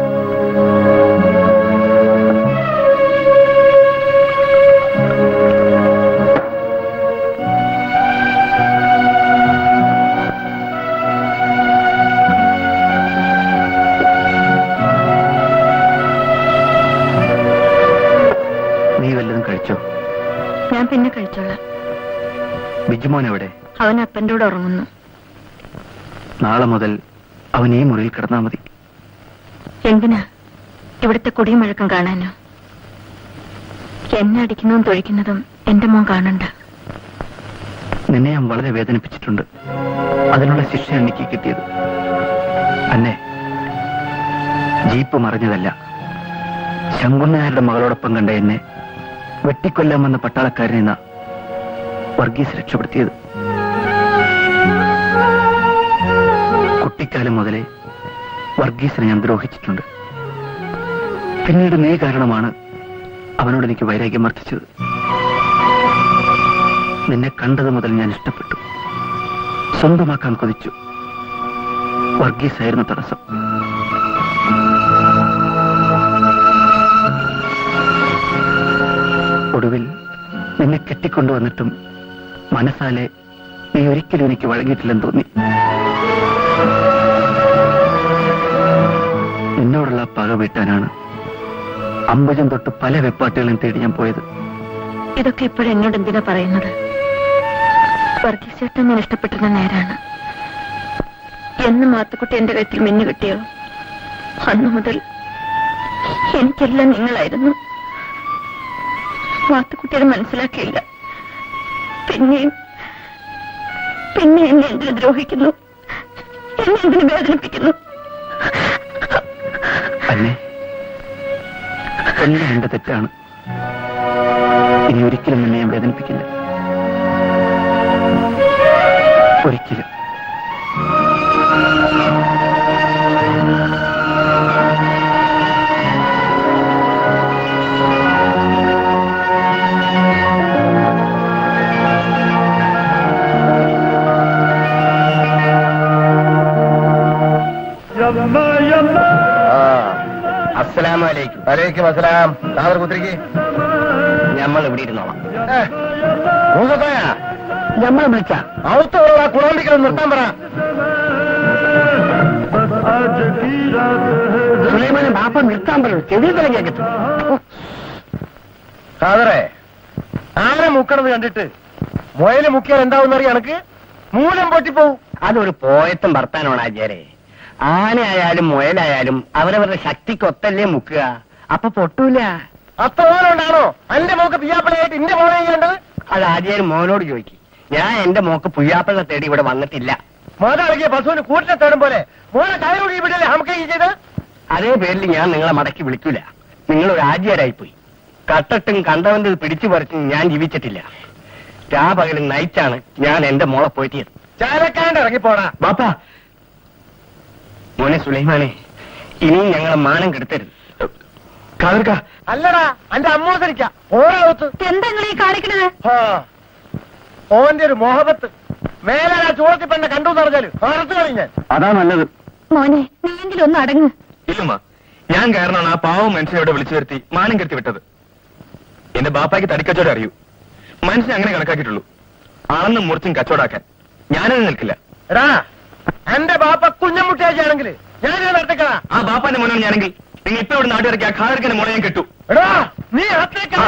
നീ വല്ലതും കഴിച്ചോ? ഞാൻ പിന്നെ കഴിച്ചോളാം. ബിജുമോൻ എവിടെ? അവൻ അപ്പൻ്റെ കൂടെ ഉറങ്ങുന്നു. നാളെ മുതൽ അവൻ ഈ മുറിയിൽ കിടന്നാൽ മതി. എന്തിനാ? ഇവിടുത്തെ കുടിയും വഴക്കം കാണാനോ? എന്നെ അടിക്കുന്നതും തൊഴിക്കുന്നതും എന്റെ മോൻ കാണണ്ട. നിന്നെ ഞാൻ വളരെ വേദനിപ്പിച്ചിട്ടുണ്ട്. അതിനുള്ള ശിക്ഷ എനിക്ക് കിട്ടിയത്. അന്നെ ജീപ്പ് മറിഞ്ഞതല്ല, ശങ്കുണ്ണനാരുടെ മകളോടൊപ്പം കണ്ട എന്നെ വെട്ടിക്കൊല്ലാമെന്ന പട്ടാളക്കാരനെന്ന വർഗീസ് രക്ഷപ്പെടുത്തിയത്. കുട്ടിക്കാലം മുതലേ വർഗീസിനെ ഞാൻ ദ്രോഹിച്ചിട്ടുണ്ട്. പിന്നീട് നീ കാരണമാണ് അവനോട് എനിക്ക് വൈരാഗ്യം വർദ്ധിച്ചത്. നിന്നെ കണ്ടത് മുതൽ ഞാൻ ഇഷ്ടപ്പെട്ടു, സ്വന്തമാക്കാൻ കൊതിച്ചു. വർഗീസായിരുന്നു തടസ്സം. ഒടുവിൽ നിന്നെ കെട്ടിക്കൊണ്ടുവന്നിട്ടും മനസ്സാലെ നീ ഒരിക്കലും എനിക്ക് വഴങ്ങിയിട്ടില്ലെന്ന് തോന്നി. നിന്നോടുള്ള പക വീട്ടാനാണ് അമ്പജം തൊട്ട് പല വെപ്പാട്ടുകളും തേടി ഞാൻ പോയത്. ഇതൊക്കെ ഇപ്പോഴും എന്നോട് എന്തിനാ പറയുന്നത്? വർഗീസ് ചേട്ടൻ ഞാൻ ഇഷ്ടപ്പെട്ടിരുന്ന നേരാണ്. എന്ന് മാത്തുക്കുട്ടി എന്റെ കഴുത്തിൽ മിന്നു കിട്ടിയോ അന്നു മുതൽ എനിക്കെല്ലാം നിങ്ങളായിരുന്നു. മാത്തുക്കുട്ടിയത് മനസ്സിലാക്കിയില്ല. പിന്നെ എന്നെ എന്തിനു ദ്രോഹിക്കുന്നു? എന്നെ എന്തിനു വേദനിപ്പിക്കുന്നു? അന്നെ എല്ലാം എന്റെ തെറ്റാണ്. ഇനി ഒരിക്കലും എന്നെ ഞാൻ വേദനിപ്പിക്കില്ല. ഒരിക്കലും. അസ്സലാമലൈക്കും. വലൈക്കും അസ്സലാം. താങ്കൾ കുത്തിരിക്ക്. നമ്മൾ ഇവിടെ ഇരുന്നോളാം. നമ്മളെ വിളിച്ച ഔത്തുള്ള കുളമ്പിക്കൽ നിർത്താൻ പറ. സുലൈമാനെ ബാപ്പ നിർത്താൻ പറയൂ. ചെവി തലക്കേക്കട്ടെ. സാദറേ, ആന മുക്കണത് കണ്ടിട്ട് മുയല് മുക്കിയാൽ എന്താവുന്നറിയ എനക്ക്? മൂലം പൊട്ടിപ്പോവും. അതൊരു പോയത്തും ഭർത്താനാണ് ആചാരെ. ആനയായാലും മുയലായാലും അവരവരുടെ ശക്തിക്കൊത്തല്ലേ മുക്കുക. അപ്പൊ പൊട്ടൂല. അത്തോലുണ്ടാണോ എന്റെ മോക്ക് പിയാപ്പിളയായിട്ട് എന്റെ മോനെ ചെയ്യേണ്ടത്? അത് ആചാര്യ മോനോട് ചോദിക്കും. ഞാൻ എന്റെ മോക്ക് പുയ്യാപ്പിള തേടി ഇവിടെ വന്നിട്ടില്ല. മോതളകിയ പശുവിന് കൂട്ടിനെ തേടും പോലെ മോനെ കയറുകൂടി വിടല്ലേ നമുക്ക് ചെയ്ത്. അതേ പേരിൽ ഞാൻ നിങ്ങളെ മടക്കി വിളിക്കൂല. നിങ്ങളൊരു ആദ്യരായിപ്പോയി. കട്ടട്ടും കണ്ടവന്റെ പിടിച്ചു പറിച്ചും ഞാൻ ജീവിച്ചിട്ടില്ല. രാപകലും നയിച്ചാണ് ഞാൻ എന്റെ മോളെ പോറ്റിയത്. ചാലക്കാണ്ട് ഇറങ്ങിപ്പോടാ ബാപ്പാ. മോനെ സുലൈമാനെ, ഇനിയും ഞങ്ങളെ മാനം കെടുത്തരുത്. അല്ലടാ എന്റെ അമ്മോസരിക്ക ഓരോത്ത് എന്താ നിങ്ങൾ ഈ കാണിക്കണത്? ഓന്റെ ഒരു മോഹബത്ത് മേലെ ആ ചൂടത്തി പെണ്ണെ കണ്ടു പറഞ്ഞാല് അറുത്ത് കഴിഞ്ഞാൽ. അതാ നല്ലത്. മോനെ നീയെങ്കിലും ഒന്ന് അടങ്ങ്. ഇല്ലുമ്മ, ഞാൻ കാരണമാണ് ആ പാവം മനുഷ്യനോട് വിളിച്ചു വരുത്തി മാനം കെടുത്തി വിട്ടത്. എന്റെ ബാപ്പായ്ക്ക് തടിക്കച്ചവടം അറിയൂ. മനുഷ്യൻ അങ്ങനെ കണക്കാക്കിയിട്ടുള്ളൂ. അളന്നും മുറിച്ചും കച്ചവടാക്കാൻ ഞാനത് നിൽക്കില്ല. എടാ എന്റെ ബാപ്പ കുഞ്ഞമുട്ടിയാച്ചാണെങ്കിൽ ഞാനിത് നടത്തിക്കടാ. ആ ബാപ്പാന്റെ മോനാണ് ഞാനെങ്കിൽ നിങ്ങൾ ഇപ്പൊ ഇവിടെ നാട്ടിലിറക്കി ആ ഖാദർക്കന്റെ മോളെ ഞാൻ കെട്ടു. എടാ നീ അത്തേക്കാ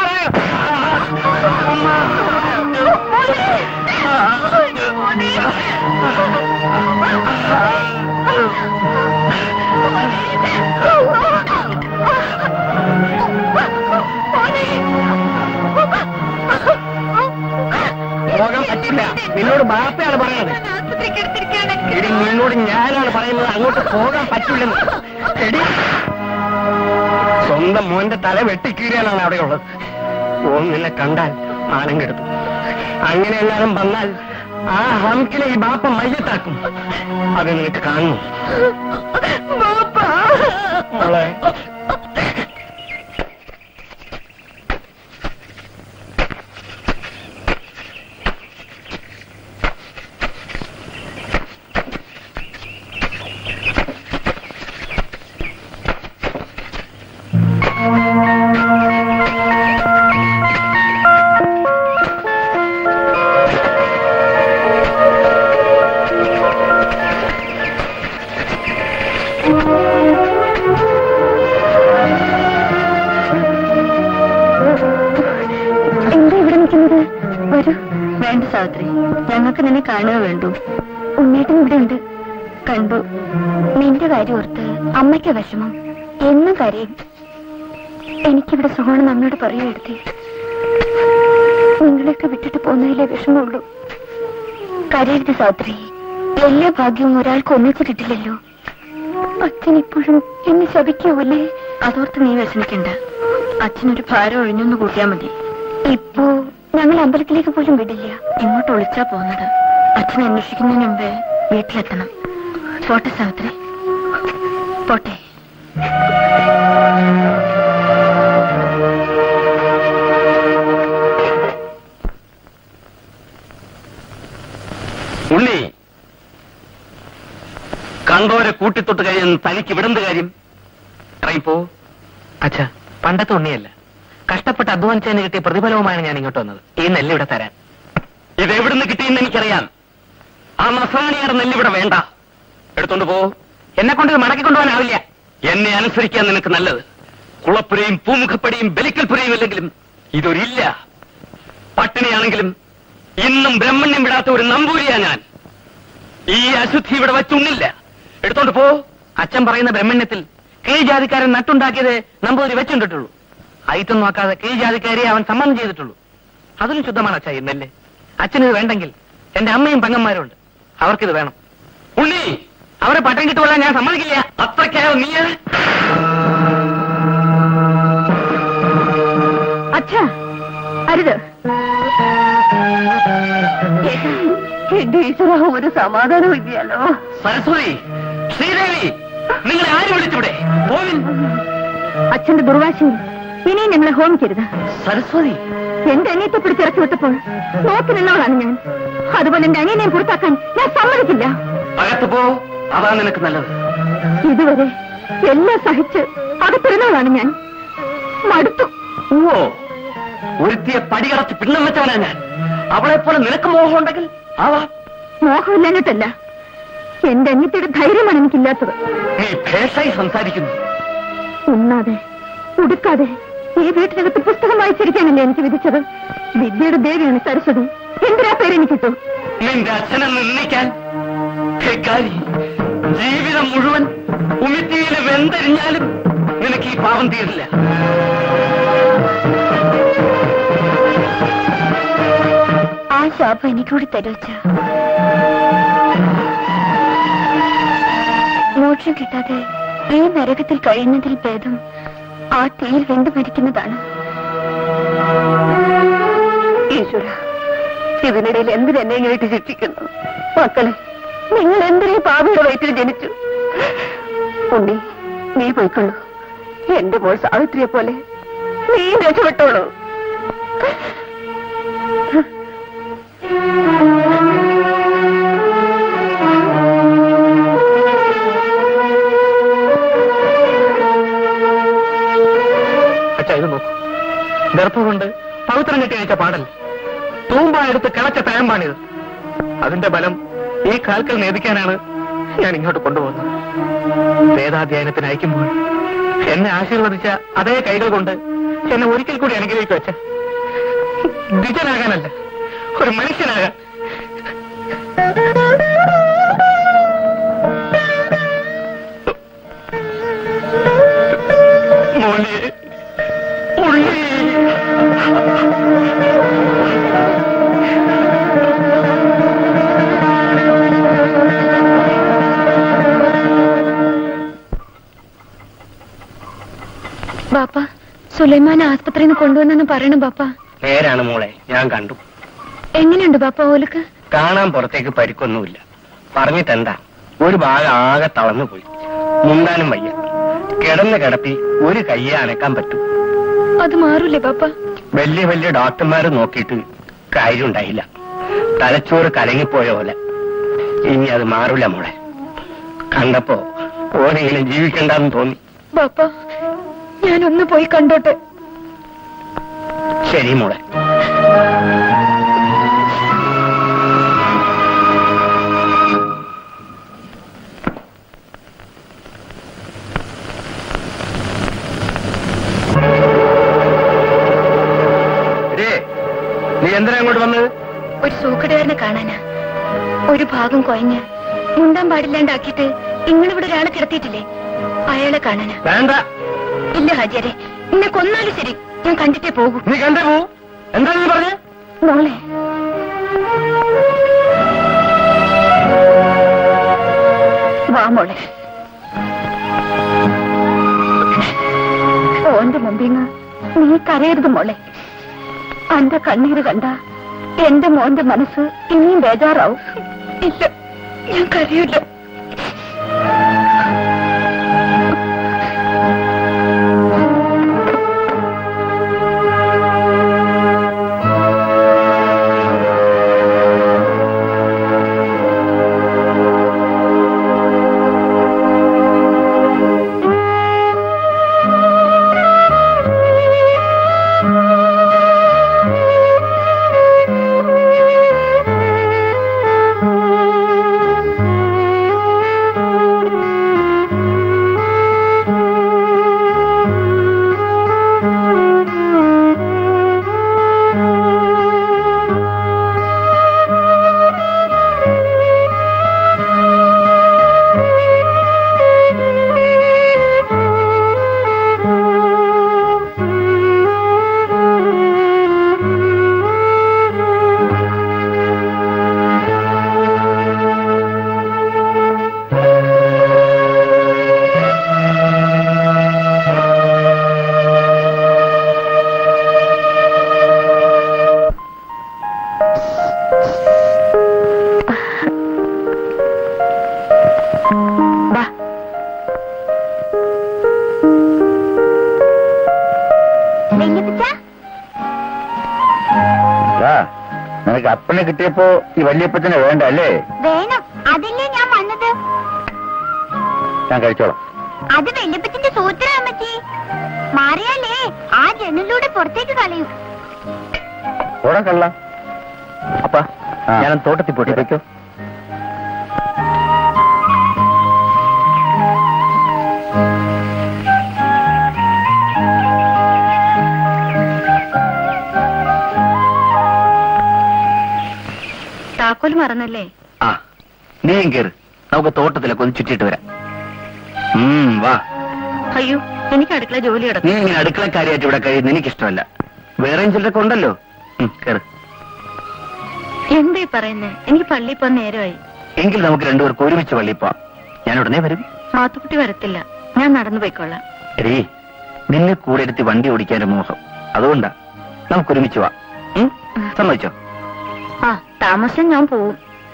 പോകാൻ പറ്റില്ല. നിന്നോട് ബാപ്പയാണ് പറയുന്നത്. എടി നിന്നോട് ഞാനാണ് പറയുന്നത് അങ്ങോട്ട് പോകാൻ പറ്റില്ലെന്ന്. എടി സ്വന്തം മോന്റെ തല വെട്ടിക്കീറിയാനാണ് അവിടെയുള്ളത്. ഓൻ നിന്നെ കണ്ടാൽ മാനം കെടുത്തു. അങ്ങനെ എല്ലാരും വന്നാൽ ആ ഹംക്കിനെ ഈ ബാപ്പ മയ്യത്താക്കും. അത് നിനക്ക് കാണുന്നു. മോളെ ഞങ്ങൾക്ക് നിന്നെ കാണുക വേണ്ടു. ഉണ്ണേട്ടൻ ഇവിടെ ഉണ്ട്. കണ്ടു. നിന്റെ കാര്യം ഓർത്ത് അമ്മയ്ക്ക് വിഷമം. എന്നും കരയും. എനിക്കിവിടെ സുഖമാണ് അമ്മയോട് പറയുമെടുത്തി. നിങ്ങളെയൊക്കെ വിട്ടിട്ട് പോകുന്നതിലെ വിഷമമുള്ളൂ. കരയരുത് സാത്രി. എല്ലാ ഭാഗ്യവും ഒരാൾക്ക് ഒന്നിച്ച് കിട്ടില്ലല്ലോ. അച്ഛൻ ഇപ്പോഴും എന്നെ ശപിക്കാവൂലേ? അതോർത്ത് നീ വിഷമിക്കണ്ട. അച്ഛനൊരു ഭാരം ഒഴിഞ്ഞൊന്ന് കൂട്ടിയാ മതി. ഇപ്പോ ഞങ്ങൾ അമ്പലത്തിലേക്ക് പോലും വിടില്ല. ഇങ്ങോട്ട് ഒളിച്ചാ പോകുന്നത്. അച്ഛൻ അന്വേഷിക്കുന്നതിന് മുമ്പേ വീട്ടിലെത്തണം. പോട്ടെ സാവിത്രി, പോട്ടെ. ഉണ്ണി, കണ്ടോരെ കൂട്ടിത്തൊട്ട് കഴിയുന്ന തനിക്ക് വിടുന്ന കാര്യം ഇറങ്ങിപ്പോ. അച്ഛാ, പണ്ടത്തെ ഉണ്ണിയല്ല. കഷ്ടപ്പെട്ട് അധ്വാനിച്ചതിന് കിട്ടിയ പ്രതിഫലവുമാണ് ഞാൻ ഇങ്ങോട്ട് വന്നത്. ഈ നെല്ലിവിടെ തരാൻ. ഇതെവിടുന്ന് കിട്ടിയെന്ന് എനിക്കറിയാം. ആ നസ്രാണിയുടെ നെല്ലിവിടെ വേണ്ട. എടുത്തോണ്ട് പോ. എന്നെ കൊണ്ട് മടക്കിക്കൊണ്ടുപോകാനാവില്ല. എന്നെ അനുസരിക്കാൻ നിനക്ക് നല്ലത്. കുളപ്പുരയും പൂമുഖപ്പടിയും ബലിക്കൽപ്പുരയും അല്ലെങ്കിലും ഇതൊരില്ല. പട്ടിണിയാണെങ്കിലും ഇന്നും ബ്രഹ്മണ്യം വിടാത്ത ഒരു നമ്പൂരിയാ ഞാൻ. ഈ അശുദ്ധി ഇവിടെ വച്ചുണ്ണില്ല. എടുത്തോണ്ട് പോ. അച്ഛൻ പറയുന്ന ബ്രഹ്മണ്യത്തിൽ കീഴ്ജാതിക്കാരൻ നട്ടുണ്ടാക്കിയത് നമ്പൂതിരി വെച്ചുണ്ടിട്ടുള്ളൂ. ഐറ്റം നോക്കാതെ കീഴ്ജാതിക്കാരെ അവൻ സമ്മതം ചെയ്തിട്ടുള്ളൂ. അതിലും ശുദ്ധമാണ് അച്ഛാ ഈ നെല്ല്. അച്ഛനിത് വേണ്ടെങ്കിൽ എന്റെ അമ്മയും പെങ്ങന്മാരും ഉണ്ട്. അവർക്കിത് വേണം. ഉണ്ണി, അവരെ പട്ടം കിട്ടുകൊള്ളാൻ ഞാൻ സമ്മതിക്കില്ല. അത്രയ്ക്കായോ നീ? അച്ഛാ, അരുത്. എന്റെ ഈശ്വര, ഒരു സമാധാനം ഇല്ലല്ലോ. സരസ്വതി, ശ്രീദേവി, നിങ്ങളെ ആര് വിളിച്ചൂടെ? പോവിൻ. അച്ഛന്റെ ദുർവാശയിൽ ഇനിയും ഞങ്ങളെ ഹോമിക്കരുത്. സരസ്വതി, എന്റെ അനിയത്തെ പിടിച്ചിറക്കി വിട്ടപ്പോൾ നോക്കി നിന്നവളാണ് ഞാൻ. അതുപോലെ എന്റെ അനിയനെ പുറത്താക്കാൻ ഞാൻ സമ്മതിക്കില്ല. അകത്ത് പോ. അതാ നിനക്ക് നല്ലത്. ഇതുവരെ എല്ലാം സഹിച്ച് അകത്തിരുന്നവളാണ് ഞാൻ. മടുത്തു. ഓ, ഒരുത്തിയെ പടികടച്ച് പിണ്ണം വെച്ചവനാ ഞാൻ. അവളെ പോലെ നിനക്ക് മോഹം ഉണ്ടെങ്കിൽ ആവാ. മോഹമില്ലാഞ്ഞിട്ടല്ല, എന്റെ അനിയത്തിയുടെ ധൈര്യമാണ് എനിക്കില്ലാത്തത്. നീ ഭേഷായി സംസാരിക്കുന്നു. ഉണ്ണാതെ ഉടുക്കാതെ ഈ വീട്ടിനകത്ത് പുസ്തകം വായിച്ചിരിക്കാനല്ലേ എനിക്ക് വിധിച്ചത്. വിദ്യയുടെ ദേവിയാണ് സരസ്വതി. എന്തിനാ പേരെനിക്കിട്ടു? നിന്റെ അച്ഛനെ നിന്ദിക്കാൻ ജീവിതം മുഴുവൻ ഉമിത്തിയില് വെന്തരിഞ്ഞാലും നിനക്ക് ഈ പാവം തീരില്ല. ആ ശാപം എനിക്കൂടി തരുവച്ച. മോക്ഷം കിട്ടാതെ ഈ നരകത്തിൽ കഴിയുന്നതിൽ ഭേദം ആ തീയിൽ വെന്തു മരിക്കുന്നതാണ്. ഈശ്വര, ഇതിനിടയിൽ എന്തിനെന്നെ ഇങ്ങോട്ട് ശിക്ഷിക്കുന്നു? മക്കളെ, നിങ്ങൾ എന്തിനീ പാപിയുടെ വയറ്റിൽ ജനിച്ചു? ഉണ്ണി, നീ പോയിക്കൊള്ളൂ. എന്റെ മോൾ സാവിത്രിയെ പോലെ നീ രക്ഷപ്പെട്ടോളൂ. ഇത് നോക്കൂ, ഗർഭമുണ്ട് പവിത്രം കെട്ടി അയച്ച പാടൽ, തൂമ്പ എടുത്ത് കിളച്ച തയമ്പാണിത്. അതിന്റെ ബലം ഈ കാൽക്കൽ നേദിക്കാനാണ് ഞാൻ ഇങ്ങോട്ട് കൊണ്ടുപോകുന്നത്. വേദാധ്യയനത്തിന് അയക്കുമ്പോൾ എന്നെ ആശീർവദിച്ച അതേ കൈകൾ കൊണ്ട് എന്നെ ഒരിക്കൽ കൂടി അനുഗ്രഹിക്കും അച്ഛൻ. ദ്വിജനാകാനല്ല, ഒരു മനുഷ്യനാകാൻ. മോനെ, ഉള്ളി. ബാപ്പ, സുലൈമാൻ ആസ്പത്രിയിൽ നിന്ന് കൊണ്ടുവന്നെന്ന് പറയണം ബാപ്പ. നേരാണ് മോളെ, ഞാൻ കണ്ടു. എങ്ങനെയുണ്ട് ബാപ്പ ഓലക്ക്? കാണാൻ പുറത്തേക്ക് പരിക്കൊന്നുമില്ല. പറഞ്ഞിട്ടെന്താ, ഒരു ഭാഗം ആകെ തളർന്നുപോയി. മുണ്ടാനും വയ്യ. കിടന്ന് കിടത്തി ഒരു കയ്യെ അനക്കാൻ പറ്റും. അത് മാറൂലേ ബാപ്പ? വലിയ വലിയ ഡോക്ടർമാര് നോക്കിയിട്ട് കാര്യമുണ്ടായില്ല. തലച്ചോറ് കലങ്ങിപ്പോയ പോലെ. ഇനി അത് മാറൂല മോളെ. കണ്ടപ്പോ ഓരെങ്കിലും ജീവിക്കണ്ടെന്ന് തോന്നി. ബാപ്പ, ഞാനൊന്ന് പോയി കണ്ടോട്ടെ. ശരി മോളെ. നീ എന്തിനാ അങ്ങോട്ട് വന്നത്? ഒരു സൂക്കടുകാരനെ കാണാനാ. ഒരു ഭാഗം കൊയഞ്ഞ് മുണ്ടാൻ പാടില്ലാണ്ടാക്കിയിട്ട് നിങ്ങളിവിടെ ഒരാളെ കിടത്തിയിട്ടില്ലേ? അയാളെ കാണാനാ. വേണ്ട. ഇല്ല ഹാജിയാരെ, എന്നെ കൊന്നാലും ശരി, ഞാൻ കണ്ടിട്ടേ പോകൂ. നീ കണ്ടേ പോകൂ. എന്താ നീ പറഞ്ഞേ? മോളെ, വാ മോളെ. ഓന്റെ മുമ്പിന്ന് നീ കരയരുത് മോളെ. അന്റെ കണ്ണീര് കണ്ട എന്റെ മോന്റെ മനസ്സ് ഇനിയും ബേജാറാവും. ഇല്ല, ഞാൻ കരയില്ല. നിനക്ക് അപ്പനെ കിട്ടിയപ്പോ ഈ വല്യപ്പച്ചനെ വേണ്ട അല്ലേ? വേണം, അതല്ലേ ഞാൻ വന്നത്. ഞാൻ കഴിച്ചോളാം. അത് വല്യപ്പച്ചന്റെ സൂത്ര അമ്മച്ചി. മാറിയാലേ ആ ജനലിലൂടെ പുറത്തേക്ക് കളയും. ഓടാൻ കള്ള. അപ്പ ഞാൻ തോട്ടത്തിൽ പോയിട്ട് വയ്ക്കോ. താക്കോൽ മറന്നല്ലേ? ആ, നീയും കേറ്. നമുക്ക് തോട്ടത്തിലൊക്കെ ഒന്ന് ചുറ്റിട്ട് വരാം. വാ. അയ്യോ, എനിക്ക് അടുക്കള ജോലി നീ കിടക്കും. ഇങ്ങനെ അടുക്കളക്കാരിയായിട്ട് ഇവിടെ കഴിയുന്ന എനിക്കിഷ്ടമല്ല. വേറെയും ചിലരൊക്കെ ഉണ്ടല്ലോ. കേറ്. എന്തേ പറയുന്നേ? എനിക്ക് പള്ളിയിൽ പോകാൻ നേരമായി. എങ്കിൽ നമുക്ക് രണ്ടുപേർക്ക് ഒരുമിച്ച് പള്ളിയിൽ പോവാം. ഞാൻ ഉടനെ വരും. ആ മാത്തുക്കുട്ടി വരത്തില്ല, ഞാൻ നടന്നു പോയിക്കൊള്ളാം. എടീ, നിന്നെ കൂടെ എടുത്ത് വണ്ടി ഓടിക്കാൻ്റെ മോഹം, അതുകൊണ്ടാ. നമുക്കൊരുമിച്ച് വാ. സമ്മതിച്ചോ? ആ, താമസം ഞാൻ പോവും.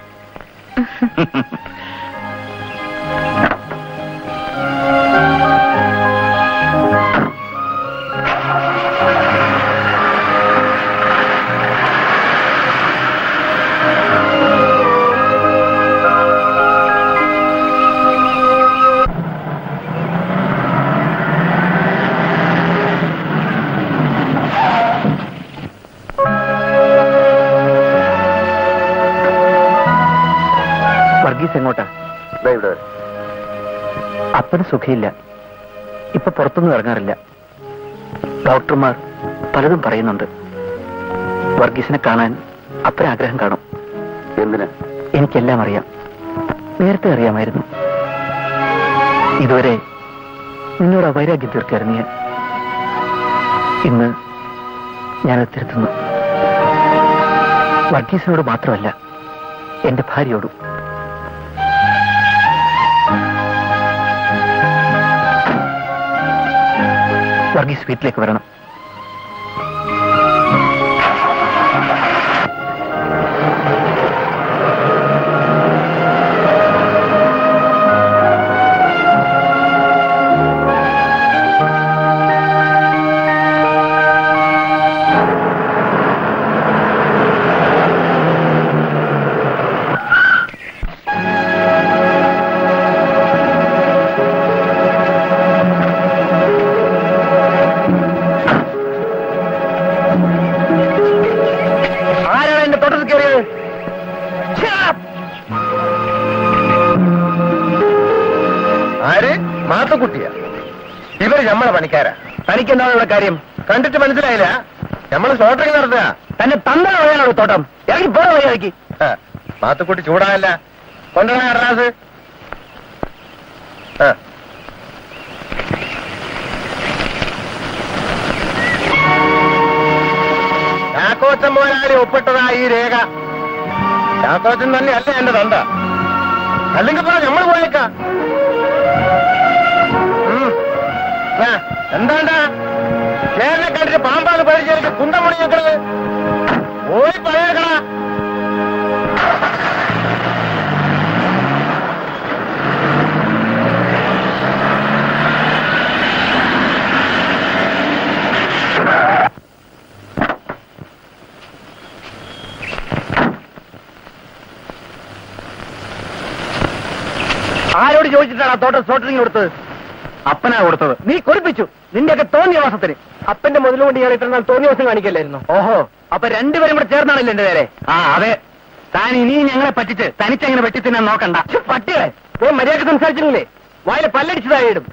വർഗീസ് എങ്ങോട്ടാ? അപ്പന് സുഖമില്ല, ഇപ്പൊ പുറത്തൊന്നും ഇറങ്ങാറില്ല. ഡോക്ടർമാർ പലതും പറയുന്നുണ്ട്. വർഗീസിനെ കാണാൻ അപ്പന് ആഗ്രഹം കാണും. എന്തിന്? എനിക്കെല്ലാം അറിയാം, നേരത്തെ അറിയാമായിരുന്നു. ഇതുവരെ നിന്നോട് അവൈരാഗ്യം തീർക്കായിരുന്നു ഞാൻ. ഇന്ന് ഞാനത് തിരുത്തുന്നു. വർഗീസിനോട് മാത്രമല്ല, എന്റെ ഭാര്യയോടും. വർഗീസ് വീട്ടിലേക്ക് വരണം. മാത്തുക്കുട്ടിയാ? ഇവര് നമ്മളെ പണിക്കാരാ. തനിക്കെന്താണ് ഇവിടെ കാര്യം? കണ്ടിട്ട് മനസ്സിലായില്ല. നമ്മള് ഷോട്ടിങ് നടത്തുക. തന്നെ തന്ന വഴിയാണോ തോട്ടം? ഇറങ്ങി പോണ വഴിയാക്കി. മാത്തുക്കുട്ടി ചൂടാകല്ല. കൊണ്ടുവരാ അറാസ്. ചാക്കോച്ചൻ മോനാളി ഒപ്പിട്ടതാ ഈ രേഖ. ചാക്കോച്ചൻ തന്നെ അല്ലേ എന്റെ തന്ത? അല്ലെങ്കിൽ പറ നമ്മൾ പോയേക്കാം. എന്താണ്ടാ ചേരനെ കണ്ടിട്ട് പാമ്പാണ് പരിചരിച്ച് കുന്തമുണി ഞങ്ങള് പോയി പറയണ. ആരോട് ചോദിച്ചിട്ടാണ് തോട്ടം ഷോട്ടിങ് കൊടുത്തത്? അപ്പനാ കൊടുത്തത്. നീ കൊറിപ്പിച്ചു. നിന്റെയൊക്കെ തോന്നിയ വാസത്തിന്. അപ്പന്റെ മുതലുകൊണ്ട് ഇയാൾ ഇത്ര നാൾ തോന്നിയ ദിവസം കാണിക്കല്ലായിരുന്നു. ഓഹോ, അപ്പൊ രണ്ടുപേരും കൂടെ ചേർന്നാണല്ലോ എന്റെ നേരെ. ആ അതെ, താൻ ഇനിയും ഞങ്ങളെ പറ്റിച്ച് തനിച്ചങ്ങനെ വെട്ടിത്തിന്നാൻ നോക്കണ്ട. പട്ടികളെ പോയി മര്യാദ സംസാരിച്ചില്ലേ വായിലെ പല്ലടിച്ചതായിടും.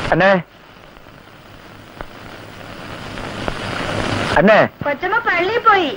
അന്നേ അന്നേ കൊച്ചമ്മ പള്ളിയിൽ പോയി.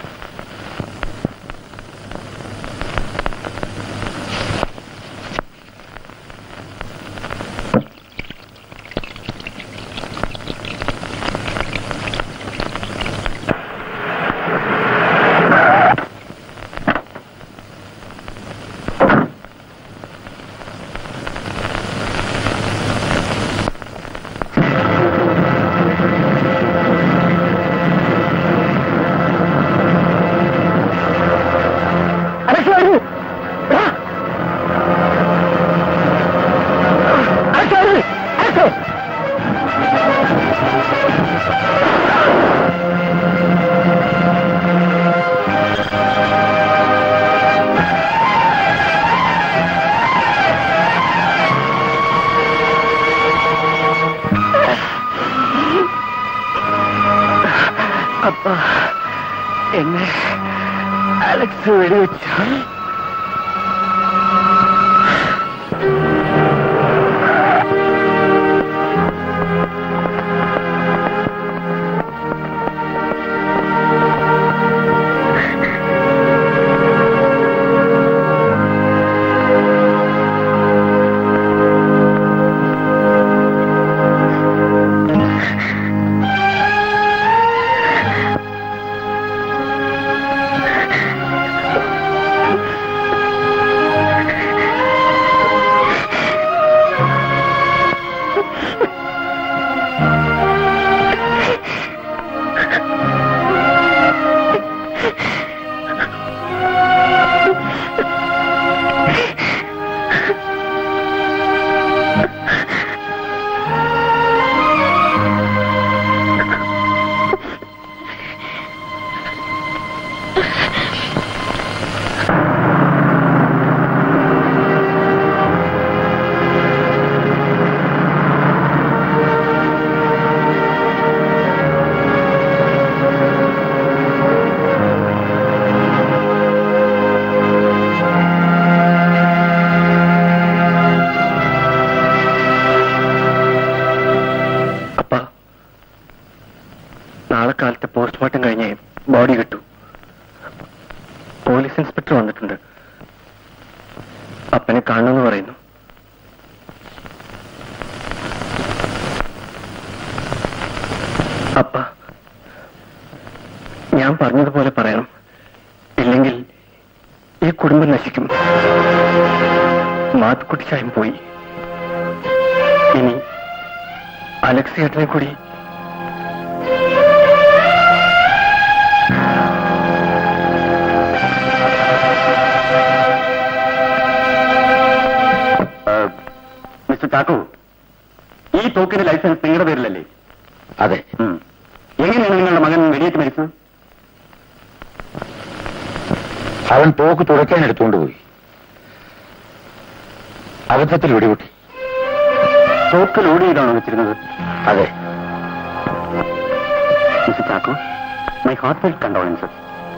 എന്നെ അലക്സ് വെടിവെച്ചു. നാളെ കാലത്തെ പോസ്റ്റ്മോർട്ടം കഴിഞ്ഞ് ബോഡി കിട്ടു. പോലീസ് ഇൻസ്പെക്ടർ വന്നിട്ടുണ്ട്. അപ്പനെ കാണണമെന്ന് പറയുന്നു. അപ്പ, ഞാൻ പറഞ്ഞതുപോലെ പറയണം. ഇല്ലെങ്കിൽ ഈ കുടുംബം നശിക്കും. മാത്തുക്കുട്ടിച്ചായും പോയി. ഇനി അലക്സിയേട്ടനെ കൂടി മിസ്റ്റർ ചാക്കോ, ഈ തോക്കിന്റെ ലൈസൻസ് നിങ്ങളുടെ പേരിലല്ലേ? അതെ. എങ്ങനെയാണ് നിങ്ങളുടെ മകൻ വെടിയേറ്റ് മരിച്ചത്? അവൻ തോക്ക് തുറക്കാൻ എടുത്തുകൊണ്ട് പോയി. അബദ്ധത്തിൽ വെടിപൊട്ടി. തോക്ക് ലോഡ് ചെയ്താണോ വെച്ചിരുന്നത്? അതെ. Mister Chacko, my heartfelt condolences.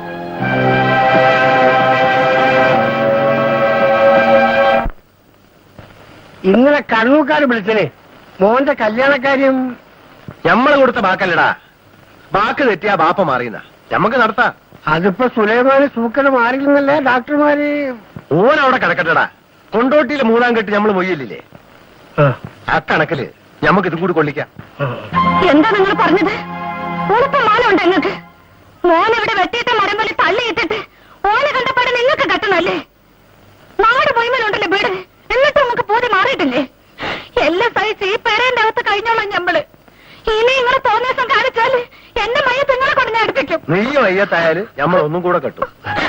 ഇന്നലെ കണ്ണൂക്കാർ വിളിച്ചേ മോന്റെ കല്യാണക്കാര്യം ഞമ്മള് കൊടുത്ത ബാക്കല്ലടാ. ബാക്ക് തെറ്റിയാ ബാപ്പ മാറിയുന്ന ഞമ്മക്ക് നടത്താം. അതിപ്പോ സുലൈമാന് സൂക്കട് മാറിയില്ലെന്നല്ലേ ഡോക്ടർമാര്. ഓനവിടെ കിടക്കട്ടടാ. കൊണ്ടോട്ടിയിൽ 3-ാം കെട്ട് ഞമ്മള് മൊയ്യില്ലേ? ആ കണക്കില് ഞമ്മക്ക് ഇതും കൂടി കൊള്ളിക്കാം. എന്താ നിങ്ങൾ പറഞ്ഞത്? ഉറപ്പ് മാനമുണ്ട് നിങ്ങൾക്ക്? മോനെവിടെ വെട്ടിയിട്ട മരം പോലെ തള്ളിയിട്ടിട്ട് ഓനെ കണ്ടപ്പാട് നിങ്ങൾക്ക് കെട്ടണല്ലേ? നാട് മൊയ്മനുണ്ടല്ലേ വീട്, എന്നിട്ട് നമുക്ക് പൂതി മാറിയിട്ടില്ലേ? എല്ലാം സഹിച്ച് ഈ പേരേന്റെ അകത്ത് കഴിഞ്ഞോളാം ഞമ്മള്. ഇനി നിങ്ങൾ തോന്നിയ കാണിച്ചാല് എന്റെ മയ്യത്ത് നിങ്ങളെ കൊണ്ട് ഞാൻ എടുപ്പിക്കും. നെയ്യോ അയ്യത്തായാല് ഞമ്മൾ ഒന്നും കൂടെ കെട്ടും.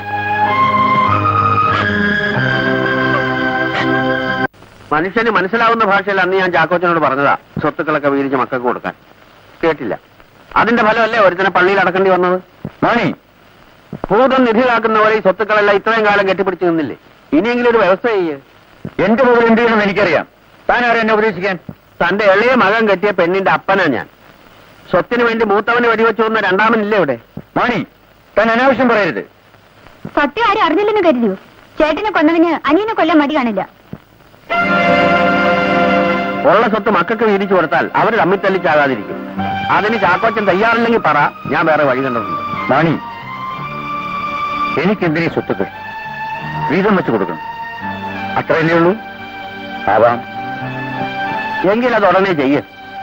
മനുഷ്യന് മനസ്സിലാവുന്ന ഭാഷയിൽ അന്ന് ഞാൻ ചാക്കോച്ചനോട് പറഞ്ഞതാ സ്വത്തുക്കളൊക്കെ വീതിച്ച് മക്കൾക്ക് കൊടുക്കാൻ. കേട്ടില്ല. അതിന്റെ ഫലമല്ലേ ഒരുത്തനെ പള്ളിയിൽ അടക്കേണ്ടി വന്നത്? മാണി, ഭൂതം നിധിയിലാക്കുന്ന പോലെ ഈ സ്വത്തുക്കളെല്ലാം ഇത്രയും കാലം കെട്ടിപ്പിടിച്ചു നിന്നില്ലേ? ഇനിയെങ്കിലും ഒരു വ്യവസ്ഥ ചെയ്യ്. എന്റെ മുതൽ എന്ത് ചെയ്യണമെന്ന് എനിക്കറിയാം. താൻ ആരെ എന്നെ ഉപദേശിക്കാൻ? തന്റെ ഇളയ മകൻ കെട്ടിയ പെണ്ണിന്റെ അപ്പനാ ഞാൻ. സ്വത്തിന് വേണ്ടി മൂത്തവന് വെടിവെച്ചു വന്ന രണ്ടാമനില്ലേ ഇവിടെ? മാണി, താൻ അനാവശ്യം പറയരുത്. സത്യം ആരും അറിഞ്ഞില്ലെന്ന് കരുതിയോ? ചേട്ടനെ കൊന്നതിന് അനിയനെ കൊല്ലാൻ മടി കാണില്ല. ഉള്ള സ്വത്ത് മക്കൾക്ക് വീതിച്ചു കൊടുത്താൽ അവർ തമ്മിൽ തല്ലിച്ചാകാതിരിക്കും. അതിന് ചാക്കോച്ചൻ തയ്യാറില്ലെങ്കിൽ പറ, ഞാൻ വേറെ വഴി കണ്ടിട്ടുണ്ട്. നാണി, എനിക്കെന്തിനീ സ്വത്തുക്കൾ? വീതം വെച്ച് കൊടുക്കണം, അത്രയല്ലേ ഉള്ളൂ. ആവാം, എങ്കിൽ അത് ഉടനെ ചെയ്യ.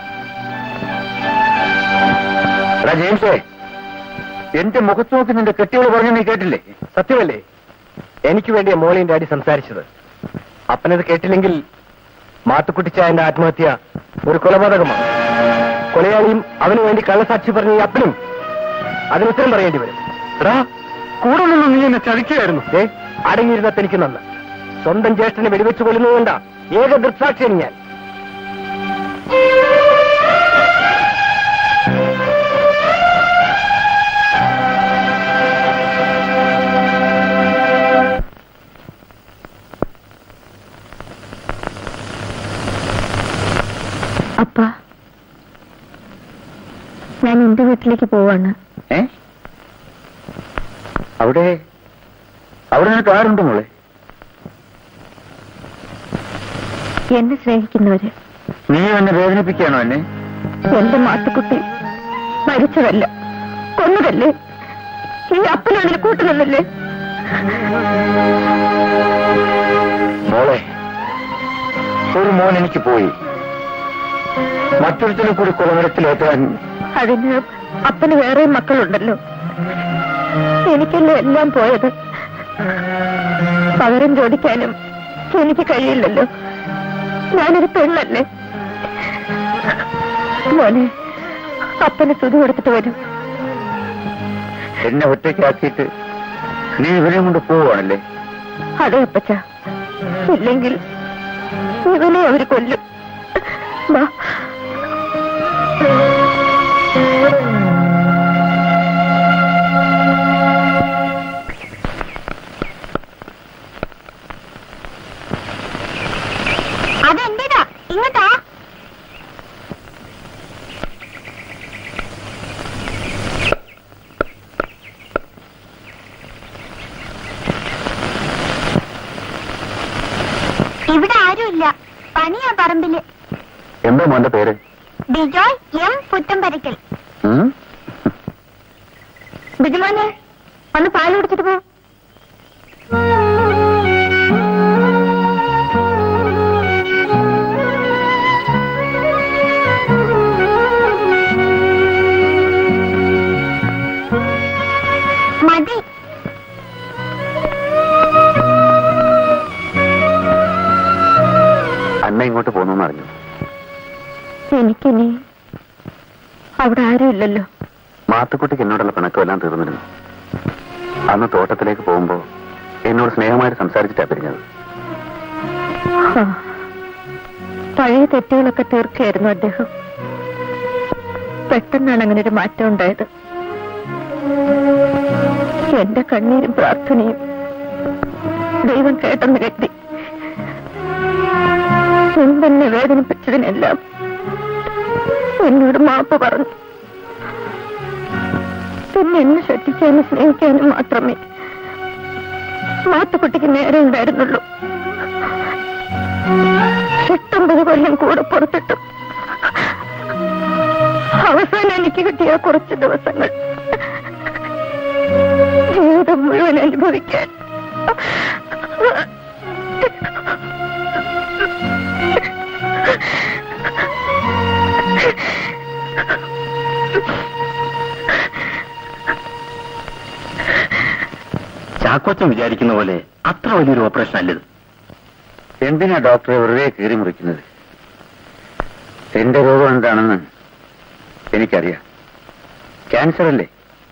ജെയിംസേ, എന്റെ മുഖത്ത് നോക്കി നിന്റെ കെട്ടിയോട് പറഞ്ഞു, നീ കേട്ടില്ലേ? സത്യമല്ലേ എനിക്ക് വേണ്ടിയ മോളിയും ഡാഡി സംസാരിച്ചത്? അപ്പനത് കേട്ടില്ലെങ്കിൽ മാത്തുക്കുട്ടിച്ചായന്റെ ആത്മഹത്യ ഒരു കൊലപാതകമാണ്. കൊലയാളിയും അവന് വേണ്ടി കള്ളസാക്ഷി പറഞ്ഞ ഈ അപ്പനും അതിനുത്തരം പറയേണ്ടി വരും. കൂടെ നിന്ന് നീ എന്നെ ചതിക്കുകയായിരുന്നു. അടങ്ങിയിരുന്ന തനിക്ക് നന്ന്. സ്വന്തം ജ്യേഷ്ഠനെ വെടിവെച്ച് കൊല്ലുന്നതുകൊണ്ടാ ഏക ദൃക്സാക്ഷിയാണ് ഞാൻ. അപ്പ, ഞാൻ എന്റെ വീട്ടിലേക്ക് പോവാണ്. അവിടെ നിനക്ക് ആരുണ്ട് മോളെ? എന്നെ സ്നേഹിക്കുന്നവര്. നീ എന്നെ വേദനിപ്പിക്കുകയാണോ എന്നെ? എന്റെ മാത്തുക്കുട്ടി മരിച്ചതല്ല, കൊന്നതല്ലേ? ഈ അപ്പനതിന് കൂട്ടുന്നതല്ലേ? മോളെ, ഒരു മോൻ എനിക്ക് പോയി, മറ്റൊരുത്തിനെ കൂടി കൊലമരത്തിലേറ്റാൻ. അതിന് അപ്പന് വേറെ മക്കളുണ്ടല്ലോ. എനിക്കല്ലേ എല്ലാം പോയത്. പകരം ചോദിക്കാനും എനിക്ക് കഴിയില്ലല്ലോ. ഞാനൊരു പെണ്ണല്ലേ. മോനെ, അപ്പന് തുതി കൊടുത്തിട്ട് വരും. എന്നെ ഒറ്റയ്ക്കാക്കിയിട്ട് നീ ഇവനെ കൊണ്ട് പോവാണല്ലേ? അതെ അപ്പച്ച, ഇല്ലെങ്കിൽ ഇവനെ അവര് കൊല്ലും. അതെന്റേതാ, ഇങ്ങോട്ടാ. ഇവിടെ ആരുമില്ല, പണിയാ പറമ്പില്. എന്താ മോന്റെ പേര്? ബിജോയ് എം പുത്തമ്പരക്കൽ. ബിജുമോനെ, ഒന്ന് പാല് കുടിച്ചിട്ട് പോ. മതി. അന്ന ഇങ്ങോട്ട് പോന്നു അറിഞ്ഞു. എനിക്കിനി അവിടെ ആരുമില്ലല്ലോ. മാത്തുക്കുട്ടിക്ക് എന്നോടുള്ള പിണക്കമെല്ലാം തീർന്നിരുന്നു. അന്ന് തോട്ടത്തിലേക്ക് പോകുമ്പോ എന്നോട് സ്നേഹമായിട്ട് സംസാരിച്ചിട്ടാ പിരിഞ്ഞത്. പഴയ തെറ്റുകളൊക്കെ തീർക്കുകയായിരുന്നു അദ്ദേഹം. പെട്ടെന്നാണ് അങ്ങനെ ഒരു മാറ്റം ഉണ്ടായത്. എന്റെ കണ്ണീരും പ്രാർത്ഥനയും ദൈവം കേട്ടെന്ന് കരുതി എന്തെന്നെ വേദനിപ്പിച്ചതിനെല്ലാം എന്നോട് മാപ്പ് പറഞ്ഞു. പിന്നെ എന്നെ ശ്രദ്ധിക്കാനും സ്നേഹിക്കാനും മാത്രമേ മാത്തുക്കുട്ടിക്ക് നേരെ ഉണ്ടായിരുന്നുള്ളൂ. 8-9 കൊല്ലം കൂടെ പുറത്തിട്ടു. അവസാനം എനിക്ക് കിട്ടിയ കുറച്ച് ദിവസങ്ങൾ ജീവിതം മുഴുവൻ അനുഭവിക്കാൻ. ചാക്കോച്ചൻ വിചാരിക്കുന്ന പോലെ അത്ര വലിയൊരു ഓപ്പറേഷൻ അല്ലത്. എന്തിനാ ഡോക്ടറെ വെറുതെ കീറി മുറിക്കുന്നത്? എന്റെ രോഗം എന്താണെന്ന് എനിക്കറിയാം. ക്യാൻസർ അല്ലേ?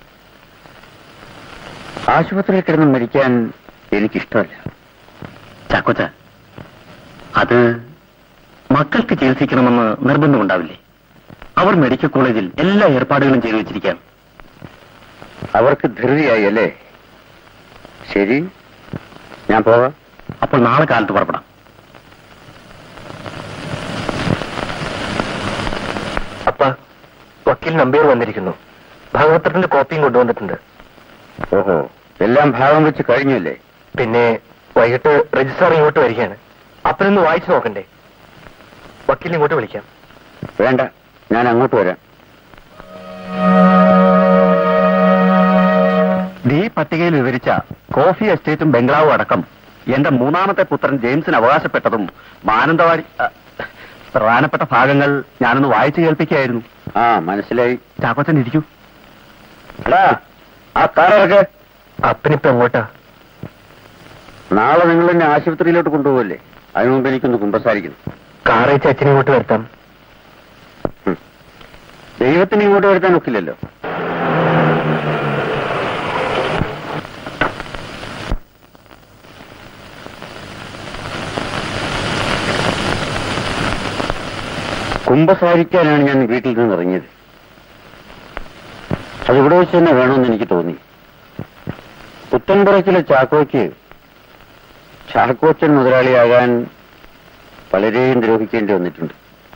ആശുപത്രിയിൽ കിടന്ന് മരിക്കാൻ എനിക്കിഷ്ടമല്ല. ചാക്കോച്ച, അത് മക്കൾക്ക് ചികിത്സിക്കണമെന്ന് നിർബന്ധമുണ്ടാവില്ലേ? അവർ മെഡിക്കൽ കോളേജിൽ എല്ലാ ഏർപ്പാടുകളും ചെയ്തു വെച്ചിരിക്കാം. അവർക്ക് ധൃതിയായി അല്ലേ? ശരി, ഞാൻ പോകാം. അപ്പോൾ നാളെ കാലത്ത് പുറപ്പെടാം. അപ്പ, വക്കീൽ നമ്പീർ വന്നിരിക്കുന്നു. ഭാഗവത്രത്തിന്റെ കോപ്പിയും കൊണ്ടുവന്നിട്ടുണ്ട്. ഓഹോ, എല്ലാം ഭാഗം വെച്ച് കഴിഞ്ഞല്ലേ? പിന്നെ വൈകിട്ട് രജിസ്ട്രാർ ഇങ്ങോട്ട് വരികയാണ്. അപ്പനൊന്ന് വായിച്ചു നോക്കണ്ടേ? വക്കീലിനെ ഇങ്ങോട്ട് വിളിക്കാം. വേണ്ട, ഞാൻ അങ്ങോട്ട് വരാം. ഈ പട്ടികയിൽ വിവരിച്ച കോഫി എസ്റ്റേറ്റും ബംഗ്ലാവും അടക്കം എന്റെ മൂന്നാമത്തെ പുത്രൻ ജെയിംസിന് അവകാശപ്പെട്ടതും മാനന്തവാടി പ്രധാനപ്പെട്ട ഭാഗങ്ങൾ ഞാനൊന്ന് വായിച്ചു കേൾപ്പിക്കുകയായിരുന്നു. ആ, മനസ്സിലായി. ചാക്കോച്ചൻ ഇരിക്കൂ. എടാ, ആ കാറൊക്കെ അപ്പനിപ്പോ എങ്ങോട്ടാ? നാളെ നിങ്ങൾ എന്നെ ആശുപത്രിയിലോട്ട് കൊണ്ടുപോകല്ലേ? അതിനു മുമ്പ് എനിക്കൊന്ന് കുമ്പസാരിക്കണം. കാറയച്ച് അച്ഛനെ ഇങ്ങോട്ട് വരുത്താം. ദൈവത്തിന് ഇങ്ങോട്ട് വരുത്താൻ ഒക്കില്ലല്ലോ. കുമ്പസാരിക്കാനാണ് ഞാൻ വീട്ടിൽ നിന്ന് ഇറങ്ങിയത്. അതിവിടെ വെച്ച് തന്നെ വേണമെന്ന് എനിക്ക് തോന്നി. പുത്തൻപുറക്കിലെ ചാക്കോയ്ക്ക് ചാക്കോച്ചൻ മുതലാളിയാകാൻ പലരെയും ദ്രോഹിക്കേണ്ടി വന്നിട്ടുണ്ട്.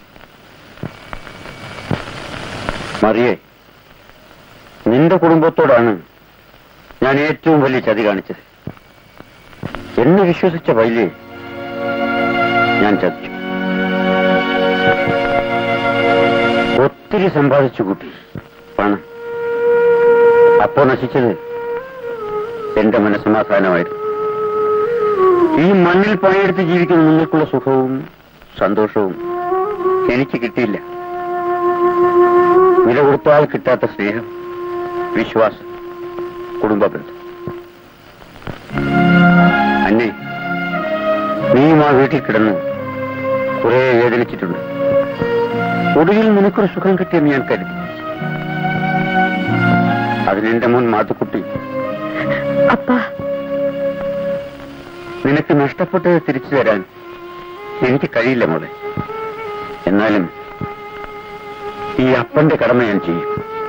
മറിയേ, നിന്റെ കുടുംബത്തോടാണ് ഞാൻ ഏറ്റവും വലിയ ചതി കാണിച്ചത്. എന്നെ വിശ്വസിച്ച വൈല്യെ ഞാൻ ചതിച്ചു. ഒത്തിരി സമ്പാദിച്ചു കൂട്ടി പണം. അപ്പോ നശിച്ചത് എന്റെ മനസ്സമാധാനമായിരുന്നു. ഈ മണ്ണിൽ പണിയെടുത്ത് ജീവിക്കുന്ന നിങ്ങൾക്കുള്ള സുഖവും സന്തോഷവും എനിക്ക് കിട്ടിയില്ല. വില കൊടുത്താൽ കിട്ടാത്ത സ്നേഹം, വിശ്വാസം, കുടുംബ ബന്ധം. അന്നേ, നീയും ആ വീട്ടിൽ കിടന്ന് കുറെ വേദനിച്ചിട്ടുണ്ട്. ഒടുവിൽ നിനക്കൊരു സുഖം കിട്ടിയെന്ന് ഞാൻ കരുതി. അതിനെന്റെ മുൻ മാത്തുക്കുട്ടി, നിനക്ക് നഷ്ടപ്പെട്ടത് തിരിച്ചു തരാൻ എനിക്ക് കഴിയില്ല മോളെ. എന്നാലും ഈ അപ്പന്റെ കടമ ഞാൻ ചെയ്യും.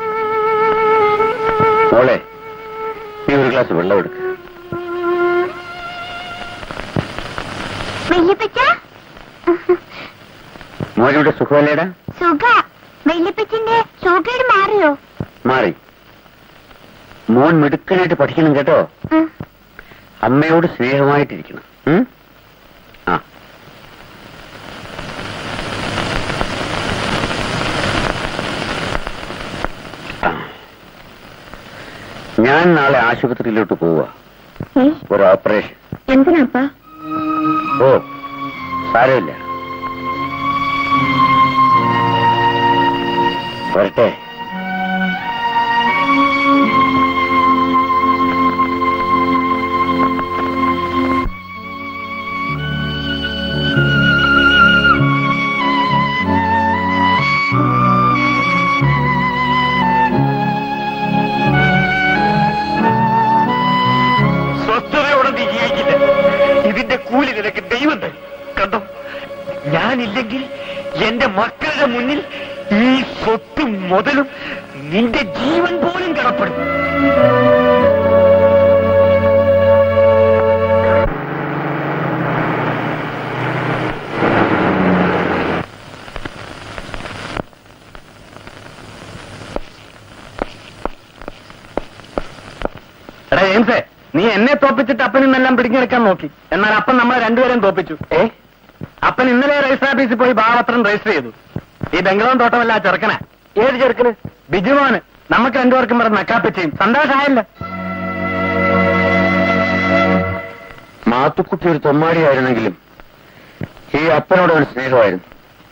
മോളെ, നീ ഒരു ഗ്ലാസ് വെള്ളം എടുക്കുക. മോനിവിടെ സുഖമല്ലേടാ? സുഖ. വല്യപ്പച്ചന്റെ സുഖേട് മാറിയോ? മാറി. മോൻ മിടുക്കനായിട്ട് പഠിക്കണം കേട്ടോ. അമ്മയോട് സ്നേഹമായിട്ടിരിക്കണം. ആ, ഞാൻ നാളെ ആശുപത്രിയിലോട്ട് പോവുക. ഒരു ഓപ്പറേഷൻ. എന്തിനാപ്പാ? ഓ, സാരമില്ല. വരട്ടെ. സ്വസ്ഥതയോടെ നീ ജീവിക്കില്ല. ഇതിന്റെ കൂലി നിനക്ക് ദൈവം തരും. കണ്ടോ, ഞാനില്ലെങ്കിൽ എന്റെ മക്കളുടെ മുന്നിൽ ഈ സ്വത്തും മുതലും നിന്റെ ജീവൻ പോലും കടപ്പെടും. എടാ ജെയിംസേ, നീ എന്നെ തോപ്പിച്ചിട്ട് അപ്പനിന്നെല്ലാം പിടിഞ്ഞെടുക്കാൻ നോക്കി. എന്നാൽ അപ്പൻ നമ്മളെ രണ്ടുപേരെയും തോപ്പിച്ചു. അപ്പൻ ഇന്നലെ രജിസ്റ്റർ ഓഫീസിൽ പോയി ഭാവപത്രം രജിസ്റ്റർ ചെയ്തു. ഈ ബംഗ്ലാവും തോട്ടമല്ല ആ ചെറുക്കനാ. ഏത് ചെറുക്കന്? ബിജുമോന്. നമുക്ക് രണ്ടുപേർക്കും പറഞ്ഞ നക്കാപ്പിച്ചയും. സന്തോഷമായില്ല. മാത്തുക്കുട്ടി ഒരു തൊമ്മാടിയായിരുന്നെങ്കിലും ഈ അപ്പനോട് അവന് സ്നേഹമായിരുന്നു.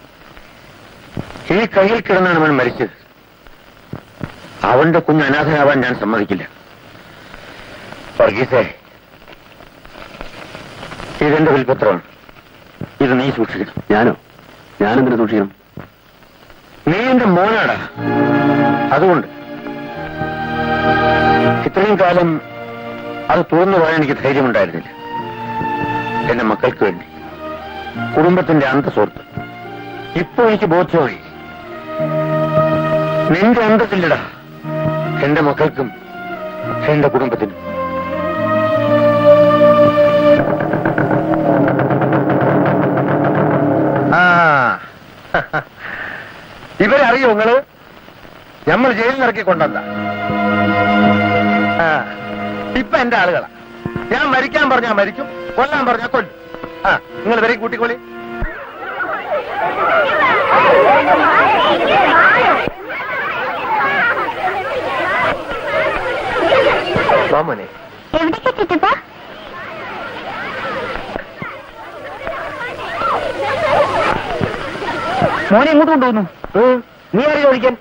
ഈ കയ്യിൽ കിടന്നാണ് അവൻ മരിച്ചത്. അവന്റെ കുഞ്ഞ് അനാഥനാവാൻ ഞാൻ സമ്മതിക്കില്ല. വർഗീസേ, ഇതെന്റെ വിൽപത്രമാണ്. ഇത് നീ സൂക്ഷിക്കണം. ഞാനോ? ഞാനെന്തിനു സൂക്ഷിക്കണം? നീ എന്റെ മോനാടാ. അതുകൊണ്ട് ഇത്രയും കാലം അത് തുറന്നു പറയാൻ എനിക്ക് ധൈര്യമുണ്ടായിരുന്നില്ല. എന്റെ മക്കൾക്ക് വേണ്ടി, കുടുംബത്തിന്റെ അന്തസ്സോർത്ത്. ഇപ്പൊ എനിക്ക് ബോധ്യമായി, നിന്റെ അന്തസ്സില്ലടാ എന്റെ മക്കൾക്കും എന്റെ കുടുംബത്തിനും. ഇവരറിയോ നിങ്ങള്? നമ്മൾ ജയിലിൽ ഇറക്കി കൊണ്ടല്ല. ഇപ്പൊ എന്റെ ആളുകളാ. ഞാൻ മരിക്കാൻ പറഞ്ഞാ മരിക്കും, കൊല്ലാൻ പറഞ്ഞാ കൊല്ലും. നിങ്ങൾ ഇവരെ കൂട്ടിക്കൊള്ളി. മോനെ എവിടേക്ക് ചിറ്റപ്പ? മോനെ എങ്ങോട്ട് കൊണ്ടുപോകുന്നു? നീ അറിയോ ഒഴിക്കാൻ?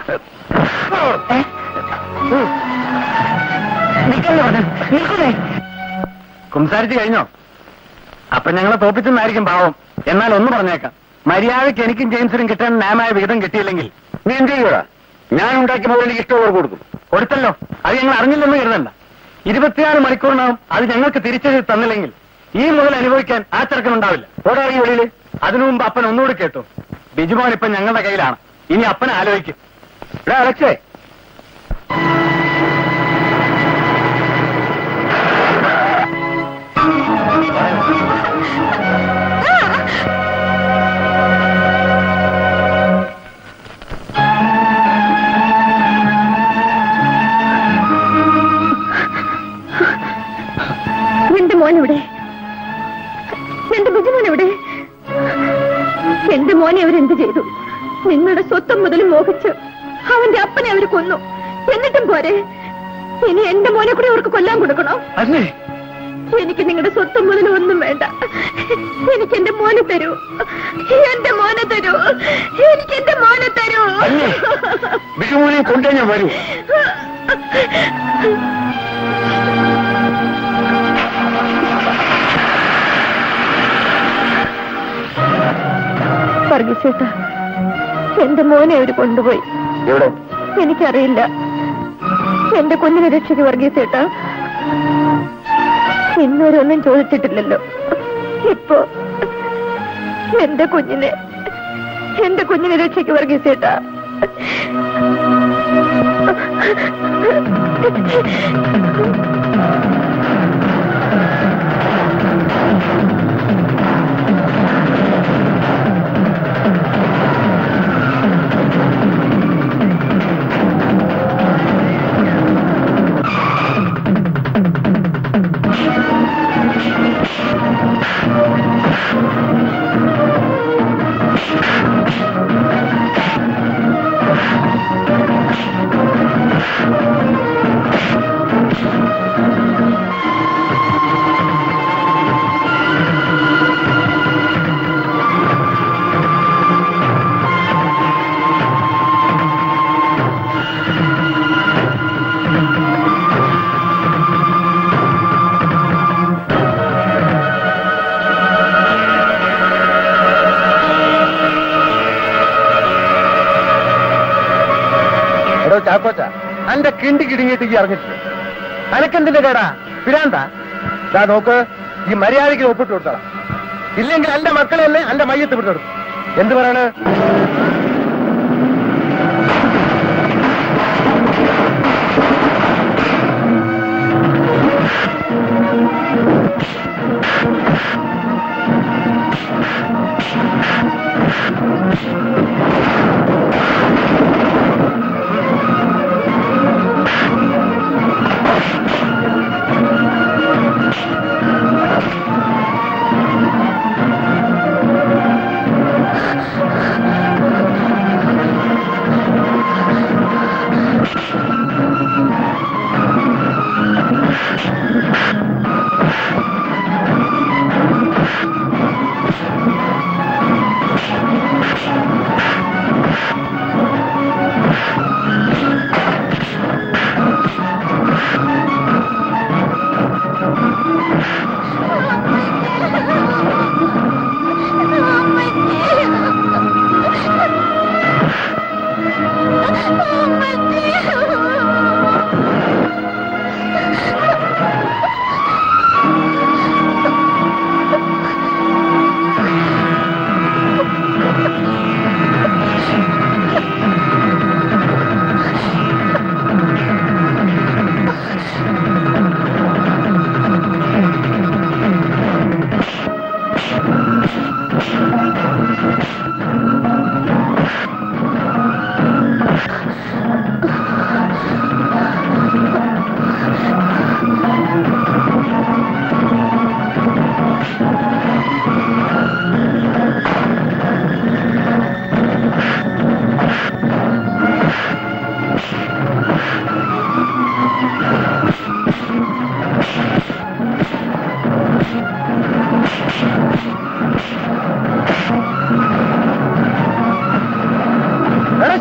സംസാരിച്ചു കഴിഞ്ഞോ? അപ്പൊ ഞങ്ങളെ തോപ്പിച്ചെന്നായിരിക്കും പാവം. എന്നാൽ ഒന്ന് പറഞ്ഞേക്കാം, മര്യാദയ്ക്ക് എനിക്കും ജെയിംസിനും കിട്ടാൻ ന്യായമായ വിഹിതം കിട്ടിയില്ലെങ്കിൽ നീ എന്ത് ചെയ്യൂടാ? ഞാൻ ഉണ്ടാക്കിയ മുതൽ എനിക്ക് ഇഷ്ടമുള്ളവർ കൊടുക്കും. കൊടുത്തല്ലോ, അത് ഞങ്ങൾ അറിഞ്ഞില്ലെന്ന് കരുതണ്ട. 24 മണിക്കൂറിനകം അത് ഞങ്ങൾക്ക് തിരിച്ചെഴുതി തന്നില്ലെങ്കിൽ ഈ മുതൽ അനുഭവിക്കാൻ ആ ചെറുക്കനുണ്ടാവില്ല. ഓടാറി വെളിയില്. അതിനു മുമ്പ് അപ്പൻ ഒന്നുകൂടി കേട്ടു, ബിജുമോൻ ഇപ്പൊ ഞങ്ങളുടെ കയ്യിലാണ്. ഇനി അപ്പനെ ആലോചിക്കും. ഇവിടെ അലക്സേ, എന്റെ മോനെവിടെ? എന്റെ ബുജുമോനെവിടെ? എന്റെ മോനെ അവരെന്ത് ചെയ്തു? നിങ്ങളുടെ സ്വത്തം മുതൽ മോഹിച്ച് അവന്റെ അപ്പനെ അവർ കൊന്നു. എന്നിട്ടും പോരെ, ഇനി എന്റെ മോനെ കൂടി അവർക്ക് കൊല്ലാൻ കൊടുക്കണോ? എനിക്ക് നിങ്ങളുടെ സ്വത്തം മുതൽ ഒന്നും വേണ്ട. എനിക്ക് എന്റെ മോനെ തരൂ, എന്റെ മോനെ തരൂ, എനിക്ക് എന്റെ മോനെ തരൂ. ബിജുമോനെ കൊണ്ടേ ഞാൻ വരൂ. വർഗീസേട്ടാ, എന്റെ മോനെ അവര് കൊണ്ടുപോയി. എവിടെ? എനിക്കറിയില്ല. എന്റെ കുഞ്ഞിനെ രക്ഷിക്ക് വർഗീസേട്ടാ. ഇന്നുവരൊന്നും ചോദിച്ചിട്ടില്ലല്ലോ. ഇപ്പോ എന്റെ കുഞ്ഞിനെ രക്ഷിക്ക് വർഗീസേട്ടാ. ചാക്കോച്ച, അന്റെ കിണ്ടി കിടുങ്ങിയിട്ട് ഈ അറിഞ്ഞിട്ടില്ല. അനക്കെന്തിന്റെ കേടാ? പിരാന്താ? നോക്ക്, ഈ മര്യാദയ്ക്ക് ഒപ്പിട്ട് കൊടുത്തോളാം. ഇല്ലെങ്കിൽ എന്റെ മക്കളെ തന്നെ എന്റെ മയ്യത്ത് വിട്ടെടുക്കും. എന്ത് പറയണ്?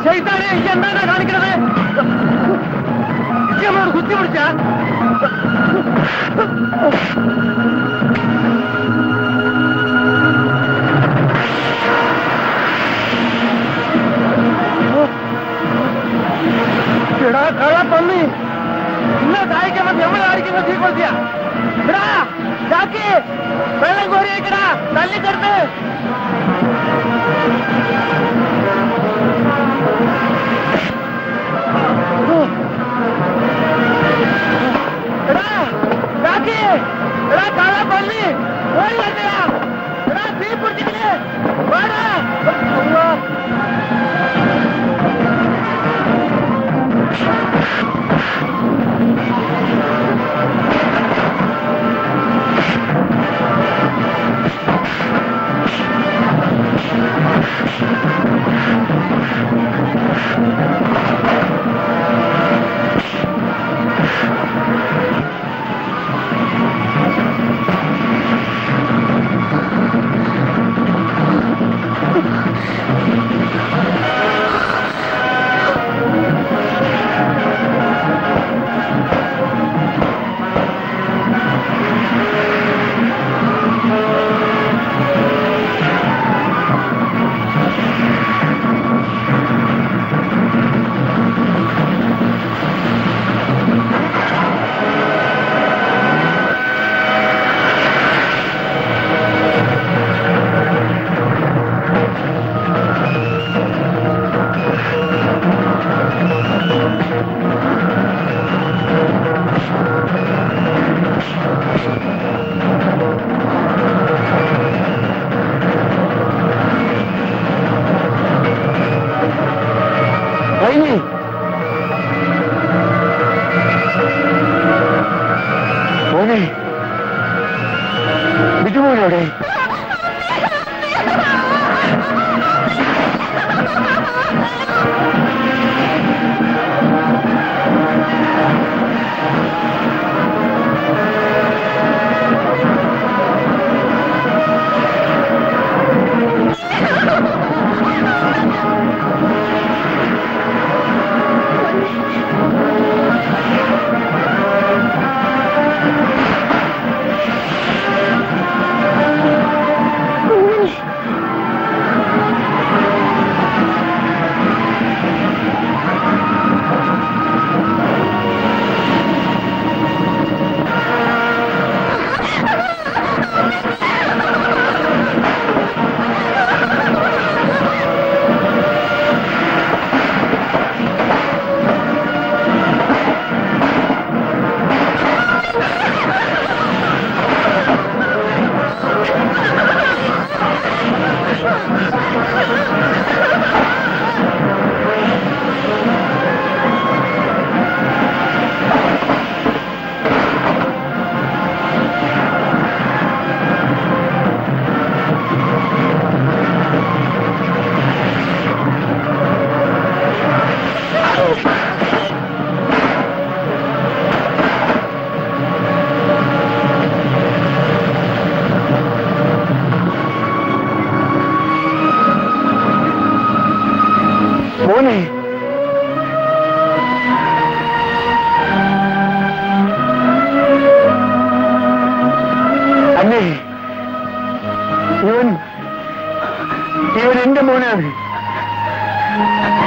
ശൈത്താനെ എന്താണ് കാണിക്കണത്? നമ്മളോട് കുത്തി പിടിച്ച എടാ കള പന്നി ഇന്ന് താഴ്ക്കുമ്പോ നമ്മൾ ആയിരിക്കുമ്പോ തീ കൊളുത്തിയ എടാ ചാക്കി വെള്ളം കോരിയേക്കടാ തല്ലിക്കെടുത്ത് എടാ ചാക്കി എടാ കള പന്നി ഓടി വരണ്ടാ എടാ തീ പിടിച്ചിട്ടില്ലേ വാടാ ബിജുമോനോടെ മോനെ അല്ലേ ഇവൻ എന്റെ മോനാണ്